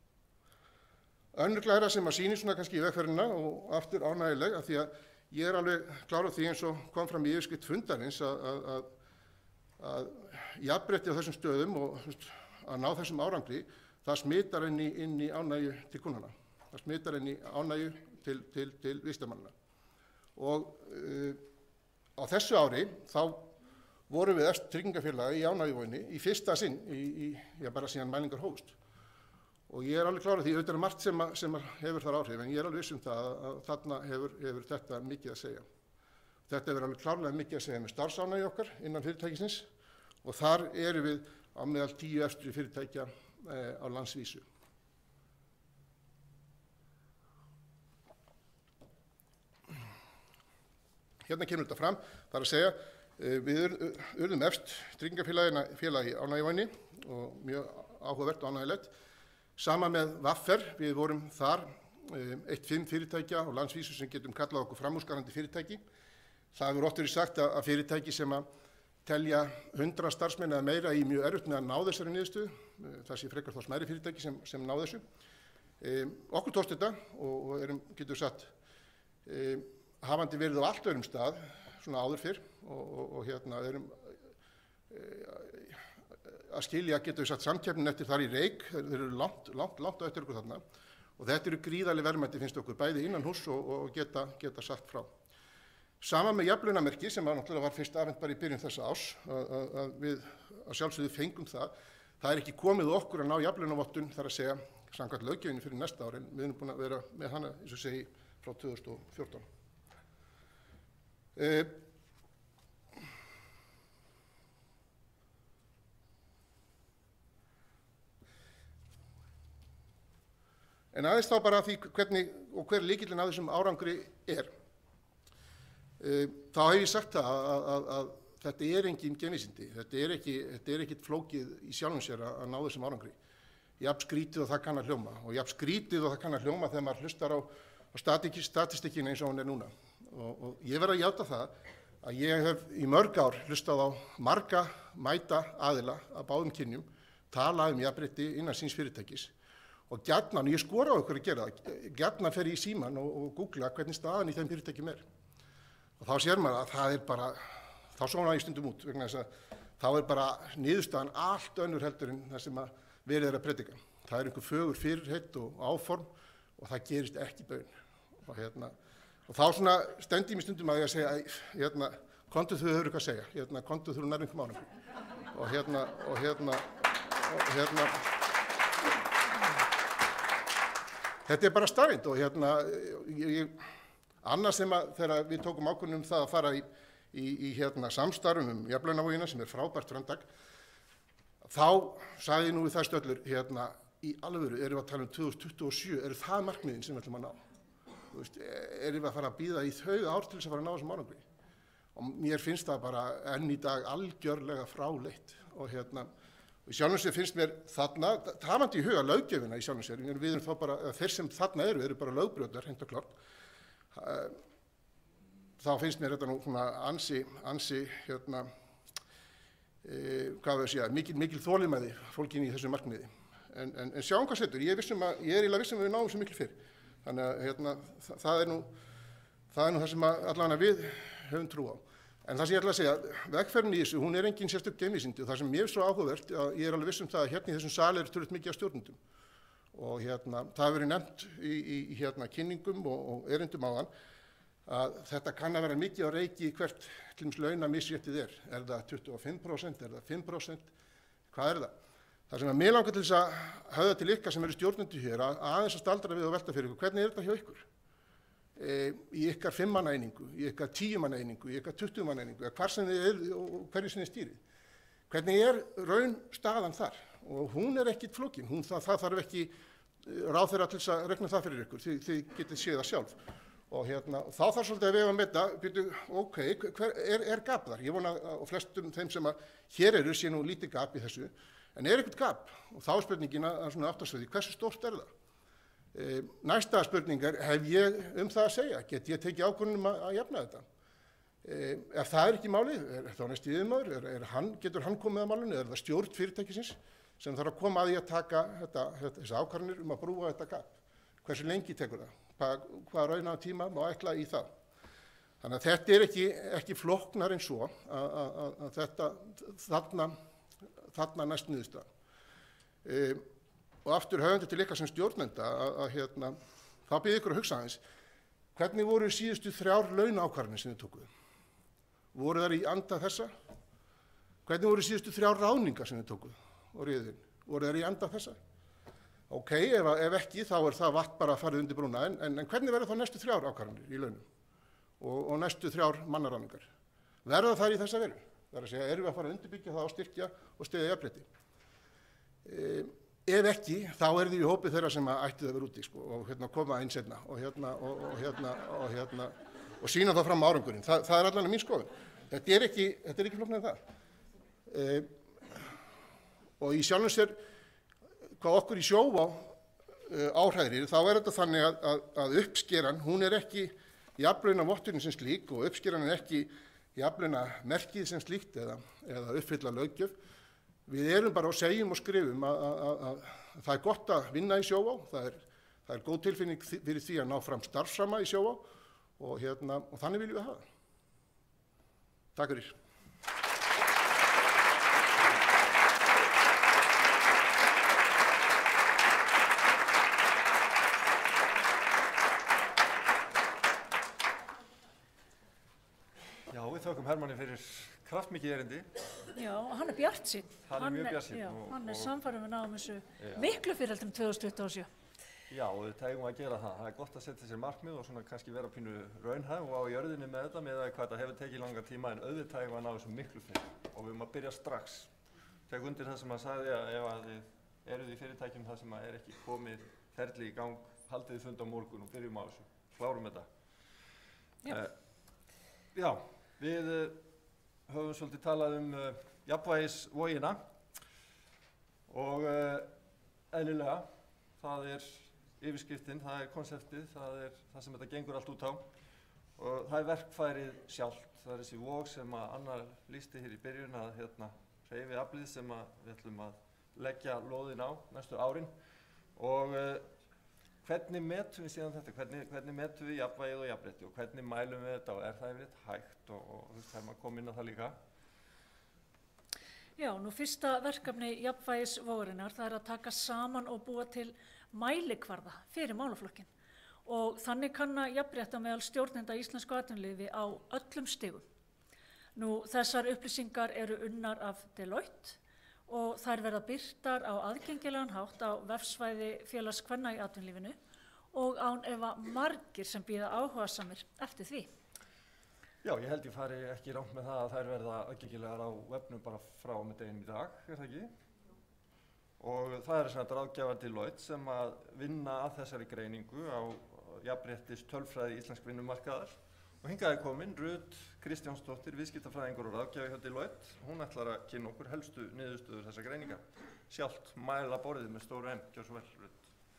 Önnur glæra sem að sýnir svona kannski í vegferðina og aftur ánægileg að því að ég er alveg klár á því eins og kom fram í yfirskrift fundarins að, að, að að jafnrétti á þessum stöðum og að ná þessum árangri, það smitar inn í, inn í ánægju til kunnana. Það smitar inn í ánægju til, til, til vísindamannanna. Og uh, á þessu ári þá vorum við efst tryggingafélagi í Ánægjuvoginni í fyrsta sinn í, í já, bara síðan mælingar hófust. Og ég er alveg klárað því, auðvitað er margt sem, að, sem að hefur þar áhrif, en ég er alveg viss um það að, að þarna hefur, hefur þetta mikið að segja. Þetta hefur alveg klárlega mikið að segja með starfsánægju okkar innan fyrirtækisins og þar eru við á meðal tíu efstu fyrirtækja eh, á landsvísu. Hérna kemur þetta fram, það er að segja, eh, við urðum efst tryggingafélagi Ánægjuvoginni og mjög áhugavert og ánægjulegt. Sama með V A F R, við vorum þar eitt fimm fyrirtækja á landsvísu sem getum kallað okkur framúrskarandi fyrirtæki. Það hefur oft verið sagt að fyrirtæki sem að telja hundrað starfsmenn eða meira í mjög erfitt með að ná þessari niðurstöðu, það sé frekar þá smærri fyrirtæki sem, sem ná þessu. E, okkur tókst þetta og, og erum, getur sagt, e, hafandi verið á allt öðrum stað, svona áður fyrr og, og, og hérna erum e, að skilja, getur við sagt, samkeppnin eftir þar í Reyk, þeir eru langt, langt, langt á eftir okkur þarna og þetta eru gríðarleg verðmæti finnst okkur, bæði innan húss og, og geta, geta sagt frá. Sama með jafnlaunamerki sem var náttúrulega var fyrst afhent bara í byrjun þessa árs, að, að, að við að sjálfsögðu fengum það. Það er ekki komið okkur að ná jafnlaunavottun, þar að segja, samkvæmt löggjöfinni fyrir næsta ár, en við erum búin að vera með hana, eins og segi, frá tvö þúsund og fjórtán. E, En aðeins þá bara því hvernig og hver lykillinn að þessum árangri er. E, þá hef ég sagt það að, að, að, að þetta er engin geimvísindi, þetta er ekki, þetta er ekkit flókið í sjálfum sér að, að ná þessum árangri. Jafn skrítið og það kann að hljóma og jafn skrítið og það kann að hljóma þegar maður hlustar á, á statistikina eins og hún er núna. Og, og ég verð að játa það að ég hef í mörg ár hlustað á marga mæta aðila að báðum kynjum tala um jafnrétti innan síns fyrirtækis. Og gjarnan, ég skora á ykkur að gera það, gjarnan fer ég í síman og, og googla hvernig staðan í þeim fyrirtækjum er. Og þá sér maður að það er bara, þá svona ég stundum út, vegna þess að þá er bara niðurstaðan allt önnur heldur en það sem að verið er að predika. Það er einhver fögur fyrirheit og áform og það gerist ekki baun. Og, hérna, og þá svona stendi ég mér stundum að ég að segja, hérna, kontu þau höfðu eitthvað að segja, hérna, kontu þau nærmum ánum. Og hérna, og hérna, og hérna, þetta er bara staðreynd og hérna, ég, ég, annars sem að þegar við tókum ákvörðun um það að fara í, í, í hérna, samstarfum um jafnlaunavogina sem er frábært framtak, þá sagði ég nú við það stöllur, hérna, í alvöru erum við að tala um tvö þúsund tuttugu og sjö, eru það markmiðin sem við ætlum að ná? Þú veist, erum við að fara að bíða í þau ár til þess að fara að ná þessum árangri? Og mér finnst það bara enn í dag algjörlega fráleitt og hérna, og í sjálfum sér finnst mér þarna, hafandi í huga löggjöfina í sjálfum sér, við erum þá bara, þeir sem þarna eru, eru bara lögbrjótar, hreint og klárt, þá finnst mér þetta nú svona ansi, ansi, hérna, e, hvað við að segja, mikil, mikil þolinmæði fólkin í þessu markmiði. En, en, en sjáum hvað setur, ég, vissum að, ég er eiginlega vissum að við náum svo mikil fyrr, þannig að hérna, það, það, er nú, það er nú það sem að, allavega við höfum trú á. En það sem ég ætla að segja, vegferðin í þessu, hún er engin sérstök geimvísindi og það sem mér er svo áhugavert, að ég er alveg viss um það að hérna í þessum sali er tölvöld mikið af stjórnendum. Og hérna, það hefur verið nefnt í, í, í hérna kynningum og, og erindum á þann að þetta kann að vera mikið á reiki hvert til dæmis launamisréttið er. Er það tuttugu og fimm prósent, er það fimm prósent, hvað er það? Það sem að mig langar til þess að höfða til ykkar sem eru stjórnendur hér að aðeins að staldra við og velta fyrir ykkur, hvernig er þetta hjá ykkur? E, í ykkar fimmmanna einingu, í ykkar tíumanna einingu, í ykkar tuttugumanna einingu, hvar sem þið er og hverju sem þið stýrið. Hvernig er raun staðan þar? Og hún er ekkit flókin, hún, það, það þarf ekki ráðherra til þess að regna það fyrir ykkur, þið, þið getið séð það sjálf. Og hérna, þá þarf svolítið að vega með þetta, byrju, ok, hver, er, er gap þar? Ég vona að flestum þeim sem að hér eru sé nú lítið gap í þessu, en er ekkert gap? Og þá er spurningin að svona áttarsvæði, hversu stórt er það? E, næsta spurningar, hef ég um það að segja, get ég tekið ákvörðun um að, að jafna þetta? E, ef það er ekki málið, er þá næst yfirmaður, er, er hann, getur hann komið að málinu, er það stjórn fyrirtækisins sem þarf að koma að því að taka þetta, þetta, þessi ákvarðanir um að brúa þetta gap? Hversu lengi tekur það? Hvað, hvað rauna tíma má ætla í það? Þannig að þetta er ekki, ekki flóknar en svo að, að, að þetta þarna, þarna næst niðurstaðan. E, og aftur höfandi til ykkar sem stjórnenda að, að hérna, þá byrði ykkur að hugsa aðeins, hvernig voru síðustu þrjár launaákvarðanir sem þið tókuðu? Voru þær í anda þessa? Hvernig voru síðustu þrjár ráðningar sem þið tókuð og riðin? Voru þeir í anda þessa? Ok, ef, ef ekki, þá er það vatn bara að farið undir brúna, en, en, en hvernig verður þá næstu þrjár ákvarðanir í launum og, og næstu þrjár mannaráðningar? Verða þær í þessa veru? Það er að segja, erum við að fara að undirbyggja það og styrkja og styðja jafnrétti? E, ef ekki, þá er þið í hópi þeirra sem ættið að vera úti sko, og hérna, koma inn seinna og, hérna, og, og, hérna, og, hérna, og sína það fram árangurinn. Þa, það er allavega mín skoðun. Þetta er ekki, þetta er ekki flóknir en það. E, og í sjálfum sér, hvað okkur í Sjóvá uh, áhræðir, þá er þetta þannig að, að, að uppskeran, hún er ekki jafnlaunavotturinn sem slík og uppskeran er ekki jafnlaunamerkið sem slíkt eða, eða uppfylla löggjöf. Við erum bara og segjum og skrifum að, að, að, að það er gott að vinna í Sjóvá, það er, það er góð tilfinning fyrir því að ná fram starfsframa í Sjóvá og, hérna, og þannig viljum við hafa. Takk fyrir. Við þökkum Hermanni fyrir kraftmikið erindi. Já, og hann er bjartsýnn. Hann er mjög bjartsýnn. Já, og, hann er og, samfærður með náum þessu já. miklu fyrir heldur um tvö þúsund tuttugu og sjö. Já, og við tegum að gera það. Það er gott að setja sér markmið og svona kannski vera pínu raunhæf og á jörðinni með þetta með að hvað þetta hefur tekið langa tíma en auðvitað tegum að ná þessu miklu fyrir. Og við erum að byrja strax. Tek undir það sem að sagði að ef að þið eruð í fyrirtækjum það sem að er ekki komið ferli í gang, haldið þið fund á morgun og byrjum á þessu. Klárum þetta. Já. Uh, já, við höfum svolítið talað um uh, jafnvægisvogina og uh, eðlilega, það er yfirskriftin, það er konseptið, það er það sem þetta gengur allt út á og það er verkfærið sjálft, það er þessi vog sem að Anna lýsti hér í byrjun að hérna hreyfi aflið sem að við ætlum að leggja lóðin á næstu árin og uh, hvernig metum við síðan þetta, hvernig, hvernig metum við jafnvægið og jafnrétti og hvernig mælum við þetta og er það yfirleitt hægt og, og þú veist, það er maður komið inn á það líka? Já, nú fyrsta verkefni jafnvægisvogarinnar það er að taka saman og búa til mælikvarða fyrir málaflokkin og þannig kanna jafnrétta meðal stjórnenda íslensku atvinnulífi á öllum stigum. Nú þessar upplýsingar eru unnar af Deloitte og þær verða birtar á aðgengilegan hátt á vefsvæði Félags kvenna í atvinnulífinu og án efa margir sem bíða áhugasamir eftir því. Já, ég held ég fari ekki rangt með það að þær verða aðgengilegar á webnum bara frá með deginum í dag, er það ekki? Og það er svona ráðgjafar Deloitte sem að vinna að þessari greiningu á jafnréttis tölfræði íslensk vinnumarkaðar. Og hingað er komin Rut Kristjánsdóttir, viðskiptafræðingur og ráðgjafi hjá Deloitte. Hún ætlar að kynna okkur helstu niðurstöður þessa greiningar. Sjálft mæla borðið með stóru M. Gjör svo vel, Rut.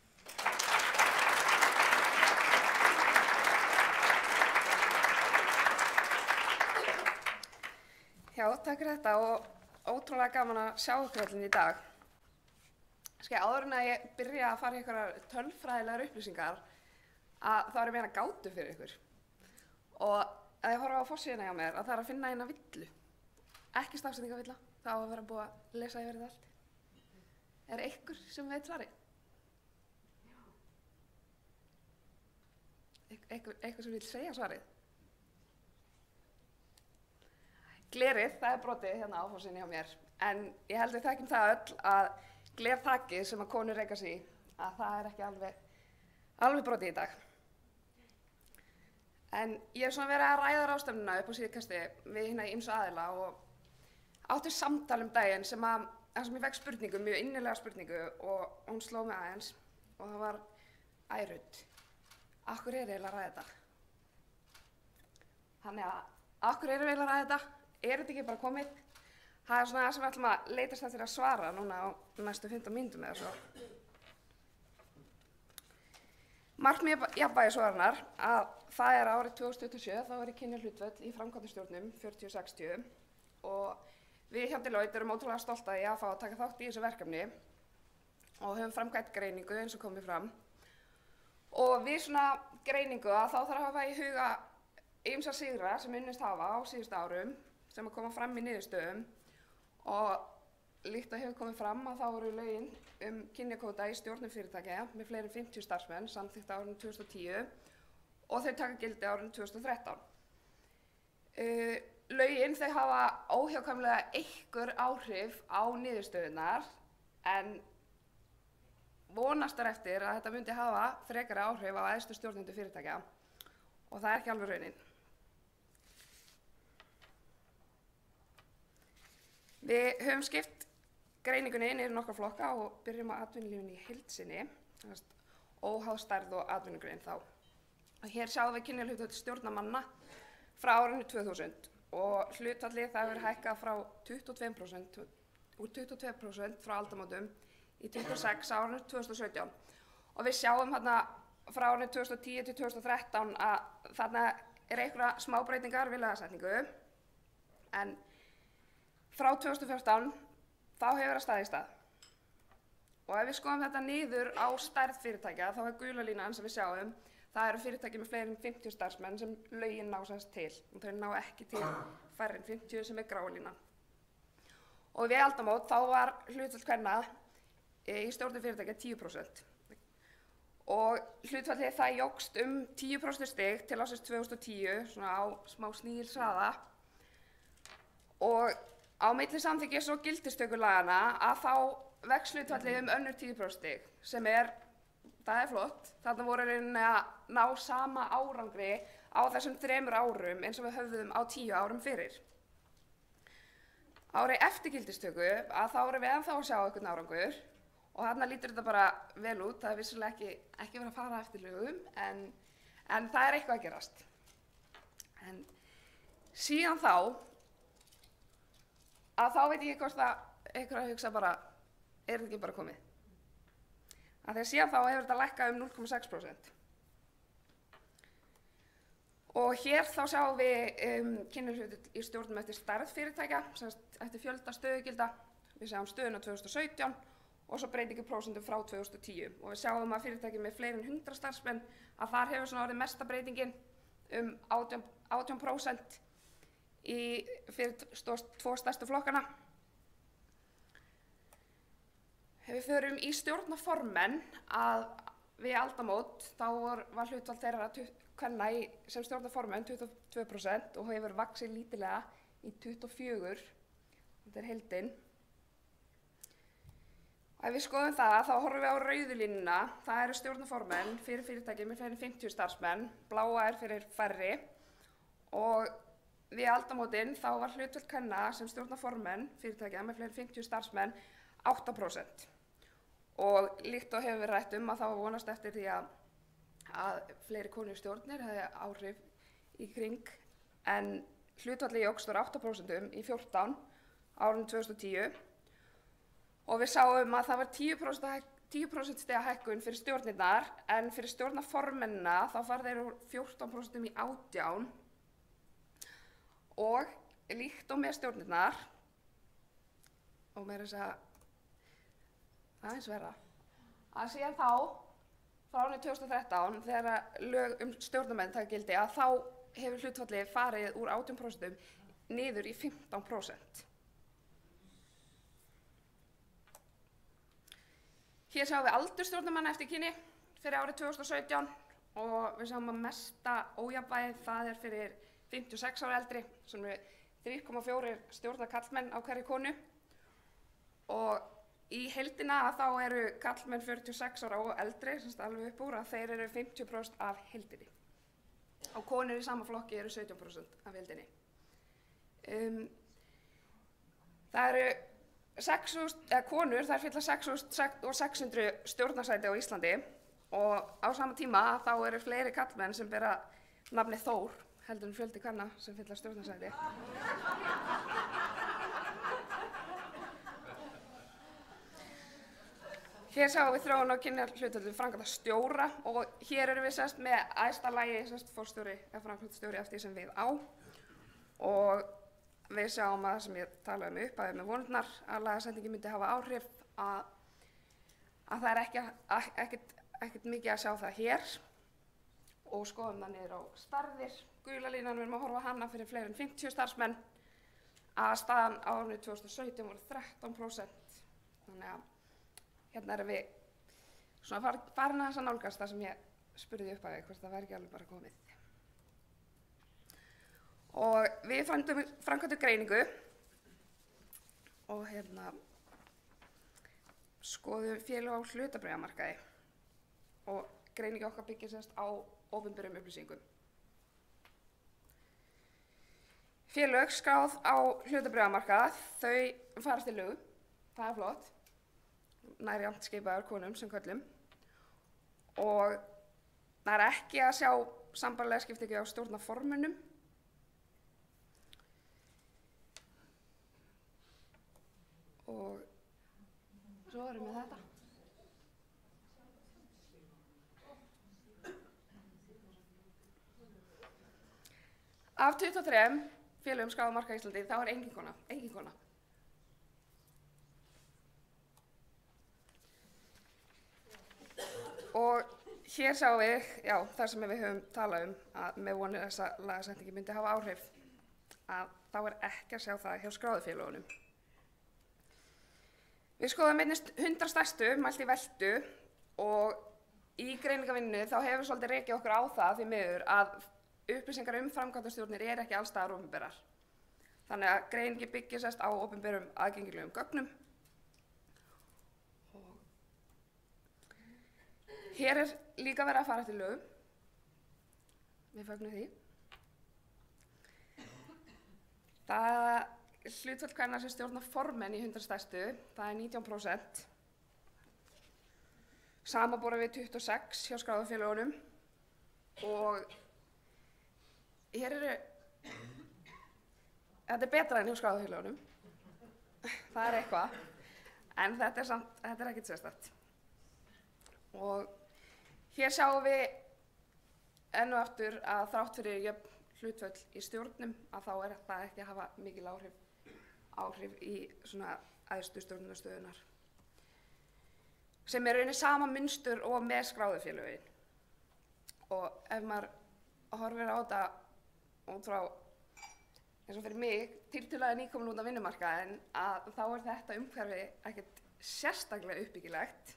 Já, takk fyrir þetta og ótrúlega gaman að sjá ykkur allir í dag. Skei, áður en að ég byrja að fara í einhverjar tölfræðilegar upplýsingar að þá er ég meina gátu fyrir ykkur. Og að ég horfa á forsíðuna hjá mér að það er að finna eina villu. Ekki stafsetningavilla, það á að vera búið að lesa yfir þetta allt. Er einhver sem veit svarið? Einhver, einhver sem vil segja svarið? Glerið, það er brotið hérna á forsíðunni hjá mér. En ég held við þekkjum það öll að glerþakið sem að konur reka sig í, að það er ekki alveg, alveg brotið í dag. En ég hef svona verið að ræða ráðstefnuna upp á síðkasti við hérna í ýmsu aðila og átti samtal um daginn sem að, þar sem ég fekk spurningu, mjög innilega spurningu og hún sló mig aðeins og það var ærut. Akkur er eiginlega að ræða þetta? Þannig að, akkur er eiginlega að ræða þetta? Er þetta ekki bara komið? Það er svona það sem við ætlum að leitast eftir að svara núna á næstu fimmtán mínútum eða svo. Markmið jafnvægisvogarinnar að það er árið tvö þúsund tuttugu og sjö, þá er kynjahlutföll í framkvæmdastjórnum fjörutíu sextíu og við hjá Deloitte erum ótrúlega stolt að ég að fá að taka þátt í þessu verkefni og höfum framkvæmt greiningu eins og komið fram. Og við svona greiningu að þá þarf að hafa í huga ýmsa sigra sem unnist hafa á síðustu árum sem að koma fram í niðurstöðum og líkt að hefur komið fram að þá voru lögin um kynjakvóta í stjórnum fyrirtækja með fleiri en fimmtíu starfsmenn samþykkt á árinu tvö þúsund og tíu og þau taka gildi á árinu tvö þúsund og þrettán. Uh, lögin þau hafa óhjákvæmilega einhver áhrif á niðurstöðunar en vonast er eftir að þetta myndi hafa frekari áhrif á æðstu stjórnendur fyrirtækja og það er ekki alveg raunin. Við höfum skipt greiningunni niður í nokkra flokka og byrjum á atvinnulífinu í heild sinni, óháð stærð og atvinnugrein þá. Og hér sjáum við kynjahlutfall stjórnarmanna frá árinu tvö þúsund og hlutfallið það hefur hækkað frá tuttugu og tvö prósent úr tuttugu og tvö prósent frá aldamótum í tuttugu og sex á árinu tvö þúsund og sautján. Og við sjáum hérna frá árinu tvö þúsund og tíu til tvö þúsund og þrettán að þarna er einhverja smábreytingar við lagasetningu en frá tvö þúsund og fjórtán þá hefur það staðið í stað. Og ef við skoðum þetta niður á stærð fyrirtækja þá er gula línan sem við sjáum, það eru fyrirtæki með fleiri en fimmtíu starfsmenn sem lögin ná semst til og þau ná ekki til færri en fimmtíu sem er gráa línan. Og við aldamót þá var hlutfall kvenna í stjórnum fyrirtækja tíu prósent og hlutfallið það jókst um tíu prósentustig til ársins tvö þúsund og tíu svona á smá snígilshraða og á milli samþykkis og gildistökulagana að þá vex hlutfallið um önnur tíu prósentustig sem er, það er flott, þarna voru rauninni að ná sama árangri á þessum þremur árum eins og við höfðum á tíu árum fyrir. Árið eftir gildistöku að þá erum við ennþá að sjá einhvern árangur og þarna lítur þetta bara vel út, það er vissulega ekki, ekki verið að fara eftir lögum en, en það er eitthvað að gerast. En síðan þá, að þá veit ég ekki hvort að einhver að hugsa bara, er þetta ekki bara komið? Að þegar síðan þá hefur þetta lækkað um núll komma sex prósent. Og hér þá sjáum við um, kynjahlutföll í stjórnum eftir stærð fyrirtækja, semst eftir fjölda stöðugilda. Við sjáum stöðuna tvö þúsund og sautján og svo breytingu prósentum frá tvö þúsund og tíu. Og við sjáum að fyrirtæki með fleiri en hundrað starfsmenn að þar hefur svona orðið mesta breytingin um átján prósent í fyrir tvo stærstu flokkana. Ef við förum í stjórnarformenn að við aldamót þá var, var hlutfall þeirra kvenna í, sem stjórnarformenn tuttugu og tvö prósent og hefur vaxið lítillega í tuttugu og fjögur prósent. Þetta er heildin. Ef við skoðum það þá horfum við á rauðu línuna. Það eru stjórnarformenn fyrir fyrirtæki með fleiri en fimmtíu starfsmenn. Bláa er fyrir færri og við aldamótin þá var hlutfall kvenna sem stjórnarformenn fyrirtækja með fleiri en fimmtíu starfsmenn átta prósent. Og líkt og hefur við rætt um að þá vonast eftir því að, að fleiri konur stjórnir hefði áhrif í kring en hlutfallið jókst úr átta prósent í fjórtán árinu tvö þúsund og tíu og við sáum að það var tíu prósent stiga hækkun fyrir stjórnirnar en fyrir stjórnarformennina þá fara þeir úr fjórtán prósent í átján og líkt og með stjórnirnar og meira þess að aðeins verða. Að síðan þá, frá árinu tvö þúsund og þrettán, þegar lög um stjórnarmenn taka gildi, að þá hefur hlutfallið farið úr átján prósent niður í fimmtán prósent. Hér sjáum við aldur stjórnarmanna eftir kyni fyrir árið tvö þúsund og sautján og við sjáum að mesta ójafnvægið það er fyrir fimmtíu og sex ára eldri, sem eru þrjú komma fjögur stjórnarkarlmenn á hverri konu og í heildina að þá eru karlmenn fjörutíu og sex ára og eldri, semst alveg upp úr, að þeir eru fimmtíu prósent af heildinni. Og konur í sama flokki eru sautján prósent af heildinni. Um, það eru sex þúsund, eða konur, þær fylla sex þúsund sex hundruð stjórnarsæti á Íslandi og á sama tíma þá eru fleiri karlmenn sem bera nafnið Þór, heldur en fjöldi kvenna sem fylla stjórnarsæti. Hér sjáum við þróun á kynjahlutföllum framkvæmdastjóra og hér erum við sest með æðsta lagi sest forstjóri eða framkvæmdastjóri eftir sem við á og við sjáum að sem ég talaði um upphafið með vonirnar að lagasetningin myndi hafa áhrif að, að það er ekki, að, ekkert, ekkert mikið að sjá það hér og skoðum það niður á starðir. Gula línan við erum að horfa á hana fyrir fleiri en fimmtíu starfsmenn að staðan á árinu tvö þúsund og sautján voru þrettán prósent. Þannig að hérna erum við svona farin að þess að nálgast það sem ég spurði upp af hvort það væri ekki alveg bara komið. Og við framkvæmdum greiningu og hérna skoðum félög á hlutabréfamarkaði og greiningi okkar byggir sérst á opinberum upplýsingum. Félög skráð á hlutabréfamarkað, þau farast í lögum, það er flott, nær jafnt skipaðar konum sem körlum og það er ekki að sjá sambærilega skiptingu á stjórnarformönnum. Og svo erum við þetta. Af tuttugu og þremur félögum skráðum á markaði í Íslandi þá er engin kona, engin kona. Og hér sjáum við, já, þar sem við höfum talað um að með vonir þess að lagasetningi myndi hafa áhrif, að þá er ekki að sjá það hjá skráðu félögunum. Við skoðum einnig hundrað stærstu mælt í veltu og í greiningavinnu þá hefur svolítið rekið okkur á það því miður að upplýsingar um framkvæmdastjórnir er ekki alls staðar opinberar. Þannig að greiningi byggir sérst á opinberum aðgengilegum gögnum. Og hér er líka verið að fara eftir lögum. Við fögnum því. Það hlutfall kvenna sem stjórna formenn í hundrað stærstu, það er nítján prósent. Samanborið við tuttugu og sex hjá skráðu félögunum og hér eru, þetta er betra en hjá skráðu félögunum, það er eitthvað, en þetta er samt, þetta er ekkert sérstakt. Og hér sjáum við enn og aftur að þrátt fyrir jöfn hlutföll í stjórnum að þá er það ekki að hafa mikil áhrif, áhrif í svona æðstu stjórnunarstöðunar. Sem er rauninni sama mynstur og með skráðu félögin. Og ef maður horfir á þetta út frá, eins og fyrir mig, tiltölulega nýkomin út á vinnumarkaðinn, að þá er þetta umhverfi ekkert sérstaklega uppbyggilegt.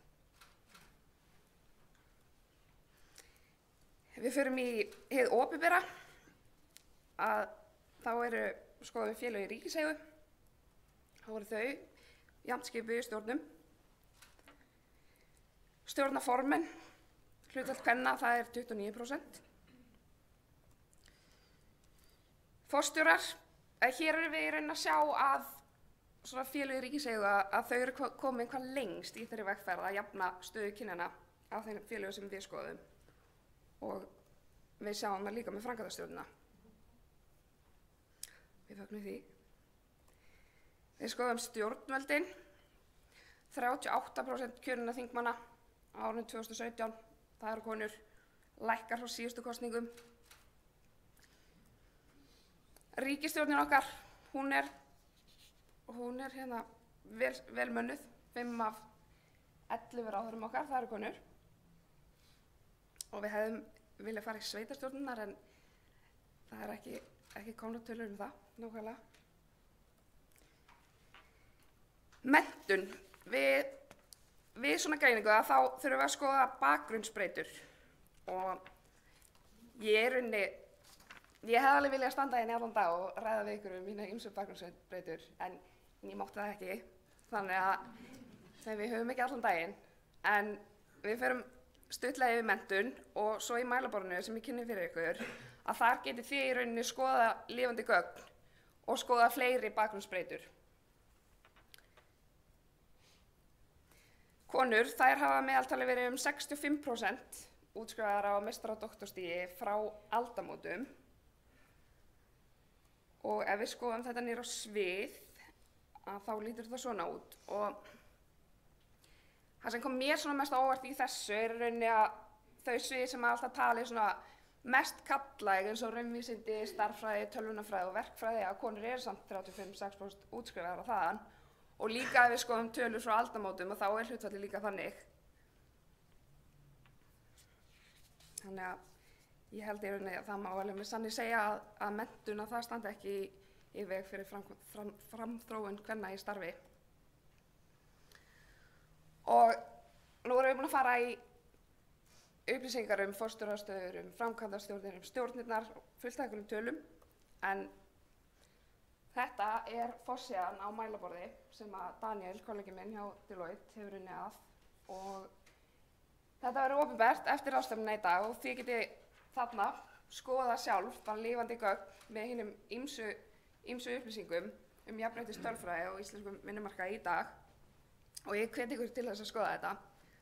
Við förum í hið opinbera, að þá eru skoðum við félög í ríkiseigu, þá eru þau jafnt skipuð í stjórnum. Stjórnarformenn, hlutfall kvenna, það er tuttugu og níu prósent. Forstjórar, hér erum við í raun að sjá að svona félög í ríkiseigu að þau eru komin hvað lengst í þeirri vegferð að jafna stöðu kynjanna af þeim félögum sem við skoðum. Og við sjáum það líka með framkvæmdastjórnina. Við fögnum því. Við skoðum stjórnvöldin, þrjátíu og átta prósent kjörinna þingmanna á árinu tvö þúsund og sautján, það eru konur, lækkar frá síðustu kosningum. Ríkisstjórnin okkar, hún er, hún er hérna vel, vel mönnuð, fimm af ellefu ráðherrum okkar, það eru konur. Og við hefðum viljað fara í sveitarstjórnirnar en það er ekki, ekki komnar tölur um það, nákvæmlega. Menntun, við, við svona greiningu að þá þurfum við að skoða bakgrunnsbreytur og ég er unni, ég hef alveg viljað standa hérna allan dag og ræða við ykkur um mína ýmsu bakgrunnsbreytur en ég mátti það ekki, þannig að þegar við höfum ekki allan daginn en við förum stuttlega yfir menntun og svo í mælaborðinu sem ég kynni fyrir ykkur að þar getið þið í rauninni skoða lifandi gögn og skoða fleiri bakgrunnsbreytur. Konur, þær hafa meðaltali verið um sextíu og fimm prósent útskrifaðar á meistara- og doktorstigi frá aldamótum og ef við skoðum þetta niður á svið að þá lítur þetta svona út og það sem kom mér svona mest á óvart í þessu er í rauninni að þau svið sem að alltaf tali svona mest karllæg eins og raunvísindi, stærðfræði, tölvunarfræði og verkfræði að konur eru samt þrjátíu og fimm til sex prósent útskrifaðar á þaðan og líka ef við skoðum tölur frá aldamótum og þá er hlutfallið líka þannig. Þannig að ég held í rauninni að það má alveg með sanni segja að, að menntun að það standi ekki í, í veg fyrir fram, fram, framþróun kvenna í starfi. Og nú erum við búin að fara í upplýsingar um forstjórastöður, um framkvæmdastjórnir, um stjórnirnar, fullt af einhverjum tölum. En þetta er forsíðan á mælaborði sem að Daniel, kollegi minn hjá Deloitte, hefur unnið að og þetta verður opinbert eftir ráðstefnuna í dag og þið getið þarna skoða sjálf bara lifandi gögn með hinum ýmsu, ýmsu upplýsingum um jafnrétti störfræði og íslenskum vinnumarkaði í dag og ég hvet ykkur til þess að skoða þetta.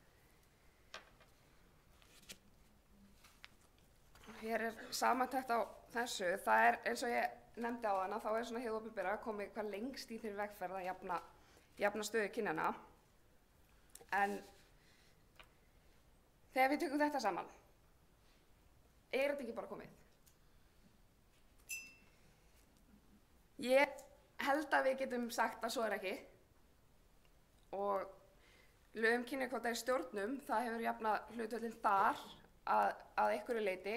Hér er samantekt á þessu. Það er eins og ég nefndi á hana, þá er svona hið opinbera komið hvað lengst í þeirri vegferð að jafna, jafna stöðu kynjanna. En þegar við tökum þetta saman, er þetta ekki bara komið? Ég held að við getum sagt að svo er ekki og lög um kynjakvóta í stjórnum, það hefur jafnað hlutföllin þar að, að einhverju leyti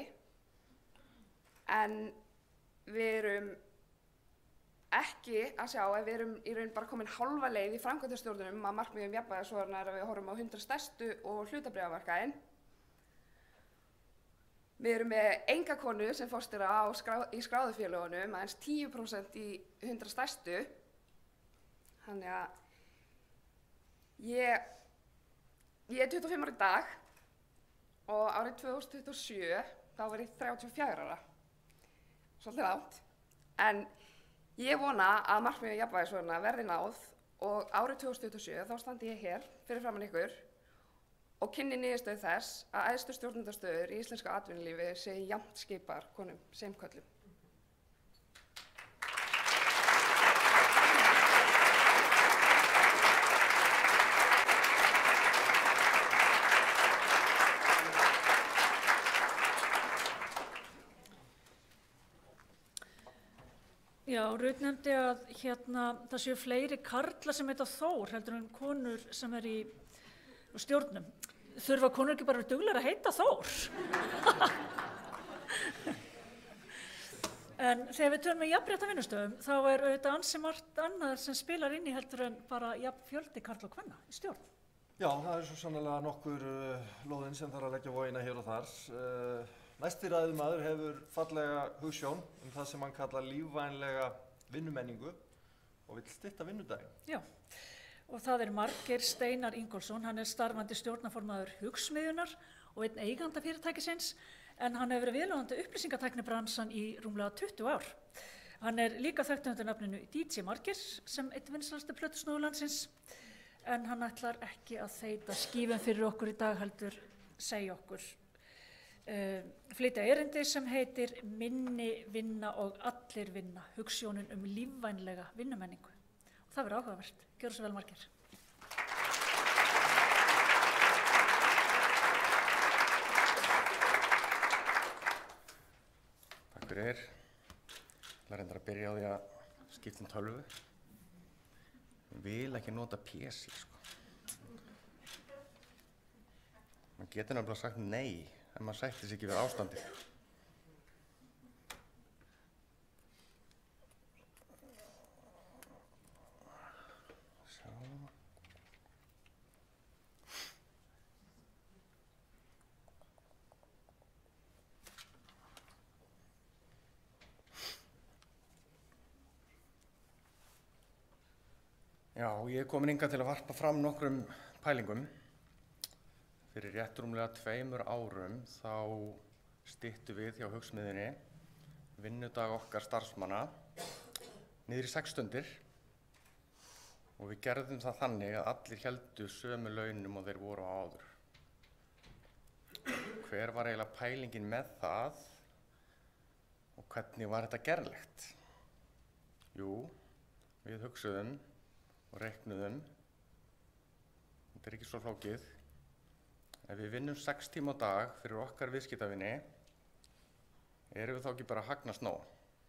en við erum ekki að sjá ef við erum í raun bara komin hálfa leið í framkvæmdastjórnunum að markmiðum jafnvægisvoðunar er að við horfum á hundrað stærstu og hlutabréfamarkaðinn. Við erum með enga konu sem forstjóra á skrá, í skráðufélögunum, aðeins tíu prósent í hundrað stærstu. Þannig að ég, ég er tuttugu og fimm ára í dag og árið tvö þúsund tuttugu og sjö þá var ég þrjátíu og fjögurra ára. Svolítið langt. En ég vona að markmiðum jafnvægisvoðunar verði náð og árið tvö þúsund tuttugu og sjö þá standi ég hér fyrir framan ykkur og kynni niðurstöðu þess að æðstu stjórnendastöður í íslenska atvinnulífi séu jafnt skipaðar konum sem körlum. Já, Rut nefndi að hérna, það séu fleiri karlar sem heita Þór heldur en konur sem er í stjórnum. Þurfa konur ekki bara duglegar að heita Þór? En þegar við tölum með jafnrétta vinnustöðum, þá er auðvitað ansi margt annað sem spilar inn í heldur en bara jafn fjöldi karla og kvenna í stjórn. Já, það er svo sannlega nokkur uh, lóðin sem þarf að leggja vogina hér og þar. Uh, næsti ræðumaður hefur fallega hugsjón um það sem hann kallar lífvænlega vinnumenningu og vill stytta vinnudaginn. Já. Og það er Margeir Steinar Ingólfsson, hann er starfandi stjórnarformaður Hugsmiðjunar og einn eiganda fyrirtækisins, en hann hefur verið viðloðandi upplýsingatæknibransan í rúmlega tuttugu ár. Hann er líka þekktur undir nafninu D J Margeir sem einn vinsælasti plötusnúður landsins, en hann ætlar ekki að þeyta skífum fyrir okkur í dag heldur segja okkur. Uh, flytja erindi sem heitir Minni vinna og allir vinna, hugsjónin um lífvænlega vinnumenningu. Og það verður áhugavert. Gjörðu svo vel, Margeir. Takk fyrir. Það er reyndar að byrja á því að skipta um tölvu. Ég vil ekki nota P C, sko. Man getur nefnilega sagt nei ef maður sættir sig ekki við ástandið. Já, ég er komin hingað til að varpa fram nokkrum pælingum. Fyrir rétt rúmlega tveimur árum þá styttum við hjá Hugsmiðjunni vinnudag okkar starfsmanna niður í sex stundir og við gerðum það þannig að allir héldu sömu launum og þeir voru á áður. Hver var eiginlega pælingin með það og hvernig var þetta gerlegt? Jú, við hugsuðum og reiknuðum, þetta er ekki svo flókið, ef við vinnum sex tíma á dag fyrir okkar viðskiptavini, erum við þá ekki bara að hagnast nóg?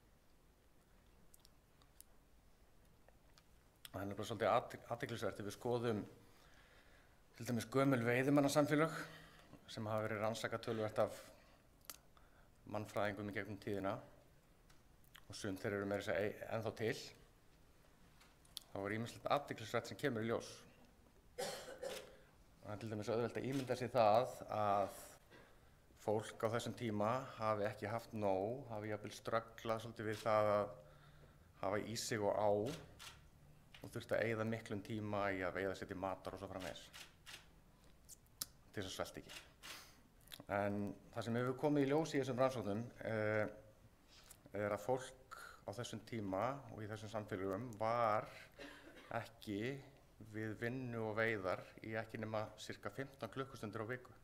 Það er nefnilega svolítið athyglisvert ef við skoðum til dæmis gömul veiðimannasamfélög sem hafa verið rannsakað töluvert af mannfræðingum í gegnum tíðina og sum þeir eru meira að segja ennþá til. Það var ýmislegt athyglisvert sem kemur í ljós. Það er til dæmis auðvelt að ímynda sér það að fólk á þessum tíma hafi ekki haft nóg, hafi jafnvel strögglað svolítið við það að hafa í sig og á og þurfti að eyða miklum tíma í að veiða sér til matar og svo framvegis til þess að svelta ekki. En það sem hefur komið í ljós í þessum rannsóknum eh, er að fólk á þessum tíma og í þessum samfélögum var ekki við vinnu og veiðar í ekki nema sirka fimmtán klukkustundir á viku.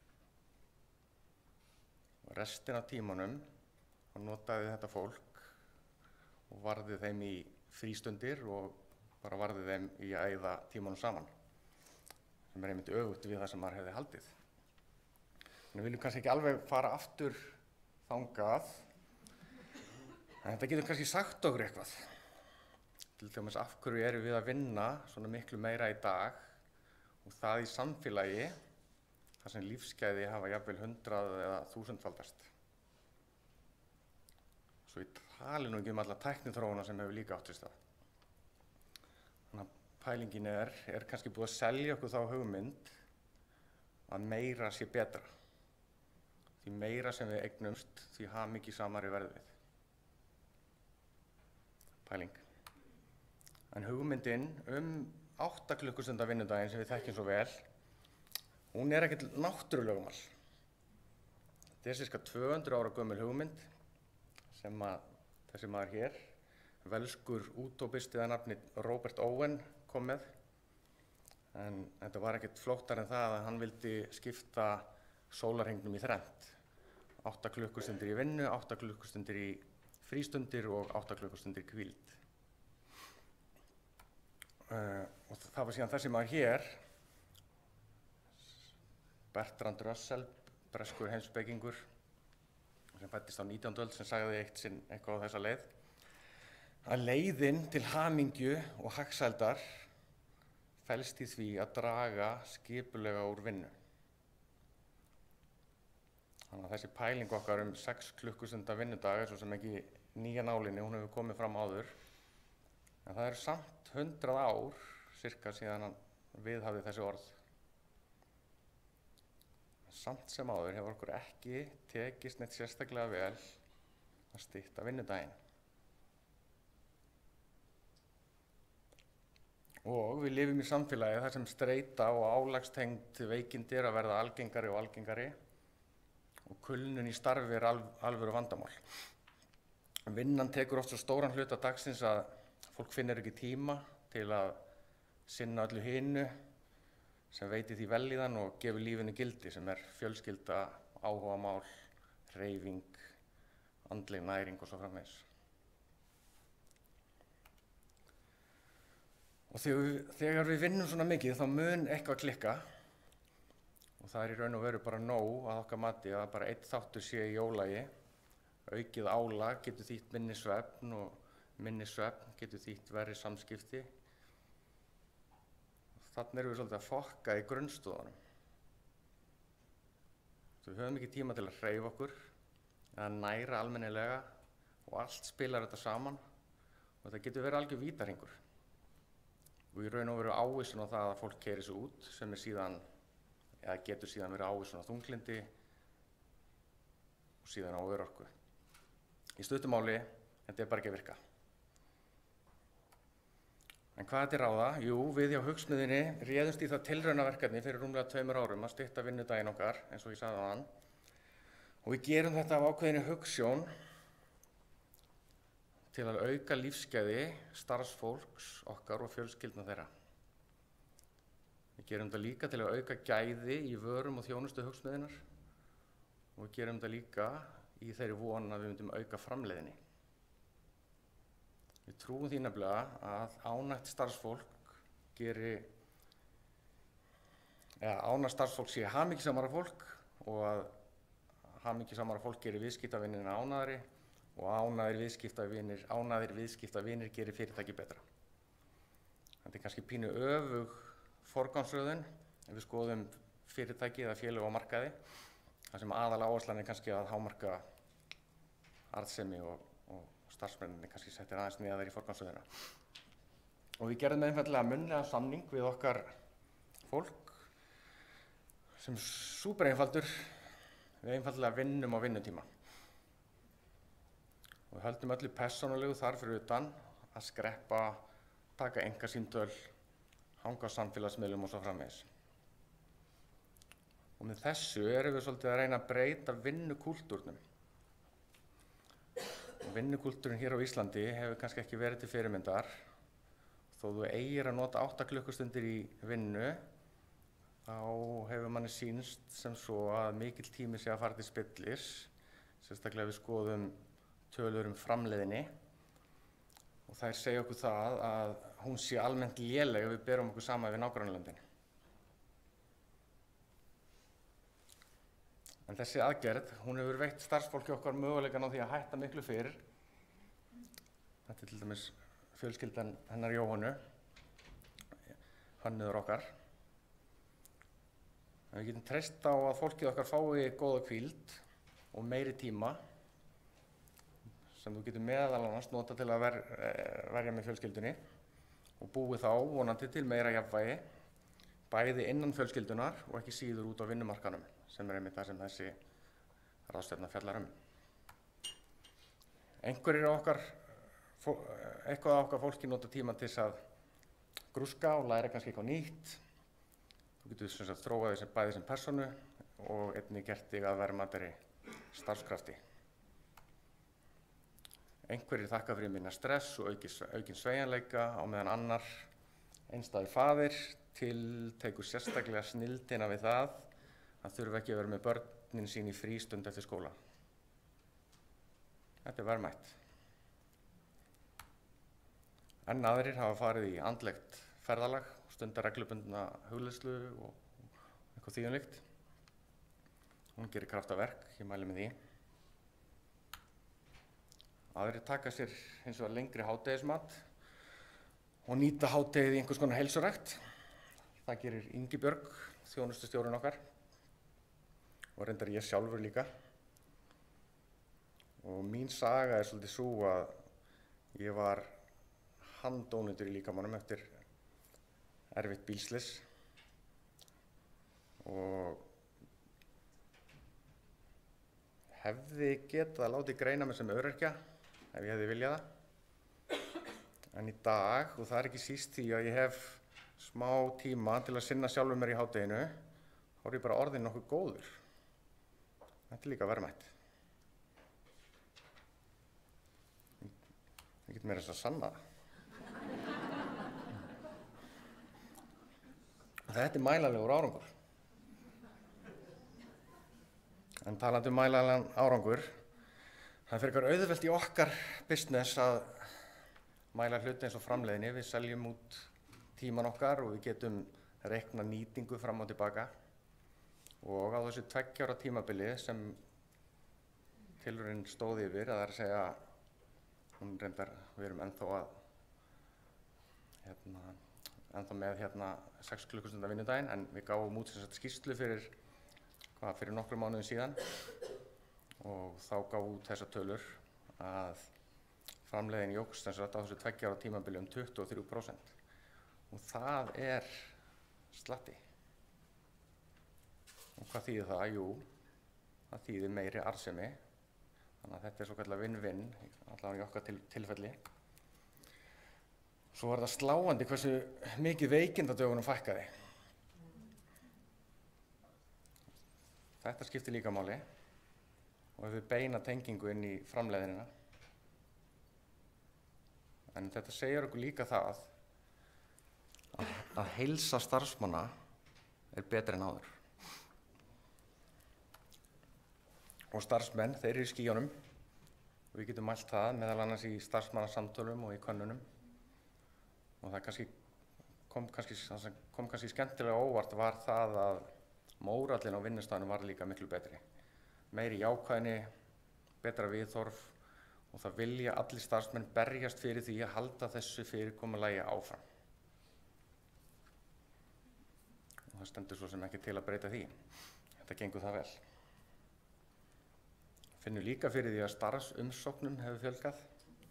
Restin af tímanum notaði þetta fólk og varði þeim í frístundir og bara varði þeim í að eyða tímanum saman, sem er einmitt öfugt við það sem maður hefði haldið. Við viljum kannski ekki alveg fara aftur þangað, en þetta getur kannski sagt okkur eitthvað. Til dæmis af hverju erum við að vinna svona miklu meira í dag og það í samfélagi þar sem lífsgæði hafa jafnvel hundrað eða þúsundfaldast. Svo ég tali nú ekki um alla tækniþróuna sem hefur líka átt sér stað. Þannig að pælingin er, er kannski búið að selja okkur þá hugmynd að meira sé betra. Því meira sem við eignumst, því hamingjusamari verðum við. Pæling. En hugmyndin um átta klukkustunda vinnudaginn sem við þekkjum svo vel, hún er ekkert náttúrulögmál. Þetta er sirka tvö hundruð ára gömul hugmynd sem að þessi maður hér, velskur útópisti að nafni Robert Owen kom með. En þetta var ekkert flóktar en það að hann vildi skipta sólarhringnum í þrennt. átta klukkustundir í vinnu, átta klukkustundir í frístundir og átta klukkustundir í hvíld. Uh, og það var síðan þessi maður hér, Bertrand Russell, breskur heimspekingur, sem fæddist á nítjándu öld, sem sagði eitt sinn eitthvað á þessa leið, að leiðin til hamingju og hagsældar felst í því að draga skipulega úr vinnu. Þannig að þessi pæling okkar um sex klukkustunda vinnudag er svo sem ekki nýja nálinni, hún hefur komið fram áður. En það eru samt hundrað ár, cirka síðan hann viðhafði þessi orð. Samt sem áður hefur okkur ekki tekist neitt sérstaklega vel að stytta vinnudaginn. Og við lifum í samfélagi þar sem streita og álagstengd veikindi er að verða algengari og algengari og kulnun í starfi er alv alvöru vandamál. Vinnan tekur oft svo stóran hluta dagsins að fólk finnur ekki tíma til að sinna öllu hinu sem veiti því vellíðan og gefur lífinu gildi, sem er fjölskylda, áhugamál, hreyfing, andleg næring og svo framvegis. Og þegar við, þegar við vinnum svona mikið þá mun eitthvað klikka og það er í raun og veru bara nóg að okkar mati að bara einn þáttur sé í ólagi. Aukið álag getur þýtt minni svefn og minni svefn getur þýtt verri samskipti. Þannig erum við svolítið að fokka í grunnstoðunum. Við höfum ekki tíma til að hreyfa okkur eða næra almennilega og allt spilar þetta saman og þetta getur verið algjör vítahringur. Og í raun og veru ávísun á það að fólk keyri sig út sem er síðan, eða getur síðan verið ávísun á þunglindi og síðan á örorku. Í stuttumáli, þetta er bara ekki að virka. En hvað er til ráða? Jú, við hjá Hugsmiðjunni réðumst í það tilraunaverkefni fyrir rúmlega tveimur árum að stytta vinnudaginn okkar, eins og ég sagði áðan. Og við gerum þetta af ákveðinni hugsjón til að auka lífsgæði starfsfólks okkar og fjölskyldna þeirra. Við gerum þetta líka til að auka gæði í vörum og þjónustu Hugsmiðjunnar og við gerum þetta líka í þeirri von að við myndum auka framleiðni. Við trúum því nefnilega að ánægt starfsfólk geri, eða ánægt starfsfólk sé hamingjusamara fólk og að hamingjusamara fólk geri viðskiptavinina ánægðari og ánægðir viðskiptavinir, ánægðir viðskiptavinir geri fyrirtæki betra. Þetta er kannski pínu öfug forgangsröðun ef við skoðum fyrirtæki eða félög á markaði, þar sem aðal áherslan er kannski að hámarka arðsemi og, og starfsmenninni kannski settir aðeins neðar í forgangsröðuna. Og við gerðum einfaldlega munnlega samning við okkar fólk sem er súper einfaldur. við einfaldlega vinnum á vinnutíma. Og við höldum öllu persónulegu þar fyrir utan að skreppa, taka einkasímtöl, hanga á samfélagsmiðlum og svo framvegis. Og með þessu erum við svolítið að reyna að breyta vinnukúltúrnum. Og vinnukúltúrin hér á Íslandi hefur kannski ekki verið til fyrirmyndar. Þó þú eigir að nota átta klukkustundir í vinnu, þá hefur manni sýnst sem svo að mikill tími sé að fara til spillis, sérstaklega við skoðum tölur um framleiðni. Og þær segja okkur það að hún sé almennt léleg ef við berum okkur saman við nágrannalöndin. En þessi aðgerð, hún hefur veitt starfsfólki okkar möguleikann á því að hætta miklu fyrr. Þetta er til dæmis fjölskyldan hennar Jóhannu, hönnuður okkar. En við getum treyst á að fólkið okkar fái góða hvíld og meiri tíma sem þú getur meðal annars nota til að ver, verja með fjölskyldunni og búið þá vonandi til meira jafnvægi, bæði innan fjölskyldunar og ekki síður út á vinnumarkanum, sem er einmitt það sem þessi ráðstefna fjallar um. Einhverjir okkar, eitthvað af okkar fólki nota tíma til þess að grúska og læra kannski eitthvað nýtt. Þú getur sem sagt þróað þig sem bæði sem persónu og einnig gert þig að verðmætari starfskrafti. Einhverjir þakka fyrir minna stress og aukinn sveigjanleika á meðan annar einstæður faðir tiltekur sérstaklega snilldina við það að þurfa ekki að vera með börnin sín í frístund eftir skóla. Þetta er verðmætt. Enn aðrir hafa farið í andlegt ferðalag, stundar reglubundna hugleiðslu og eitthvað því um líkt. Hún gerir kraftaverk, ég mæli með því. Aðrir taka sér hins vegar lengri hádegismat og nýta hádegið í einhvers konar heilsurækt. Það gerir Ingibjörg, þjónustustjórinn okkar, og reyndar ég sjálfur líka. Og mín saga er svolítið sú að ég var handónýtur í líkamannum eftir erfitt bílslys og hefði getað látið greina mig sem öryrkja ef ég hefði viljað það. En í dag, og það er ekki síst því að ég hef smá tíma til að sinna sjálfur mér í hádeginu, þá er ég bara orðinn nokkuð góður. Þetta er líka verðmætt. Ég get meira þess að sanna það. Þetta er mælanlegur árangur. En talandi um mælanlegan árangur, það er frekar auðvelt í okkar business að mæla hluti eins og framleiðni. Við seljum út tíman okkar og við getum reikna nýtingu fram og tilbaka. Og á þessu tveggja ára tímabili sem tilraun stóð yfir, að það er að segja, hún reyndar, við erum ennþá að hérna, ennþá með hérna sex klukkustunda vinnudaginn, en við gáum út sem sagt skýrslu fyrir, hvað, fyrir nokkrum mánuðum síðan og þá gáum út þessar tölur að framleiðin jókst sem sagt á þessu tveggja ára tímabili um tuttugu og þrjú prósent og það er slatti. Og hvað þýðir það? Jú, það þýðir meiri arðsemi, þannig að þetta er svo kallar win-win, allavega í okkar til, tilfelli. Svo er það sláandi hversu mikið veikindadögunum fækkaði. Þetta skiptir líka máli og ef við beina tengingu inn í framleiðinina. En þetta segir okkur líka það að, að heilsa starfsmanna er betri en áður. Og starfsmenn, þeir eru í skýjunum og við getum mælt það meðal annars í starfsmannasamtölum og í könnunum. Og það kannski kom, kannski, kom kannski skemmtilega óvart var það að mórallinn á vinnustæðinu var líka miklu betri. Meiri jákvæðni, betra viðhorf og það vilja allir starfsmenn berjast fyrir því að halda þessu fyrirkomulagi áfram. Og það stendur svo sem ekki til að breyta því. Þetta gengur það vel. Finnum líka fyrir því að starfsumsóknum hefur fjölgað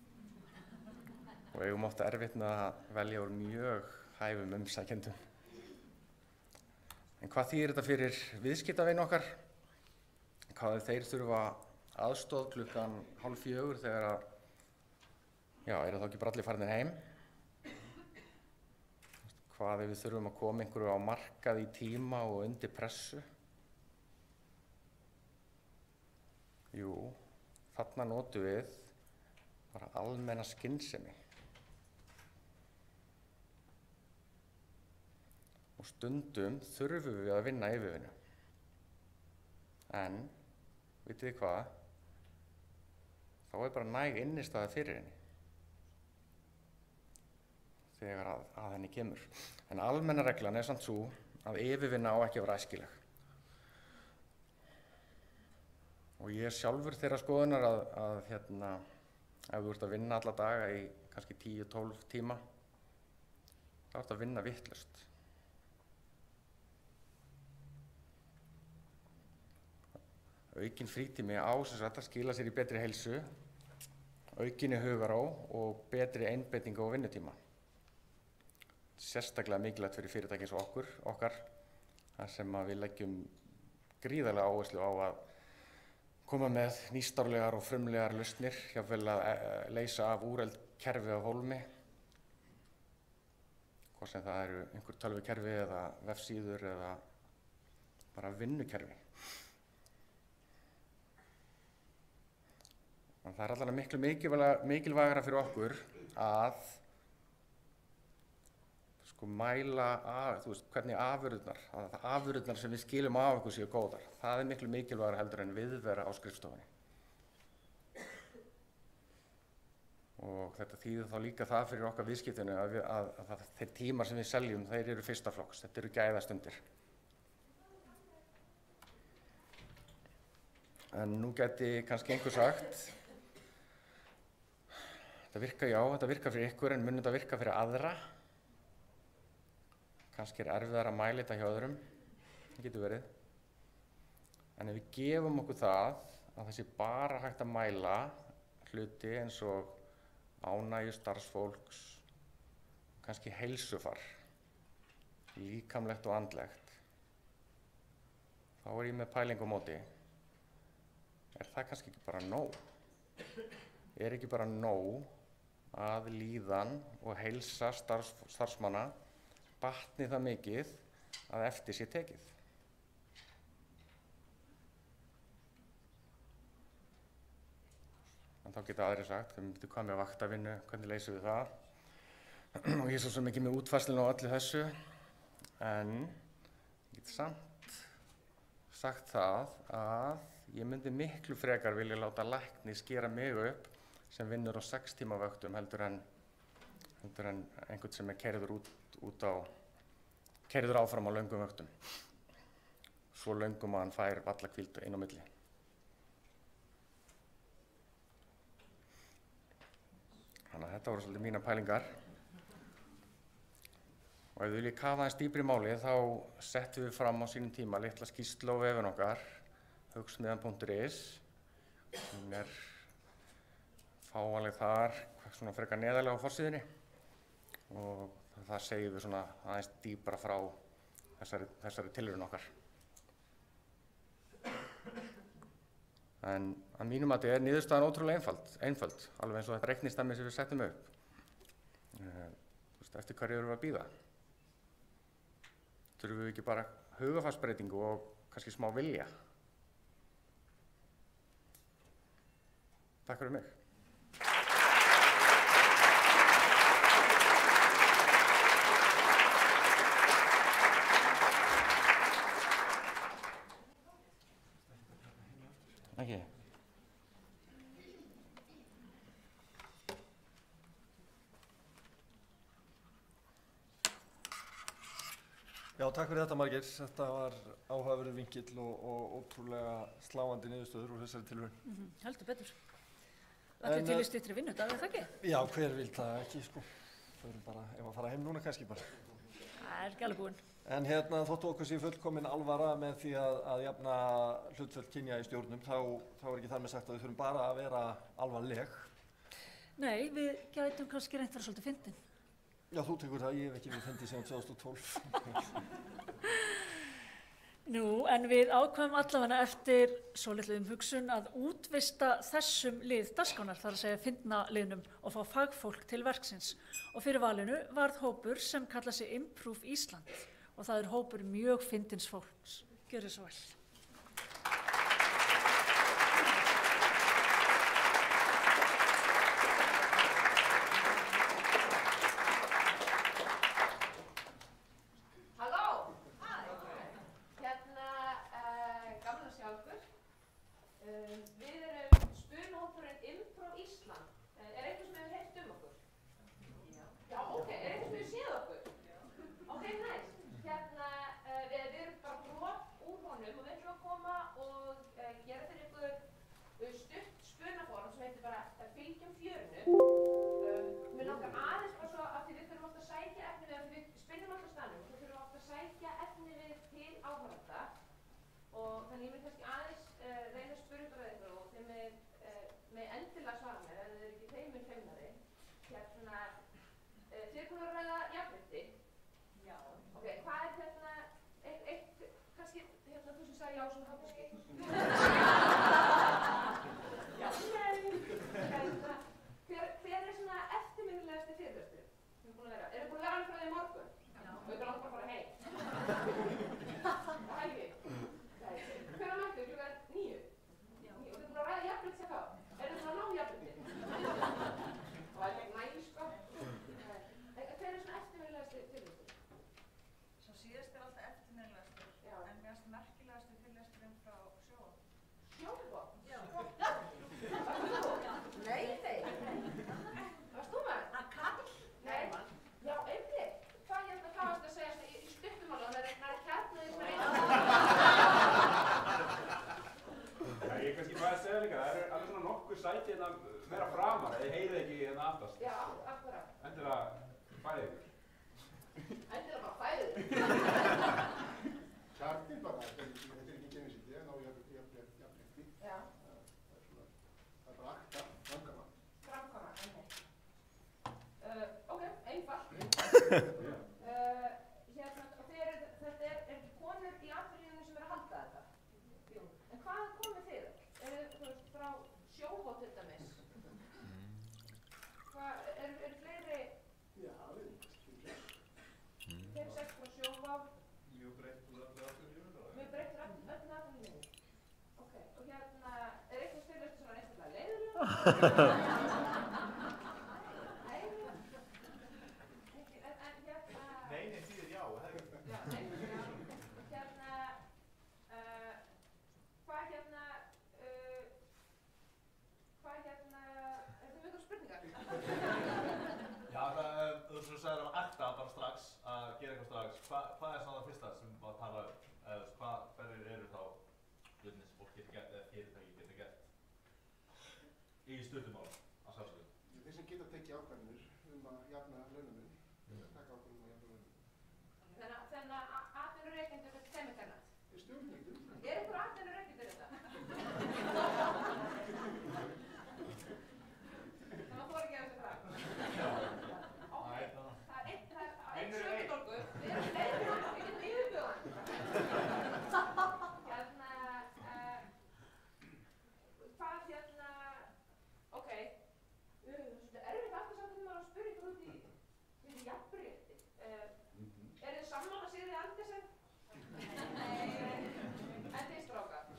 og eigum ofta erfitt með að velja úr mjög hæfum umsækjendum. En hvað þýðir þetta fyrir viðskiptavini okkar? hvað ef þeir þurfa aðstoð klukkan hálf fjögur þegar að, já, eru þá ekki bara allir farinir heim? Hvað ef við þurfum að koma einhverju á markað í tíma og undir pressu? Jú, þarna notum við bara almenna skynsemi. Og stundum þurfum við að vinna yfirvinnu. En, vitið þið hvað? Þá er bara næg innistaða fyrir henni. Þegar að, að henni kemur. En almenna reglan er samt svo að yfirvinna á ekki að vera æskileg. Og ég er sjálfur þeirra skoðunar að, að hérna, ef þú ert að vinna alla daga í kannski tíu til tólf tíma, þá ert að vinna vitlaust. Aukin frítími á sem sagt að skila sér í betri heilsu, aukinni hugarró og betri einbeitingu á vinnutíma. Sérstaklega mikilvægt fyrir fyrirtæki eins og okkur, okkar, þar sem að við leggjum gríðarlega áherslu á að koma með nýstárlegar og frumlegar lausnir, jafnvel að leysa af úreld kerfi af hólmi, hvort sem það eru einhver tölvukerfi eða vefsíður eða bara vinnukerfi. Það er allavega miklu mikilvægara fyrir okkur að sko mæla af, þú veist, hvernig afurðirnar, að afurðirnar sem við skilum af okkur séu góðar. Það er miklu mikilvægara heldur en viðvera á skrifstofunni. Og þetta þýðir þá líka það fyrir okkar viðskiptinu að, við, að, að, að þeir tímar sem við seljum, þeir eru fyrsta flokks, þetta eru gæðastundir. En nú geti kannski einhver sagt, þetta virkar já, þetta virkar fyrir ykkur en mun þetta virka fyrir aðra. Kannski er erfiðar að mæla þetta hjá öðrum, það getur verið. En ef við gefum okkur það að það sé bara hægt að mæla hluti eins og ánægju starfsfólks, kannski heilsufar, líkamlegt og andlegt, þá er ég með pælingu á móti. Er það kannski ekki bara nóg? Er ekki bara nóg að líðan og heilsa starfs, starfsmanna batni það mikið að eftir sé tekið? En þá geta aðrir sagt, við myndum hvað með vaktavinnu, hvernig leysum við það? Og ég er svo sem ekki með útfærslinu á öllu þessu, en ég get samt sagt það að ég myndi miklu frekar vilja láta lækni skera mig upp sem vinnur á sex tíma vöktum heldur en, heldur en einhvern sem er keyrður út, út á, keyrður áfram á löngum vöktum. Svo löngum að hann fær valla hvíldu inn á milli. Þannig að þetta voru svolítið mínar pælingar. Og ef við viljum kafa aðeins dýpri í málið þá settum við fram á sínum tíma litla skýrslu á vefinn okkar, hugsmiðjan punktur is. Hún er fáanleg þar, svona frekar neðarlega á forsíðunni. Og það segjum við svona aðeins dýpra frá þessari, þessari tilraun okkar. En að mínum mati er niðurstaðan ótrúlega einföld, einföld, alveg eins og þetta reiknistæmi sem við settum upp. Uh, eftir hverju erum við að bíða? Þurfum við ekki bara hugarfarsbreytingu og kannski smá vilja? Takk fyrir mig. Ekki. Já, takk fyrir þetta Margeir. Þetta var áhugaverður vinkill og, og ótrúlega sláandi niðurstöður úr þessari tilraun. Mm-hmm. Heldur betur. Allir til í styttri vinnudag, er það ekki? Já, hver vil það ekki, sko. Það eru bara, ef að fara heim núna kannski bara. Það er ekki alveg búinn. En hérna þóttu okkur sé fullkomin alvara með því að, að jafna hlutföll kynja í stjórnum, þá, þá er ekki þar með sagt að við þurfum bara að vera alvarleg. Nei, við gætum kannski reynt að vera svolítið fyndin. Já, þú tekur það, ég hef ekki verið fyndið síðan tvö þúsund og tólf. Nú, en við ákveðum allavega eftir svolítið umhugsun að útvista þessum lið dagskránar, þar að segja fyndna liðnum og fá fagfólk til verksins. Og fyrir valinu varð hópur sem kalla sig Improve Ísland og það er hópur mjög fyndins fólks. Gjörið svo vel. Nei, nei, þýðir já, það er ekki. Já, nei, hérna, uh, hvað hérna, uh, hvað hérna, er það mjög spurningar? Já, það, þú svo sagðir að akta bara strax, að gera eitthvað strax. Hva, hvað er svona það fyrsta sem var að tala um? Eða hvað, hverjir eru þá hlutin sem fólk getur gert eða fyrirtæki getur gert í stuttumál að sjálfsögðu? Þeir sem geta tekið ákvarðanir um að jafna launamun, taka ákvarðanir um að jafna launamun. Þannig að atvinnurekendur þetta sem er kannast? Er stjórnendur. Er einhver atvinnurekendur þetta? Það má þóra ekki að þessu frá. Ok, það er einn, það er einn sögudólgur. Við erum leiðir hann, við getum yfirbjóðan. Hérna, uh, hvað hérna, ok, uh, það er svolítið erfitt aftur samt þegar maður að spyrja ykkur út í, út í jafnrétti. Uh, er þið sammála Sigríði Andersen? Nei. En þið strákar?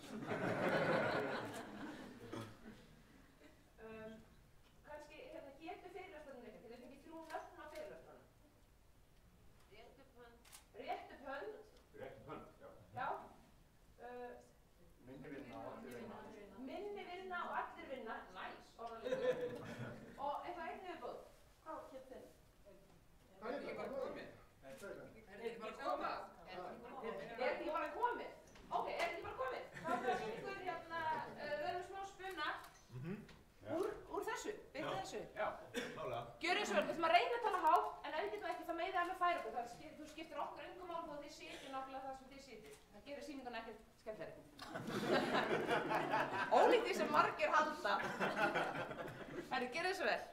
um, kannski, hérna, getur fyrirlestarinn eitthvað, þið fengið þrjú nöfn á fyrirlestarinn. Rétt upp hönd. Rétt upp hönd? Rétt upp hönd, já. Já. Uh, Minni vinna og allir vinna. Minni vinna og allir vinna. Næs, orðanlegur. Og eitthvað einn viðbúð. Hvað hét þinn? Hvað er þetta? komið? Er Er þetta bara komið? Er þetta ekki bara komið? Ok, er þetta ekki bara komið? Þá er það ykkur hérna, uh, við erum smá spuna úr, úr þessu, byrja þessu. Já, klálega. Gjörðu svo vel, við ætlum að reyna að tala hátt, en ef þið getum ekki, það meiði alveg færa okkur. Það skip, þú skiptir okkur engum mál þó þið sitið nákvæmlega það sem þið sitið. Það gerir sýninguna ekkert skemmtilegri. Ólíkt því sem margir halda. Herri, gjörðu svo vel.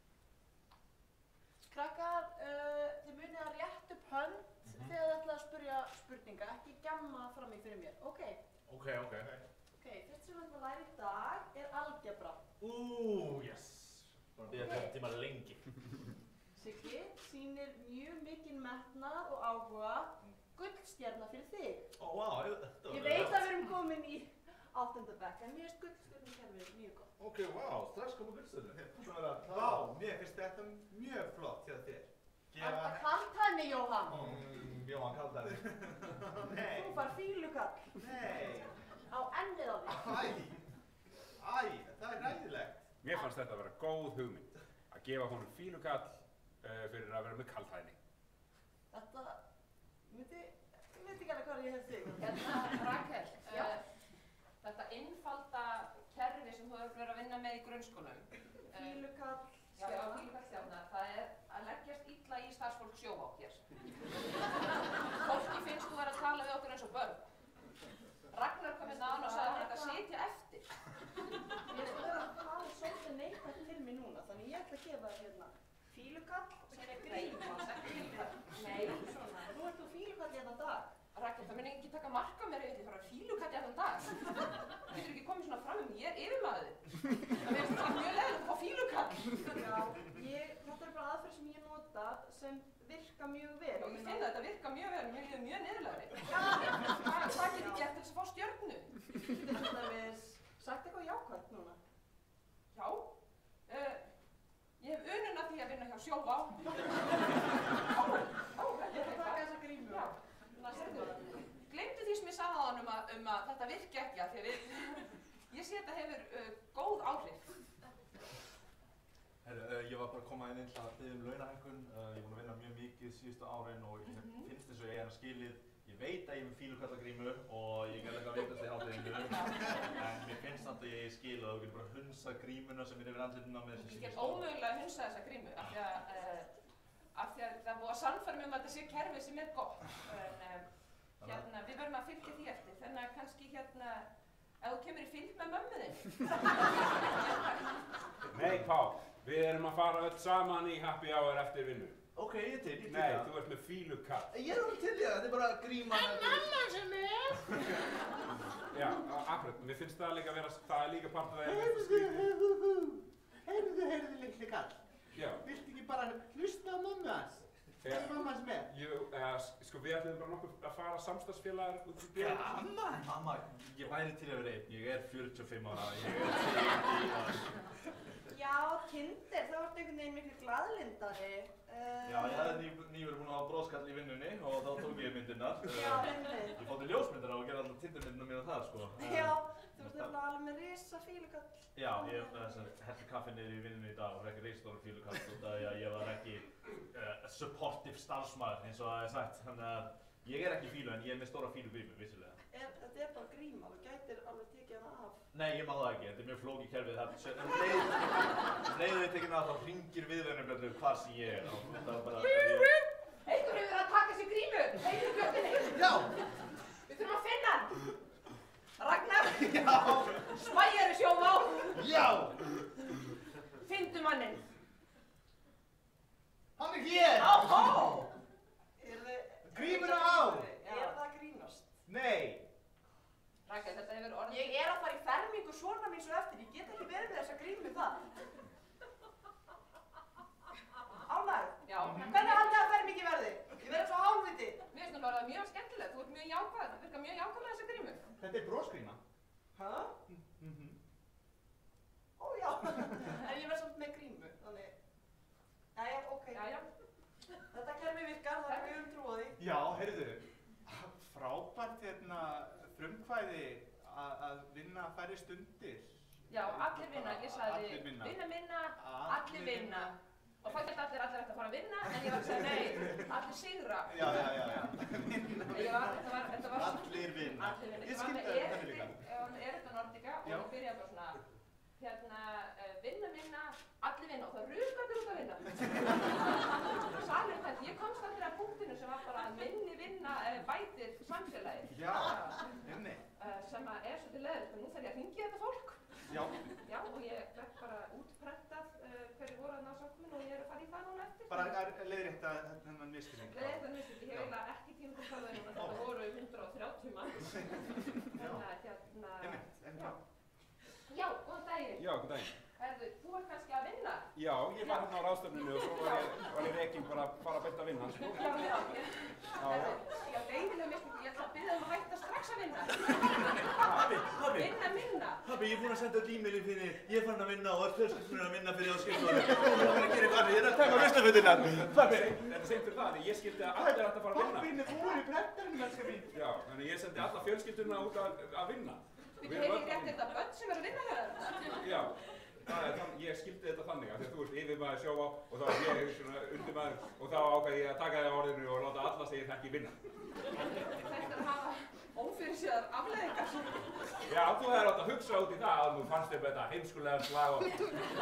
Krakkar, uh, þið munið að rétt upp hönd þegar þið ætlaði að spyrja spurninga, ekki gemma fram í fyrir mér, ok? Ok, ok. Ok, fyrst sem við ætlum að læra í dag er algebra. Ú, yes. Bara við ætlum tíma lengi. Siggi sýnir mjög mikinn metnað og áhuga, gullstjarna fyrir þig. Ó, vá, þetta var Ég veit að við erum komin í áttunda bekk, en mér finnst gullstjarnakerfið mjög gott. Ok, vá, strax koma gullstjörnur. Svona að Vá, mér finnst þetta mjög flott hjá þér. Þetta kaldhæðni, Jóhann. Mm, Jóhann kaldhæðni. Nei. Þú far fílukall. Nei. Á ennið á þig. Æ, æ, það er ræðilegt. Mér fannst þetta að vera góð hugmynd, að gefa honum fílukall uh, fyrir að vera með kaldhæðni. Þetta, myndi, ég veit ekki alveg hvað ég hef þig. Hérna, Rakel, uh, þetta einfalda kerfi sem þú hefur verið að vinna með í grunnskólum. Fílukall, Já, já, fílukall stjarna. Það er að leggjast illa í starfsfólk sjóvá hér. Fólki finnst þú vera að tala við okkur eins og börn. Ragnar kom hérna án og sagði að þetta sitja eftir. Ég er að vera að tala svolítið neikvægt til mig núna, þannig ég ætla að gefa þér hérna fílukall sem er gríma. Nei, ekki fílukall. Nei, svona. Nú ert þú fílukall í þetta dag. Rakel, það mun ekki taka mark á mér ef ég ætla að fara fílukall í þetta dag. Þú getur ekki komið svona fram um ég er yfirmaður. Það finnst það mjög leiðilegt að fá fílukall. Já, ég, þetta er bara aðferð sem ég nota sem virka mjög vel. Já, ég finn að þetta virka mjög vel, mér líður mjög niðurlegri. Hvað get ég gert til þess að fá stjörnu? Þetta er sagt eitthvað jákvæmt núna. Já, uh, ég hef unun að því að vinna hjá Sjóvá. Ég ætla að taka þessa grímu. Já, gleymdu því sem ég sagði á hann um að, um að þetta virki ekki að því að við, ég sé að þetta hefur uh, góð áhrif. Herru, uh, ég var bara að koma inn til að biðja um launahækkun. Uh, ég er búinn að vinna mjög mikið síðustu árin og ég Mhm. finnst eins og ég er að skilið. Ég veit að ég er með fílukallagrímu og ég er ekki að veitast í hádeginu. En mér finnst samt að ég skil að þú getur bara hunsað grímuna sem er yfir andlitinu á mér. Ég get ómögulega að hunsa þessa grímu af því að, uh, af því að það er búið að sannfæra mig um að þetta sé kerfi sem er gott. En uh, hérna, við verðum að fylgja því eftir, þannig að kannski hérna, ef þú kemur í fylg með mömmu þinn. Nei, Pál, við erum að fara öll saman í happy hour eftir vinnu. Ok, ég er til, ég er til Nei, það. þú ert með fílukall. Ég er alveg til í það, þetta er bara gríma. En mamma sem er. Já, akkurat, mér finnst það líka að vera, það er líka part af það. Heyrðu, heyrðu, heyrðu, litli kall. Já. Viltu ekki bara hlusta á mömmu hans? Ja. Það er mamma sem er. Jú, uh, sko við ætlum bara nokkuð að fara samstarfsfélagar út í bíl. Gaman! Mamma, ég væri til að vera einn. Ég er fjörutíu og fimm ára. Ég er til í að... Já, kindir, þá ertu einhvern veginn miklu glaðlindari. Uh, Já, ég hefði ný, nýverið búin að hafa bróðskall í vinnunni og þá tók ég myndirnar. Já, einmitt. Ég fótti ljósmyndina og gerði alltaf tindarmyndina mína þar, sko. Já, þú ert nefnilega alveg með risa fílukall. Já, ég hætti kaffi niður í vinnunni í dag og fekk risastóran fílukall út af því að ég var ekki uh, supportive starfsmaður eins og það er sagt. Þannig að ég er ekki fílu en ég er með stóra fílugrímu, vissulega. Er, þetta er bara gríma, þú gætir alveg tekið hana af. Nei, ég má það ekki. Þetta er mjög flókið kerfið. Það er leið, leiðið þið tekinn að þá hringir viðvörunarbjöllu hvar sem ég er. Og þetta var bara... Einhver hefur verið að taka sér grímu, heyrðu göttinni. Já. Við þurfum að finna hann. Ragnar. Já. Spæjar í Sjóvá. Já. Finndu manninn. Hann er hér. Áhó. Er þið... Grímuna á. Er það að grínast? Nei. Rakel, þetta hefur orðið... Ég er að fara í fermingu svona mín svo eftir, ég get ekki verið með þessa grímu það. Ánægð? Já. Hvernig haldið að fermingi verði? Ég verði svo hálfviti. Mér finnst það bara mjög skemmtilegt, þú ert mjög jákvæð, það virkar mjög jákvæð með þessa grímu. Þetta er brósgríma. Hæ? Mhm. Ó já, en ég verði samt með grímu, þannig... Jæja, ok. Jæja. Þetta kerfi virkar, það er mjög um trú á því. Já, heyrðu, frábært hérna frumkvæði að vinna færri stundir. Já, allir vinna, ég sagði Allir vinna. vinna minna, Allir allir vinna. Og það geta allir allir eftir að fara að vinna, en ég var að segja nei, allir sigra. Já, já, já, já. Ég var, þetta var, þetta var... Allir vinna. Allir vinna. Ég Þetta var skildi með þetta erindi, líka. ég var með erindi á Nordica og Já. það byrjaði bara svona, hérna, uh, vinna minna, allir vinna og það ruka allir út að vinna. Salurinn þetta, ég komst allir að punktinu sem var bara að minni vinna uh, bætir samfélagið. Já, inni. Uh, sem að er svolítið leðilegt, og nú þarf ég að hringja þetta fólk. Já. Já, og ég fekk bara útprentað uh, hverju voru að ná samkomin og ég er að fara í það núna eftir. Bara að leiðrétta þennan misskilning. Leiðrétta misskilning, ég hef eiginlega ekki tíma til að tala um þetta. Þetta voru þrjátíu manns. Þannig að hérna, já. Já, góðan daginn. Já, góðan daginn. Herðu, þú ert kannski að vinna? Já, ég var hérna á ráðstefninu og svo var ég, var ég rekinn bara að fara að beint að vinna, sko. Já, já, ég, herðu, já, leiðilega miskunni, ég ætla að byrja um að hætta strax að vinna. Pabbi, pabbi. Vinna minna. Pabbi, ég er búinn að senda öll e-mailin fyrir, ég er farin að vinna og öll fjölskyldurinn er að vinna fyrir á skrifstofunni. Ég er farin að gera eitthvað, ég er að taka veisluföturnar. Pabbi. Þetta er seint fyrir það, ég skildi að allir ætti að fara að vinna. Pabbinn er búinn í prentarinn, elskar mín. Já, þannig ég sendi alla fjölskyldurna út að, að vinna. Þú hefur ekki rétt þetta börn sem er að vinna hérna? Já, það er þann, ég skildi þetta þannig að því að þú ert yfirmaður Sjóvá og þá er ég svona undirmaður og þá ákvað ég að taka þig á orðinu og láta alla segja þekki vinna. Þetta er að hafa ófyrirséðar afleiðingar. Já, þú hefur átt að hugsa út í það að þú fannst upp þetta heimskulega slag og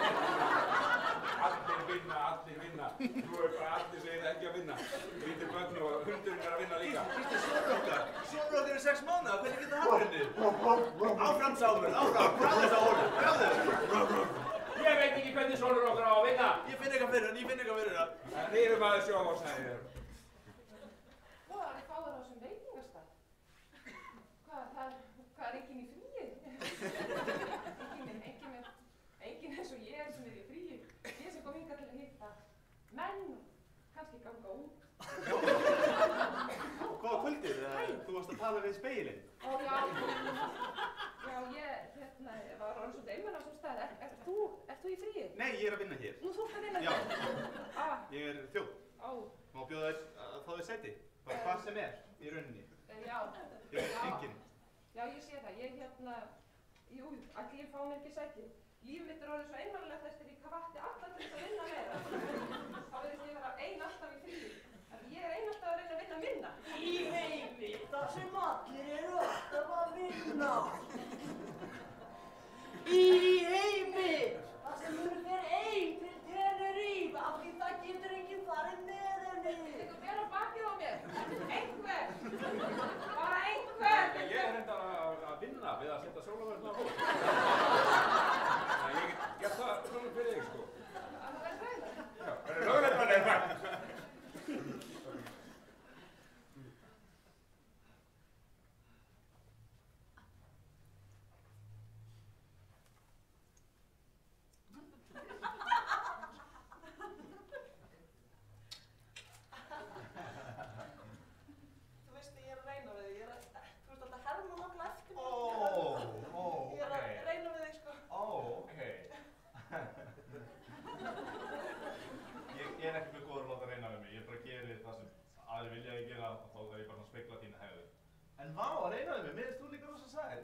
allir vinna, allir vinna. Þú er bara allir segið ekki að vinna. Lítil börn og hundurinn er að vinna líka. Þetta er sonur okkar. Sonur okkar er sex mánaða, hvernig getur hann henni? Áfram Sámur, áfram, bráðu þess að hóla, bráðu. Ég veit ekki hvernig sonur okkar á að vinna. Ég finn eitthvað fyrir hann, ég finn eitthvað fyrir hann. En þið eru maður Sjóvá, sagði ég. Hvað er þið fáður á þessum veitingastað? Hvað, það er, hvað er enginn í fríi? Enginn, enginn er, enginn eins og ég er sem er í fríi. Ég sem kom hingað til að hitta menn og kannski ganga út. Góða kvöldið, þú varst að tala við speilin. Ó, já. Já, ég, hérna, var orðin svolítið einmann á þessum stað. Er, er þú, ert þú í fríi? Nei, ég er að vinna hér. Nú, þú ert að vinna Já. hér? Ah, Ég er þjóð. Ó. Má bjóða þér að fá þér sæti. Bara hvað sem er í rauninni. Já. Ég er enginn. Já, ég sé það. Ég, hérna, jú, allir ég fá mér ekki sæti. Lífið mitt er orðið svo einmannlegt eftir ég hvatti alla til þess að vinna meira. Þá verðist ég vera ein alltaf í fríi. En ég er ein alltaf að reyna að vinna minna. Í heimi, þar sem allir eru alltaf að vinna. Í heimi, þar sem hún fer ein til Tenerife, af því það getur enginn farið með henni. Tekur vel á bakið á mér. Einhver. Bara einhver. Ég er reyndar að, að vinna við að setja sólarvörn á hól. En ég get gert það svona fyrir þig, sko. Það er rauðlega. Já, það er rauðlega bara eitthvað. Þú veist að ég er að reyna við þig, ég er að, þú veist alltaf herma nokkuð eftir mig. Ó, ó, Ég er að ok. reyna við þig, sko. Ó, ok. Ég, ég er ekki mjög góður að láta reyna við mig, ég bara geri það sem aðrir vilja að ég gera og þá er ég bara að spegla þína hegðu. En vá, að reyna við mig, mér finnst þú líka rosa sæl.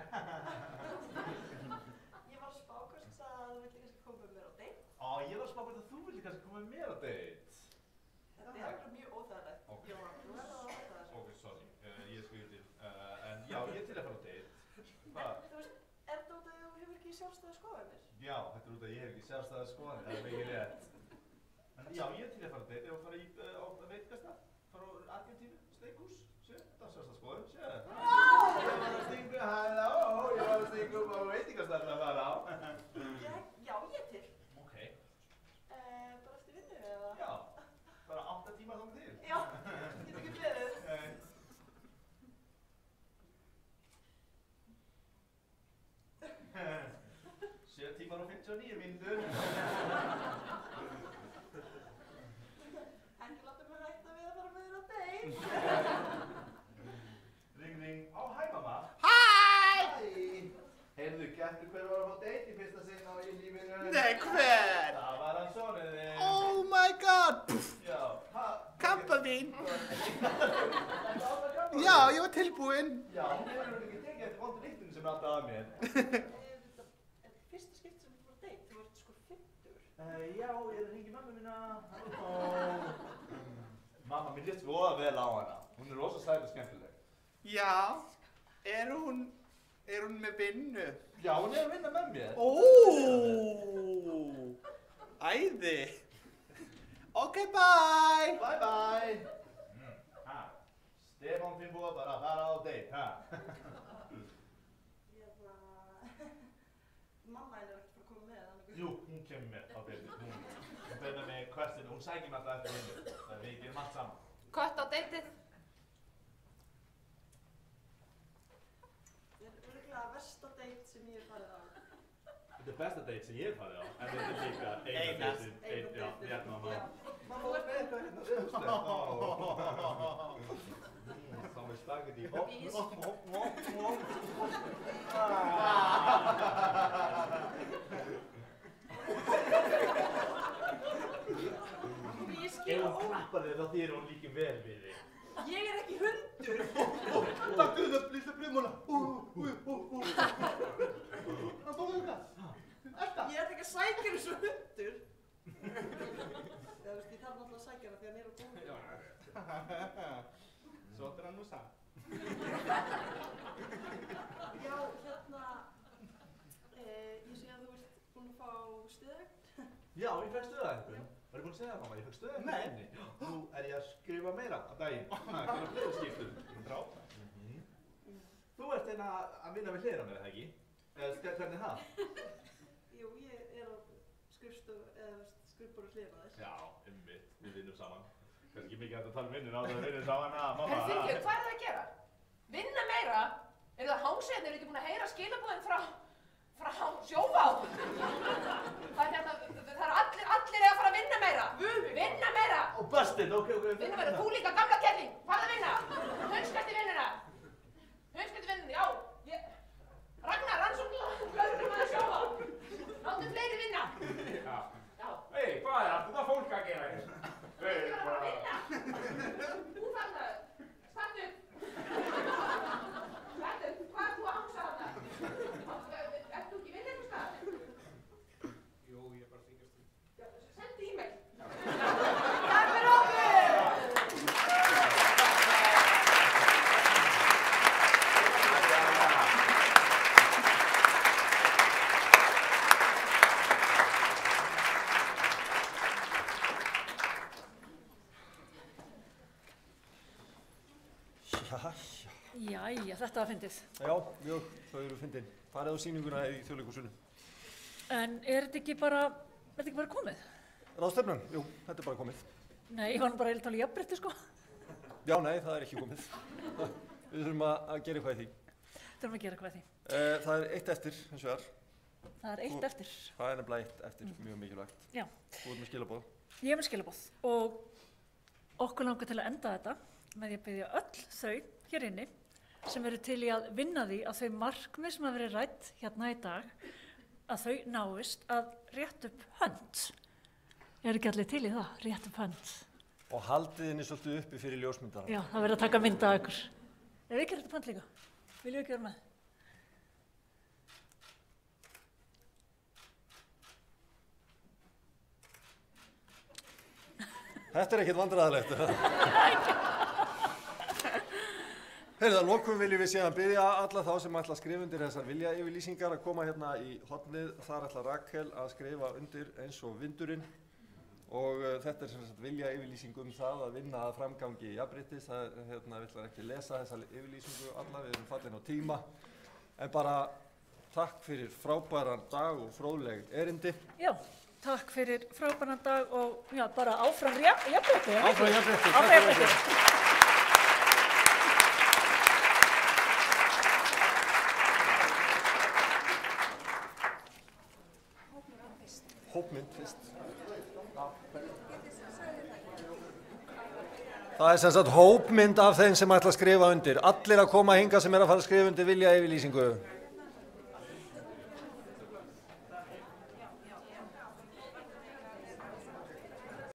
Ég var að spá hvort að þú vildi kannski koma með mér á date. Ó, ég var að spá hvort að þú vildi kannski koma með mér á date. Þetta er alveg mjög óþægilegt. Ok. Ég var að verða að hætta þessu. Ok, sorry, uh, ég er skrifið til. Uh, en já, ég er til að fara á date. Hvað? En þú veist, er þetta út af því að þú hefur ekki sjálfstæða skoðanir? Já, þetta er út af að ég hef ekki sjálfstæða skoðanir, það er mikið rétt. En já, ég er til að fara á date, ef að fara í, uh, á veitingastað, fara á Argentínu, steikhús, sé, það er sjálfstæða skoðun, sé. Ég var að stinga, halló, ég var að stinga upp á veitingastað að fara á. Já, já, ég er til. Ok. Eh, bara eftir vinnu eða? Já, bara átta tíma þóng til. Já, getur ekki beðið. Nei. sjö tímar og fimmtíu og níu mínútur. Ekki láta mig hætta við að fara með þér á date. Ring, ring. Á, hæ mamma. Hæ! Hæ! Heyrðu, gættu hver var að fá date í fyrsta sinn á í lífinu? Nei, hver? Það var hann sonur þinn. Oh my god! Já, ha? Kampa mín! Já, ég var tilbúinn. Já, hún hefur ekki tekið eftir vondu líktinu sem er alltaf að mér. Þetta er fyrsta skipti sem þú fór á date, þú ert sko fimmtugur. Uh, já, ég er að hringja mamma mína. Halló. Mamma, mér líst voða vel á hana. Hún er rosa sæt og skemmtileg. Já, er hún, er hún með vinnu? Já, hún er að vinna með mér. Ó, æði. Ok, bye. Bye, bye. Mm. Ha, Stefán finn búið bara að fara á date, ha? Ég var mamma henni er ekkert að koma með þannig. Jú, hún kemur með á date. Hún, hún fer með mig hverstinu, hún sækir mig alltaf eftir vinnu. Það við gerum allt saman. Kött á deitið. sem ég hef farið á. Þetta er besta date sem ég hef farið á, en þetta er líka eina date. Eina date. Já, hérna má. Mamma var með eitthvað hérna auðvitað. Þá með spagetti. Ís. Ég skil Ef hún klappar þig þá þýðir hún líka vel við þig. Ég er ekki hundur. Takk fyrir það, blísla brimuna. Hann tók þetta. Ég er ekki að sækja eins og hundur. Já, veist, ég þarf náttúrulega að sækja hana því hann er á góðu. Svo er hann nú samt. Já, hérna, eh, ég sé að þú ert búin að fá stöðugn. Já, ég fekk stöðaðingun. Var ég búin að segja það, mamma? Ég fekk stöðaðingun. Nei. Nú er ég að skrifa meira á daginn. Það er að fleira skiptum. Frábært. Þú ert hérna að vinna við hliðina á mér, eða ekki? Eða hvernig er það? Jú, ég er á skrifstofu, eða skrifborðu hliðina á þess. Já, einmitt. Við vinnum saman. Kannski ekki mikið hægt að tala um vinnuna á það að við vinnum saman að mamma. Herra Þingju, hvað er það að gera? Vinna meira? Eru það hangsiðin? Eru ekki búin að heyra skilabúðin frá, frá Sjóvá? Það er hérna, það er allir, allir eiga að fara að vinna meira. Vinna meira! Og bustin, ok, ok. Vinna meira, þú líka, gamla kelling. Farðu að vinna. Hundskætti vinnuna. Hundskætti vinnuna, já. Ég... Ragnar, rannsóknarlögreglumaður Sjóvá. Láttu fleiri vinna. Já. Já. Hei, hvað er allt þetta fólk að gera hér? Þú er að fara að vinna. Þú þarna, startu. Startu, hvað er þú að hangsa þarna? Ert þú ekki vinna einhvers staðar? Jú, ég er bara að þykjast því. Sendu e-mail. Takk fyrir okkur! Jæja, þetta var fyndið. Já, mjög, þau eru fyndin. Farið á sýninguna í Þjóðleikhúsinu. En er þetta ekki bara, er þetta ekki bara komið? Ráðstefnan? Jú, þetta er bara komið. Nei, ég var nú bara eiginlega að tala í jafnrétti, sko. Já, nei, það er ekki komið. Við þurfum að, að gera eitthvað í því. Þurfum að gera eitthvað í því. Uh, það er eitt eftir, hins vegar. Það er eitt Þú, eftir. Það er nefnilega eitt eftir, mjög mikilvægt. Já. Þú ert með skilaboð. Ég er með skilaboð og okkur langar til að enda þetta með því að biðja öll þau hér inni sem eru til í að vinna því að þau markmið sem hafa verið rædd hérna í dag að þau náist að rétt upp hönd. Er ekki allir til í það, rétt upp hönd? Og haldið henni svolítið uppi fyrir ljósmyndara. Já, það verður að taka mynd af ykkur. Ef við ekki rétt upp hönd líka, viljum við ekki vera með? Þetta er ekkert vandræðalegt. Heyrðu, að lokum viljum við síðan biðja alla þá sem ætla að skrifa undir þessar viljayfirlýsingar að koma hérna í hornið. Þar ætla Rakel að skrifa undir eins og vindurinn. Og uh, þetta er sem sagt viljayfirlýsing um það að vinna að framgangi jafnréttis. Það hérna, við ætlum ekki að lesa þessa yfirlýsingu alla, við erum fallin á tíma. En bara takk fyrir frábæran dag og fróðleg erindi. Já. Takk fyrir frábæran dag og já, bara áfram jafnrétti. Áfram jafnrétti. Áfram jafnrétti. Hópmynd fyrst. Það er sem sagt hópmynd af þeim sem ætla að skrifa undir. Allir að koma hinga sem er að fara að skrifa undir viljayfirlýsingu.